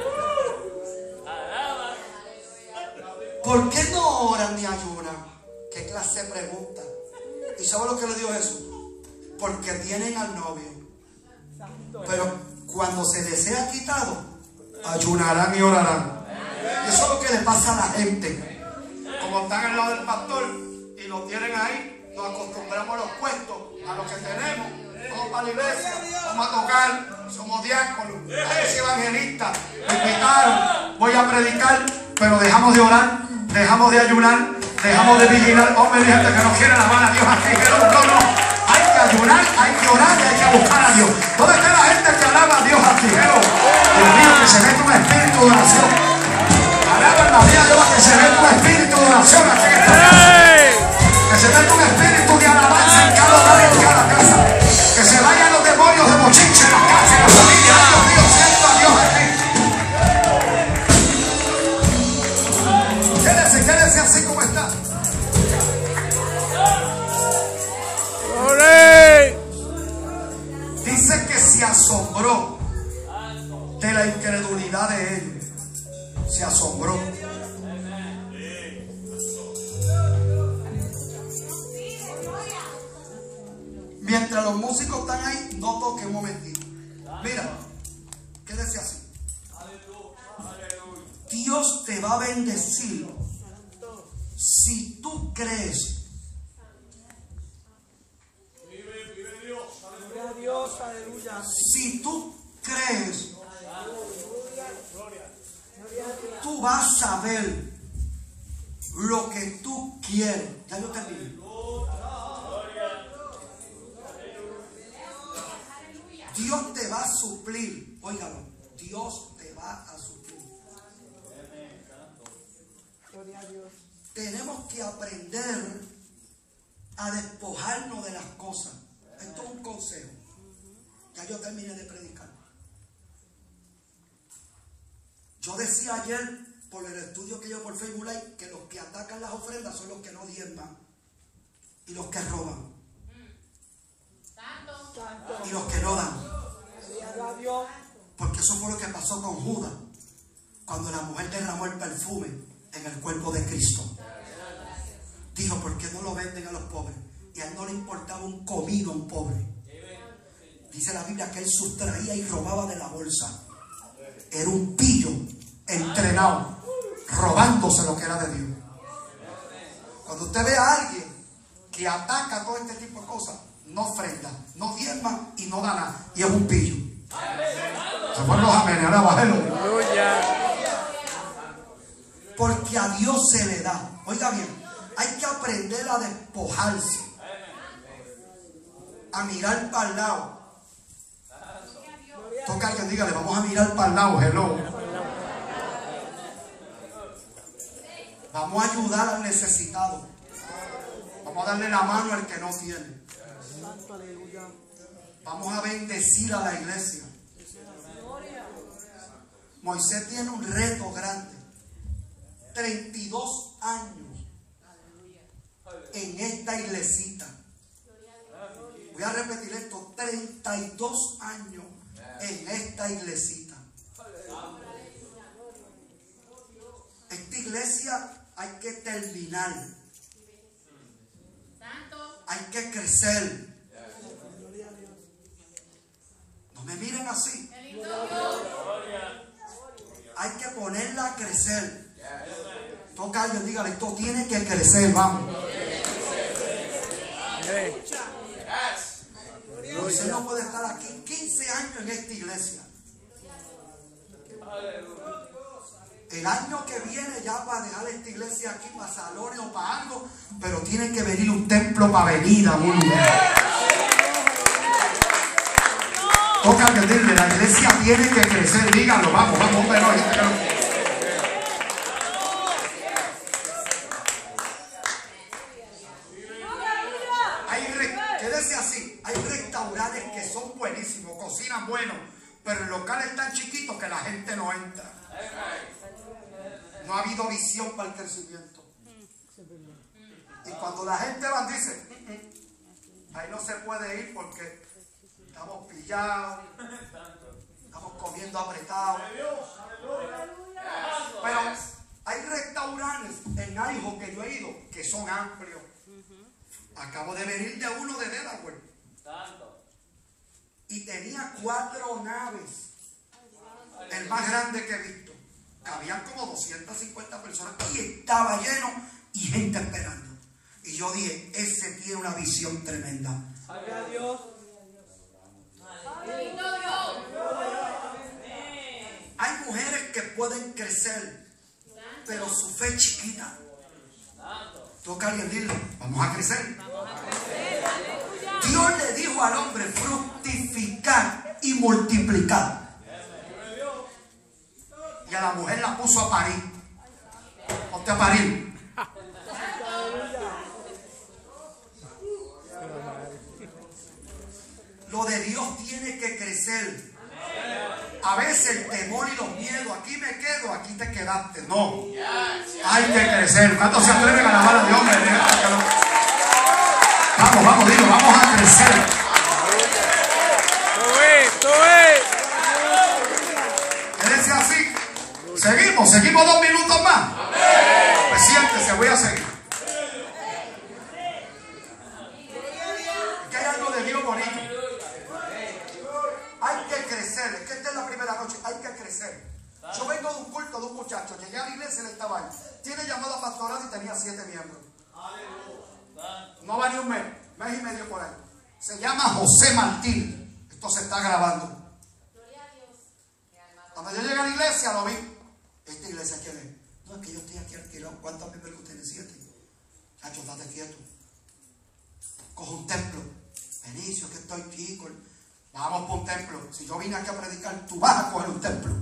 ¿Por qué no oran ni ayunan? ¿Qué clase de pregunta? ¿Y sabe lo que le dijo Jesús? Porque tienen al novio. Pero cuando se les sea quitado, ayunarán y orarán. Y eso es lo que le pasa a la gente. Como están al lado del pastor y lo tienen ahí, nos acostumbramos a los puestos, a lo que tenemos. Vamos para la iglesia, vamos a tocar, somos diáconos, a veces evangelistas. Me invitaron, voy a predicar, pero dejamos de orar, dejamos de ayunar, dejamos de vigilar. Hombre, hay gente que no quiere alabar a Dios así. No, no, no. Hay que ayunar, hay que orar y hay que buscar a Dios. ¿Dónde está la gente que alaba a Dios así? Dios mío, que se mete un espíritu de oración. Alaba a María, Dios, que se mete un espíritu de oración aquí en esta casa. Que se mete un espíritu de alabanza en cada hogar, en cada casa. Que se vayan los demonios de bochinche en la casa, en la familia. Ay, Dios mío, siento a Dios aquí. Quédese, quédese así como está. Dice que se asombró de la incredulidad de ellos. Se asombró. Mientras los músicos están ahí, no toque un momentito. Mira, quédese así. Dios te va a bendecir si tú crees. Dios, aleluya. Si tú crees, tú vas a ver lo que tú quieres. Ya yo terminé. Dios te va a suplir. Óigalo, Dios te va a suplir. Tenemos que aprender a despojarnos de las cosas. Esto es un consejo. Ya yo terminé de predicar. Yo decía ayer por el estudio que yo por Facebook Live que los que atacan las ofrendas son los que no diezman y los que roban y los que no dan. Porque eso fue lo que pasó con Judas cuando la mujer derramó el perfume en el cuerpo de Cristo. Dijo: ¿por qué no lo venden a los pobres? Y a él no le importaba un comino a un pobre. Dice la Biblia que él sustraía y robaba de la bolsa. Era un pillo entrenado, robándose lo que era de Dios. Cuando usted ve a alguien que ataca todo este tipo de cosas, no ofrenda, no diezma y no da nada, y es un pillo. Se fueron los amenes, ahora bájelo. Porque a Dios se le da. Oiga bien, hay que aprender a despojarse, a mirar para el lado. Toca a alguien, dígale: vamos a mirar para el lado, hello. Vamos a ayudar al necesitado. Vamos a darle la mano al que no tiene. Vamos a bendecir a la iglesia. Moisés tiene un reto grande. treinta y dos años en esta iglesita. Voy a repetir esto: treinta y dos años en esta iglesita. Esta iglesia hay que terminar. Hay que crecer. crecer. Toca a alguien, dígale, esto tiene que crecer, vamos. Usted no puede estar aquí quince años en esta iglesia. El año que viene ya para dejar esta iglesia aquí para salones o para algo, pero tiene que venir un templo para venir a un lugar. Toca decirle, la iglesia tiene que crecer, díganlo, vamos, vamos, pero hay re, quédese así, hay restaurantes que son buenísimos, cocinan bueno, pero el local es tan chiquito que la gente no entra. No ha habido visión para el crecimiento. Y cuando la gente va, dice, ahí no se puede ir porque estamos pillados, estamos comiendo apretados. Pero hay restaurantes en Aijo que yo he ido que son amplios. Acabo de venir de uno de Delaware y tenía cuatro naves, el más grande que he visto. Habían como doscientas cincuenta personas y estaba lleno y gente esperando. Y yo dije, ese tiene una visión tremenda. Hay mujeres que pueden crecer, pero su fe es chiquita. Toca a alguien decirle, vamos a crecer. Dios le dijo al hombre, fructificar y multiplicar. Y a la mujer la puso a parir. Ponte a parir. Lo de Dios tiene que crecer. A veces el temor y los miedos, aquí me quedo, aquí te quedaste. No. Hay que crecer. ¿Cuántos se atreven a alabar a Dios? Vamos, vamos, digo, vamos a crecer. Quédense así. Seguimos, seguimos dos minutos más. Pues siéntese, voy a seguir. Es que hay algo de Dios bonito. Hay que crecer. Es que esta es la primera noche. Hay que crecer. Yo vengo de un culto de un muchacho. Llegué a la iglesia y él estaba ahí. Tiene llamada pastoral y tenía siete miembros. No va ni un mes. Mes y medio por ahí. Se llama José Martín. Esto se está grabando. Cuando yo llegué a la iglesia lo vi. ¿Esta iglesia quién es? No, es que yo estoy aquí alquilado. ¿Cuántos miembros usted tiene? Siete. Cacho, date quieto. Cojo un templo. Benicio, que estoy chico. Vamos por un templo. Si yo vine aquí a predicar, tú vas a coger un templo.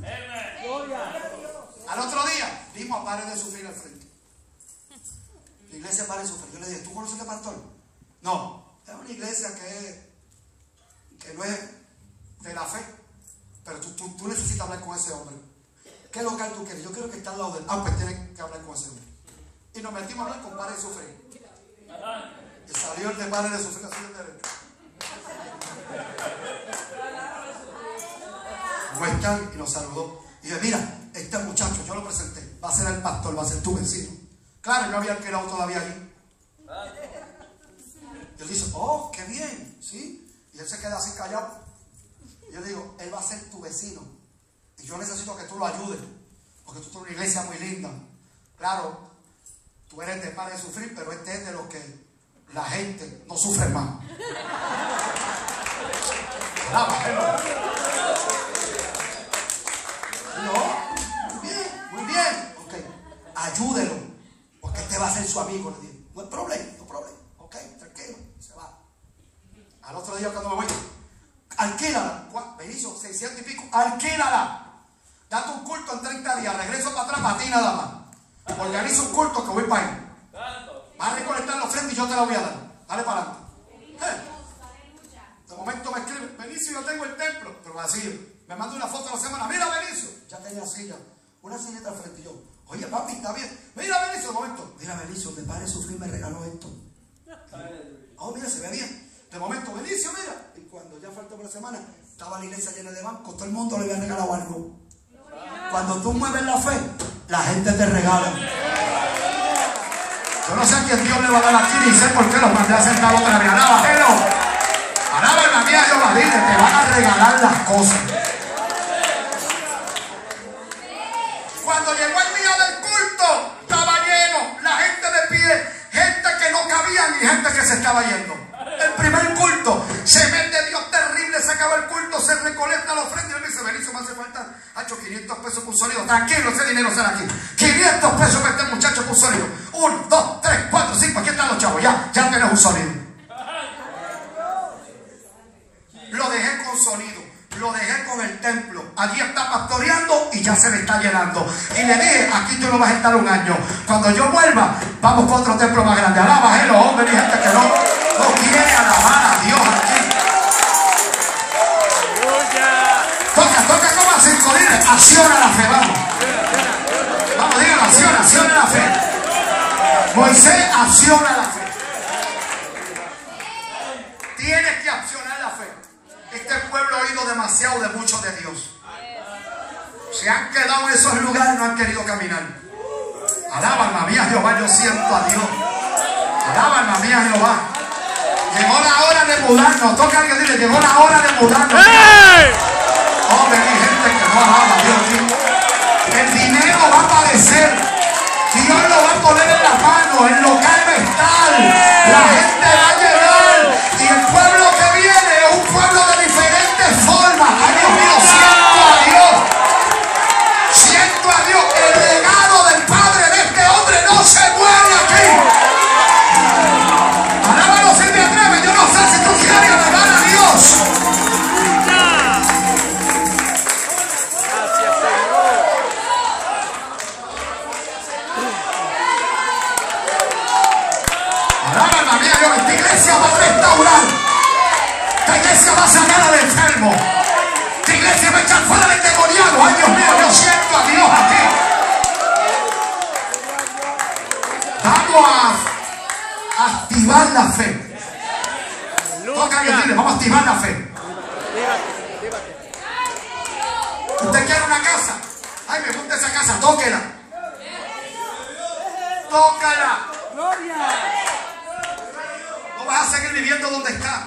Al otro día, vimos a Pare de Sufrir al frente. La iglesia Pare de Sufrir. Yo le dije, ¿tú conoces a este pastor? No. Es una iglesia que, que no es de la fe. Pero tú, tú, tú necesitas hablar con ese hombre. ¿Qué local tú quieres? Yo quiero que esté al lado de él. Ah, pues tienes que hablar con ese hombre. Y nos metimos a hablar con Pare de Sufrir. Y salió el de Pare de Sufrir así de derecho. ¿Cómo están? Y nos saludó. Y dije, mira, este muchacho, yo lo presenté. Va a ser el pastor, va a ser tu vecino. Claro, yo había alquilado todavía ahí. Y él dice, oh, qué bien, ¿sí? Y él se queda así callado. Y yo le digo, él va a ser tu vecino. Y yo necesito que tú lo ayudes. Porque tú tienes una iglesia muy linda. Claro, tú eres de Pare de Sufrir, pero este es de los que la gente no sufre más. No, muy bien, muy bien. Ok, ayúdelo. Porque este va a ser su amigo. Le digo, no hay problema, no hay problema. Ok, tranquilo, se va. Al otro día cuando me voy, alquílala. Benicio, seiscientos y pico, alquílala. Date un culto en treinta días, regreso para atrás para ti nada más. Organiza un culto que voy para ahí. Vas a recolectar la ofrenda y yo te la voy a dar. Dale para adelante. ¿Eh? De momento me escribe, Benicio, yo tengo el templo, pero vacío. Me manda una foto a la semana, mira Benicio. Ya tenía silla, una sillita al frente y yo. Oye papi, está bien. Mira Benicio, de momento. Mira Benicio, de Pare de Sufrir me regaló esto. Oh, mira, se ve bien. De momento, Benicio, mira. Y cuando ya faltó por la semana, estaba la iglesia llena de bancos, todo el mundo le había regalado algo. Cuando tú mueves la fe, la gente te regala. Yo no sé a quién Dios le va a dar aquí, ni sé por qué los mandé a sentar otra vez. Alaba, pero alaba en la mía, yo la dije, te van a regalar las cosas. Cuando llegó el día yendo. El primer culto, se mete Dios terrible, se acaba el culto, se recolecta la ofrenda y él dice, Benicio, me hace falta, hacho, quinientos pesos por un sonido. Tranquilo, ese dinero será aquí. quinientos pesos para este muchacho por un sonido. Uno, dos, tres, cuatro, cinco, aquí están los chavos, ya, ya tenés un sonido. Lo dejé con sonido, lo dejé con el templo. Allí está pastoreando y ya se le está llenando. Y le dije, aquí tú no vas a estar un año. Cuando yo vuelva, vamos con otro templo más grande. Alaba, los hombres y gente que no, no quiere alabar a Dios aquí. Toca, toca como a cinco líderes. Acciona la fe, vamos. Vamos, díganlo, acciona, acciona la fe. Moisés, acciona la fe. Tienes que accionar la fe. Este pueblo ha oído demasiado de mucho de Dios. Se han quedado en esos lugares y no han querido caminar. Alaba, alma mía, Jehová, yo siento a Dios. Alaba, alma mía, Jehová. Llegó la hora de mudarnos. Toca a alguien, dile, llegó la hora de mudarnos. ¡Hey! Oh, ven, hay gente que no alaba a Dios aquí. El dinero va a aparecer. Dios lo va a poner en la mano, el local va a estar. La gente va a llegar. Y el pueblo que viene es un pueblo de diferentes formas. Ay, Dios mío, siento a Dios. Siento a Dios. El legado del padre de este hombre no se muere aquí. Alábalo si te atreves. Yo no sé si tú quieres alabar a Dios. Gracias, Señor. Alaba, alma mía, Dios. Esta iglesia va a restaurar. Esta iglesia va a sacar al enfermo. Esta iglesia va a echar fuera al endemoniado. Ay, Dios mío, yo siento a Dios aquí. Vamos a activar la fe. Toca a decirle, vamos a activar la fe. Usted quiere una casa. Ay, me gusta esa casa, tóquela. Tócala. Gloria. No vas a seguir viviendo donde está.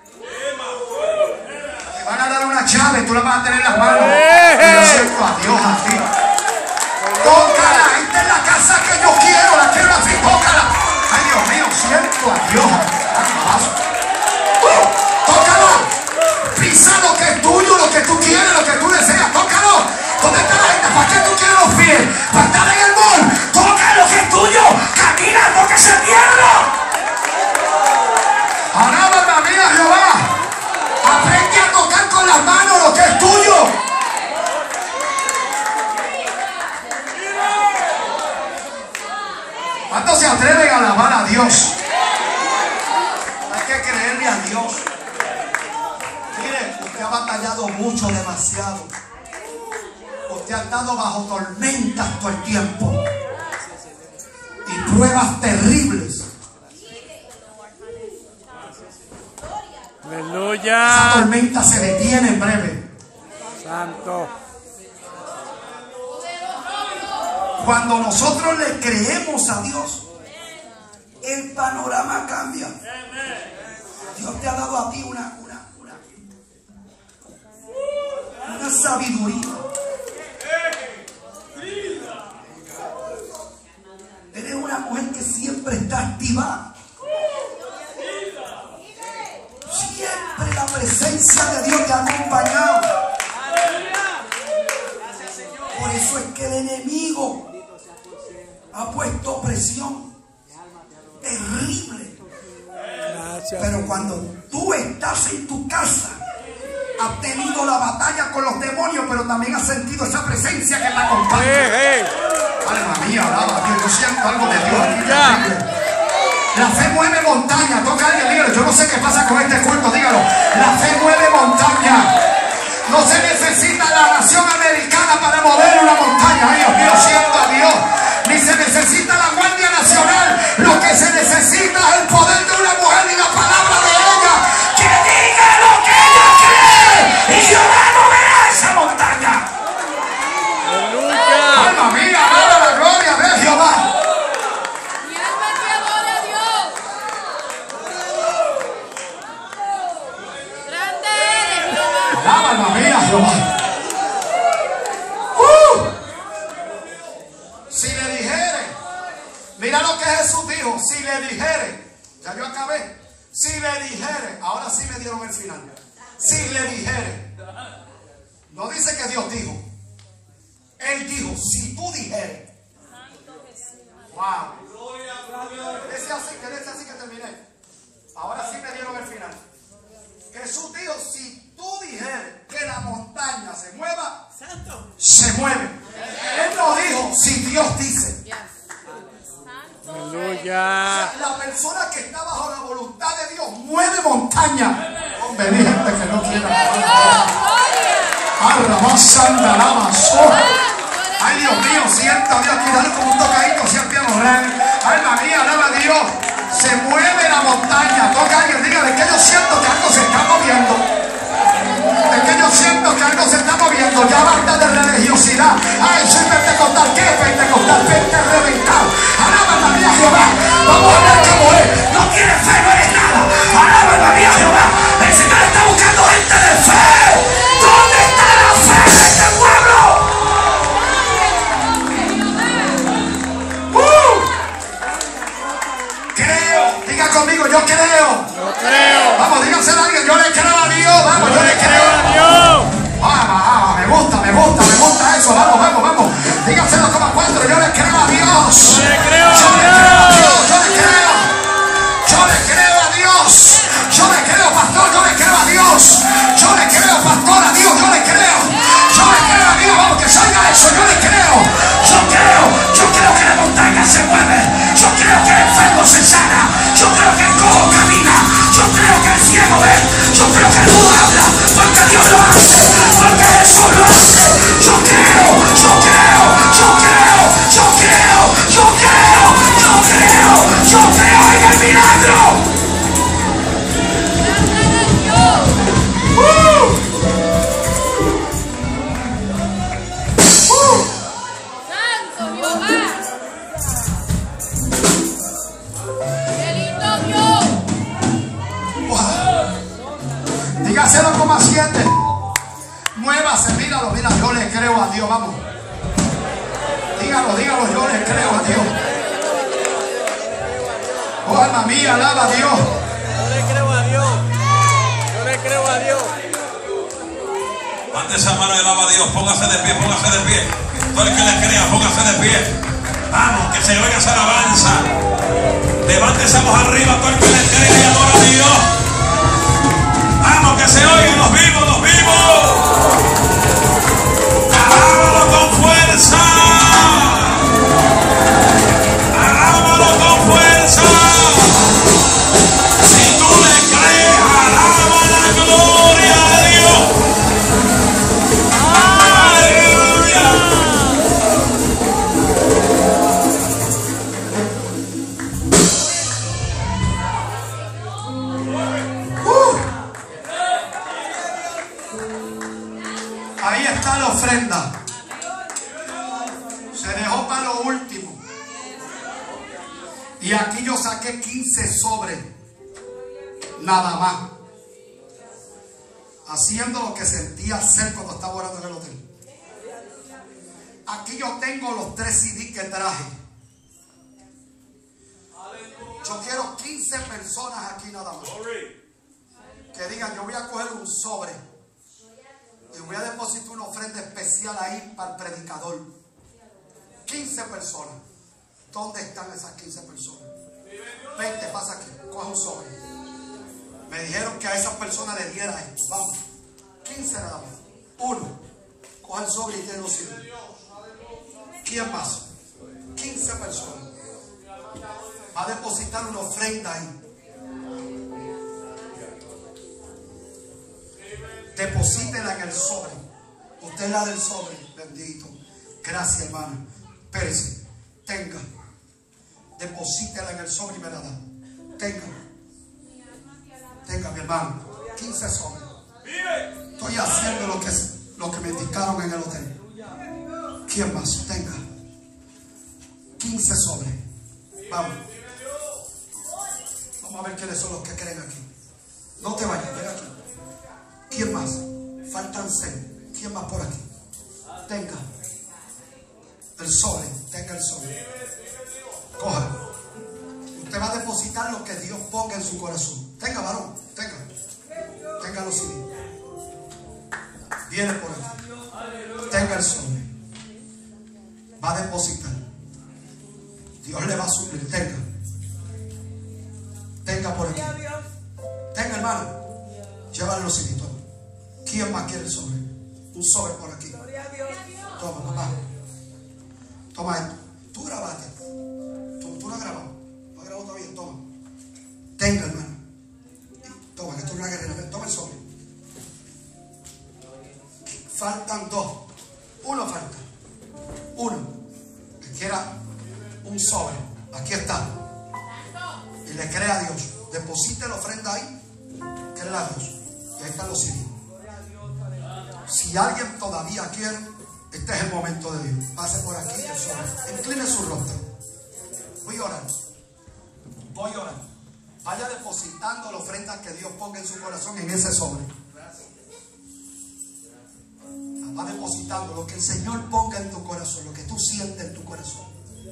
Te van a dar una llave, tú la vas a tener en las manos. Yo siento a Dios así. Tócala, esta es la casa que yo quiero, la quiero así, tócala. Ay, Dios mío, siento a Dios. Uh, tócala. Pisa lo que es tuyo, lo que tú quieres, lo que tú deseas. Tócalo. ¿Dónde está la gente? ¿Para qué tú quieres los pies? ¿Para estar en el mall? Toca lo que es tuyo. Camina lo que se pierde. Alaba, alma mía, Jehová. Aprende a tocar con las manos lo que es tuyo. ¿Cuántos se atreven a alabar a Dios? Hay que creerle a Dios. Mire, usted ha batallado mucho, demasiado. Usted ha estado bajo tormentas todo el tiempo. Y pruebas terribles. Esa Aleluya. tormenta se detiene en breve. Santo. Cuando nosotros le creemos a Dios, el panorama cambia. Dios te ha dado a ti una, una, una, una sabiduría. Eres una mujer que siempre está activada. Siempre la presencia de Dios te ha acompañado. Por eso es que el enemigo ha puesto presión terrible. Gracias. Pero cuando tú estás en tu casa, has tenido la batalla con los demonios, pero también has sentido esa presencia que te acompaña. Hey, hey. Alma mía, alaba a Dios. Yo siento algo de Dios aquí. Ya. terrible. La fe mueve montaña. Toca a alguien, dígalo. Yo no sé qué pasa con este culto, dígalo. La fe mueve montaña. No se necesita la nación americana para mover una montaña. Ay, Dios mío, siento a Dios. Ni se necesita la Guardia Nacional. Lo que se necesita es el poder de una mujer y la palabra de ella. Que diga lo que ella cree. Y yo voy a mover a esa montaña. Aleluya. Alma mía, alaba la gloria de Jehová. Mi alma te adora a Dios. Grande eres, Jehová. Alaba, alma mía, Jehová. Uh. Si le dijere, mira lo que Jesús dijo. Si le dijere, ya yo acabé. Si le dijere, ahora sí me dieron el final. Si le dijere, no dice que Dios dijo. Él dijo, si tú dijeres. Wow. Quédese así, quédese así que terminé. Ahora sí me dieron el final. Jesús dijo, si tú dijeres que la montaña se mueva, se mueve. Él no dijo, si Dios dice. Aleluya. La persona que está bajo la voluntad de Dios mueve montaña. Hombre, hay gente que no quiere. Ay, Dios mío, siento a Dios aquí, dale como un tocadito, siempre a morrer. Alma mía, alaba a Dios. Se mueve la montaña. Toca a alguien, dígale que yo siento que algo se está moviendo. Es que yo siento que algo se está moviendo. Ya basta de religiosidad. Ay, soy pentecostal. ¿Qué es pentecostal? Pente reventado. Alaba a María Jehová. Vamos a ver cómo es. No tienes fe, no eres nada. Alaba a María Jehová. El Señor está buscando gente de fe. ¿Dónde está la fe de este pueblo? Uh. Creo. Diga conmigo, yo creo. Yo creo. Vamos, díganselo a alguien. Yo le creo a Dios. Vamos, yo, Yo le le creo. creo a Dios. Vamos, vamos, me gusta, me gusta, me gusta eso. Vamos, vamos, vamos. Díganselo como cuatro. Yo le creo a Dios. Yo le creo a Yo le creo a Dios. Dios. Yo le creo. Yo le creo a Dios. Yo le creo, pastor. Yo le creo a Dios. Yo le creo, pastor, a Dios. Yo le creo. Yo le creo a Dios. Vamos, que salga eso. Yo le creo. Yo creo. Yo creo que la montaña se mueve. Yo creo que el enfermo se sana. Yo creo que el cojo camina. Yo creo que el ciego ve. Yo creo que el mudo habla. Porque Dios lo hace. Porque Jesús lo hace. Yo creo. Yo creo. Yo creo. Yo creo. Yo creo. Yo creo. Yo creo en el milagro. ¡Uh! ¡Uh! Santo Jehová. Qué lindo Dios. Wow. Dígaselo como a siete. Muévase, míralo, mira, yo le creo a Dios, vamos. Dígalo, dígalo, yo le creo a Dios. Oh, alma mía, alaba a Dios. Yo le creo a Dios. Yo le creo a Dios. Levante esa mano y alaba a Dios. Póngase de pie, póngase de pie. Todo el que le crea, póngase de pie. Vamos, que se oiga esa alabanza. Levante esa voz arriba, todo el que le crea y adora a Dios. Vamos, que se oigan los vivos, los vivos. Alábalo con fuerza. Alábalo con fuerza. Si tú le crees, alaba la gloria de Dios. Aleluya. Ahí está la ofrenda. Se dejó para lo último. Y aquí yo saqué quince sobres. Nada más. Haciendo lo que sentía hacer cuando estaba orando en el hotel. Aquí yo tengo los tres C D que traje. Yo quiero quince personas aquí nada más. Que digan, yo voy a coger un sobre. Y voy a depositar una ofrenda especial ahí para el predicador. quince personas. ¿Dónde están esas quince personas? veinte, pasa aquí. Coge un sobre. Me dijeron que a esas personas le diera esto. Vamos. quince nada más. Uno. Coge el sobre y tiene los cien. ¿Quién más? quince personas. Va a depositar una ofrenda ahí. Deposítela en el sobre. Usted es la del sobre. Bendito. Gracias, hermano. Espérese. Tenga. Deposítela en el sobre y me la da. Tenga. Tenga, mi hermano. quince sobres. Estoy haciendo lo que, lo que me indicaron en el hotel. ¿Quién más? Tenga. quince sobres. Vamos. Vamos a ver quiénes son los que creen aquí. No te vayas. Ven aquí. ¿Quién más? Faltan seis. ¿Quién más por aquí? Tenga el sobre. Tenga el sobre. Coja. Usted va a depositar lo que Dios ponga en su corazón. Tenga, varón, tenga. Tenga los C D. Viene por aquí. Tenga el sobre. Va a depositar. Dios le va a suplir. Tenga. Tenga por aquí. Tenga, hermano. Llévale los C D. Toma. ¿Quién más quiere el sobre? Un sobre por aquí. Toma, papá. Toma esto. Tú grabaste. Tú, tú no has grabado. No has grabado todavía. Toma. Tenga, hermano. Toma, que esto es una guerrera. Toma el sobre. Faltan dos. Uno falta. Uno. Que quiera un sobre. Aquí está. Y le cree a Dios. Deposite la ofrenda ahí. Créele a Dios. Y ahí están los C D. Si alguien todavía quiere, este es el momento de Dios. Pase por aquí. El sobre. Incline su rostro. Voy a orar. Voy a orar. Vaya depositando la ofrenda que Dios ponga en su corazón en ese sobre. Va depositando lo que el Señor ponga en tu corazón, lo que tú sientes en tu corazón.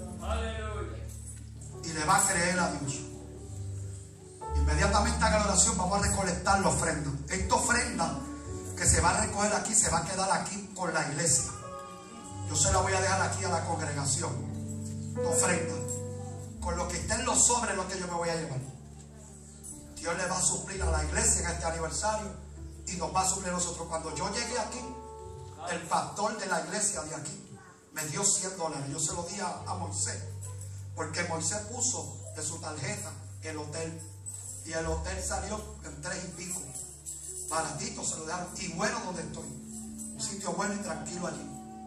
Y le va a creer a Dios. Inmediatamente haga la oración, vamos a recolectar la ofrenda. Esta ofrenda que se va a recoger aquí, se va a quedar aquí con la iglesia. Yo se la voy a dejar aquí a la congregación. La ofrenda. Con lo que esté en los sobres, lo que yo me voy a llevar. Dios le va a suplir a la iglesia en este aniversario y nos va a suplir a nosotros. Cuando yo llegué aquí, el pastor de la iglesia de aquí me dio cien dólares. Yo se lo di a, a Moisés, porque Moisés puso de su tarjeta el hotel, y el hotel salió en tres y pico, baratito, se lo dejaron, y bueno donde estoy, un sitio bueno y tranquilo allí.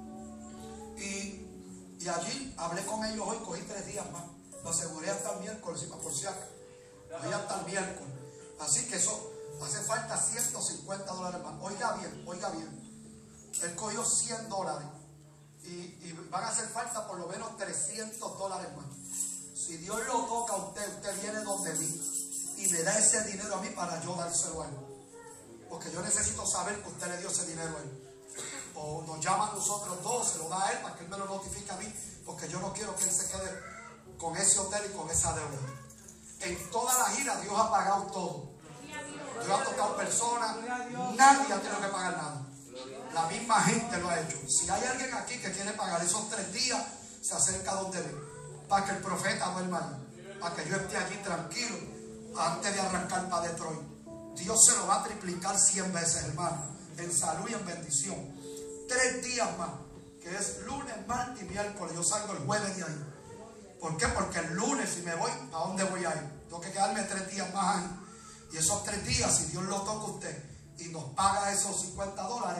Y, y allí hablé con ellos hoy, cogí tres días más, lo aseguré hasta el miércoles, y por si acaso, hoy hasta el miércoles. Así que eso hace falta ciento cincuenta dólares más. Oiga bien, oiga bien. Él cogió cien dólares y, y van a hacer falta por lo menos trescientos dólares más. Si Dios lo toca a usted, usted viene donde mí y me da ese dinero a mí para yo dárselo a él. Porque yo necesito saber que usted le dio ese dinero a él. O nos llama a nosotros dos, se lo da a él para que él me lo notifique a mí, porque yo no quiero que él se quede con ese hotel y con esa deuda. En toda la gira Dios ha pagado todo. Dios ha tocado personas, nadie ha tenido que pagar nada. La misma gente lo ha hecho. Si hay alguien aquí que quiere pagar esos tres días, se acerca donde ve, para que el profeta duerma allí, para que yo esté allí tranquilo antes de arrancar para Detroit. Dios se lo va a triplicar cien veces, hermano, en salud y en bendición. Tres días más, que es lunes, martes y miércoles. Yo salgo el jueves de ahí. ¿Por qué? Porque el lunes, si me voy, ¿a dónde voy a ir? Tengo que quedarme tres días más ahí. Y esos tres días, si Dios lo toca a usted y nos paga esos cincuenta dólares,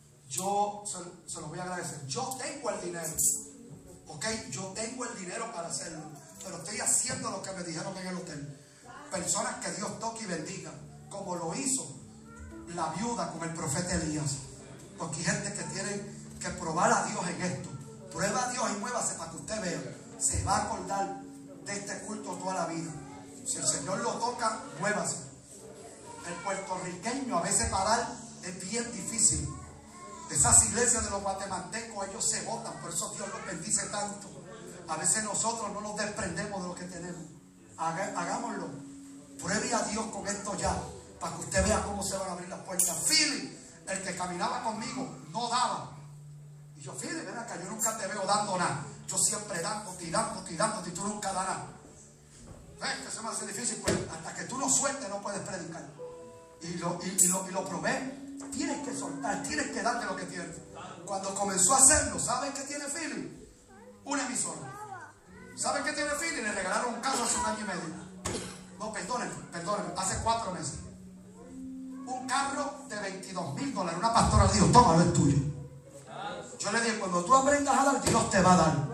yo se, se lo voy a agradecer. Yo tengo el dinero, ok, yo tengo el dinero para hacerlo, pero estoy haciendo lo que me dijeron en el hotel. Personas que Dios toque y bendiga, como lo hizo la viuda con el profeta Elías. Porque hay gente que tiene que probar a Dios en esto. Prueba a Dios y muévase para que usted vea. Se va a acordar de este culto toda la vida. Si el Señor lo toca, muévase. El puertorriqueño a veces parar es bien difícil. Esas iglesias de los guatemaltecos, ellos se botan, por eso Dios los bendice tanto. A veces nosotros no nos desprendemos de lo que tenemos. Haga, hagámoslo. Pruebe a Dios con esto ya, para que usted vea cómo se van a abrir las puertas. Philly, el que caminaba conmigo, no daba. Y yo, Philly, ven acá, yo nunca te veo dando nada. Yo siempre dando, tirando, tirando, y tú nunca das nada. ¿Ves que se me hace difícil? Pues hasta que tú no sueltes no puedes predicar. Y lo, y, y lo, y lo probé. Tienes que soltar, tienes que darte lo que tienes. Cuando comenzó a hacerlo, ¿saben qué tiene Philly? Una emisora. ¿Saben qué tiene Philly? Le regalaron un carro hace un año y medio. No, perdónenme, perdónenme, hace cuatro meses. Un carro de veintidós mil dólares. Una pastora le dijo, tómalo, es tuyo. Yo le dije, cuando tú aprendas a dar, Dios te va a dar.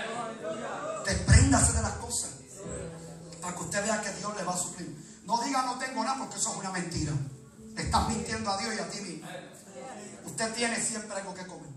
Despréndase de las cosas, para que usted vea que Dios le va a suplir. No diga no tengo nada, porque eso es una mentira. Le estás mintiendo a Dios y a ti mismo. Usted tiene siempre algo que comer.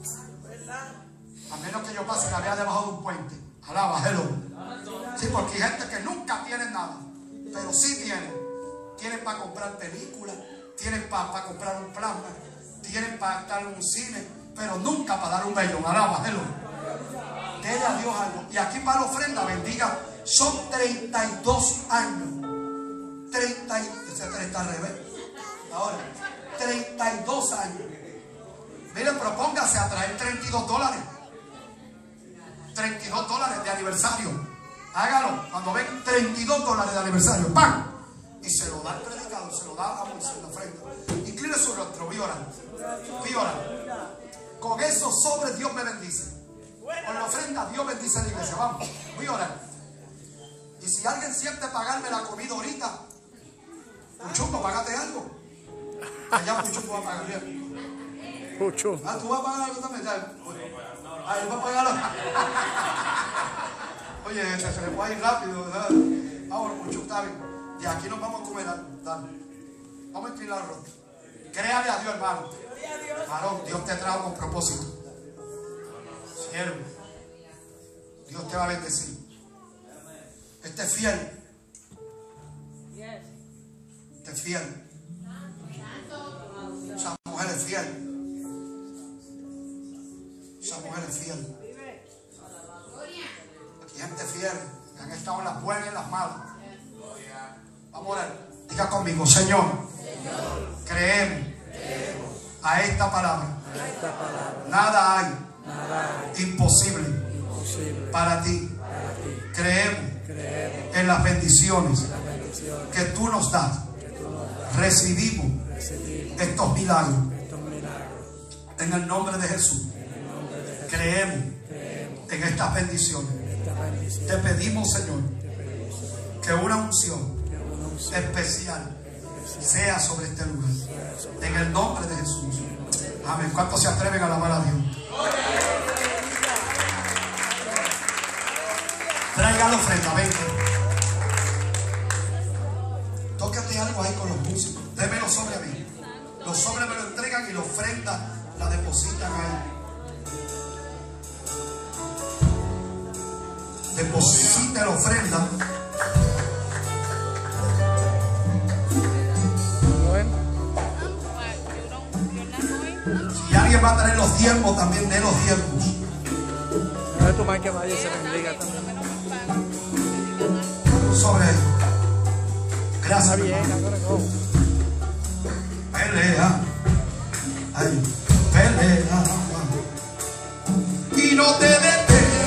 A menos que yo pase y la vea debajo de un puente. Alaba, hello. Sí, porque hay gente que nunca tiene nada, pero sí tienen. Tienen para comprar películas, tienen para pa comprar un plasma, tienen para estar en un cine, pero nunca para dar un bello. Alaba, hello. Dele a Dios algo. Y aquí para la ofrenda, bendiga. Son treinta y dos años treinta, ese treinta al revés. Ahora, treinta y dos años. Mire, propóngase a traer treinta y dos dólares. treinta y dos dólares de aniversario. Hágalo. Cuando ven treinta y dos dólares de aniversario, ¡pam! Y se lo da al predicador, se lo da a Moisés en la frente. Incline su rostro, voy orando. Voy orando. Con esos sobres Dios me bendice. Con la ofrenda Dios bendice a la iglesia. Vamos, voy a orar. Y si alguien siente pagarme la comida ahorita, Puchumbo, págate algo. Allá Puchumbo va a pagar bien. Pucho. Ah, tú vas a pagar algo también. Ah, él va a pagar algo. Oye, este se le puede ir rápido, ¿verdad? Ahora, Puchumbo, está bien. Y aquí nos vamos a comer. Dale. Vamos a inclinar el rostro. Créale a Dios, hermano. Varón, Dios te trajo con propósito. Siervo, Dios te va a bendecir. Este es fiel. Este es fiel. Esa mujer es fiel. Esa mujer es fiel. Aquí hay gente fiel que han estado en las buenas y en las malas. Vamos a orar. Diga conmigo, Señor, creemos a esta palabra. Nada hay imposible para ti. Creemos en las bendiciones que tú nos das. Recibimos estos milagros en el nombre de Jesús. Creemos en estas bendiciones. Te pedimos, Señor, que una unción especial sea sobre este lugar, en el nombre de Jesús. Amén. ¿Cuántos se atreven a alabar a Dios? Traiga la ofrenda, venga. Tócate algo ahí con los músicos. Démelo sobre a mí. Los sobres me lo entregan y la ofrenda la depositan ahí. Deposite la ofrenda. Si alguien va a traer los diezmos, también de los diezmos. No es tu mal que vaya y se bendiga también. Sobre él. Gracias. Está bien, I'm gonna go. Pelea. Ay, pelea. Y no te detengas.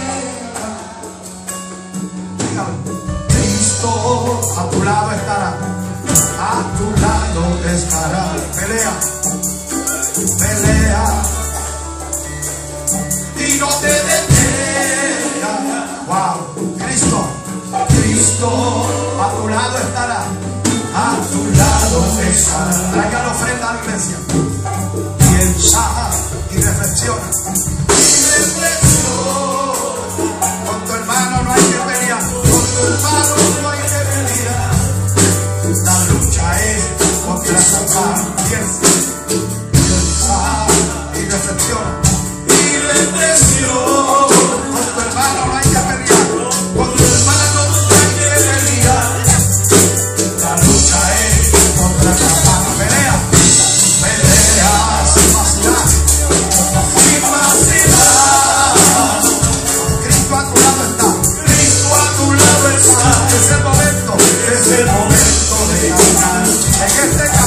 Cristo a tu lado estará. A tu lado estará. Pelea. Pelea. Y no te detengas. Wow. Cristo. Cristo a tu lado estará. A tu lado estará. Traiga la ofrenda a la iglesia. Piensa y reflexiona. Y reflexiona. Con tu hermano no hay que pelear. Con tu hermano no hay que pelear. La lucha es contra Satanás. Piensa. Piensa y reflexiona. Y reflexiona. Con tu hermano no hay que pelear. Con tu hermano no hay que pelear. La lucha es contra Satanás. Pelea. Pelea sin vacilar. Sin vacilar. Cristo a tu lado está. Cristo a tu lado está. Es el momento. Es el momento de ganar. En este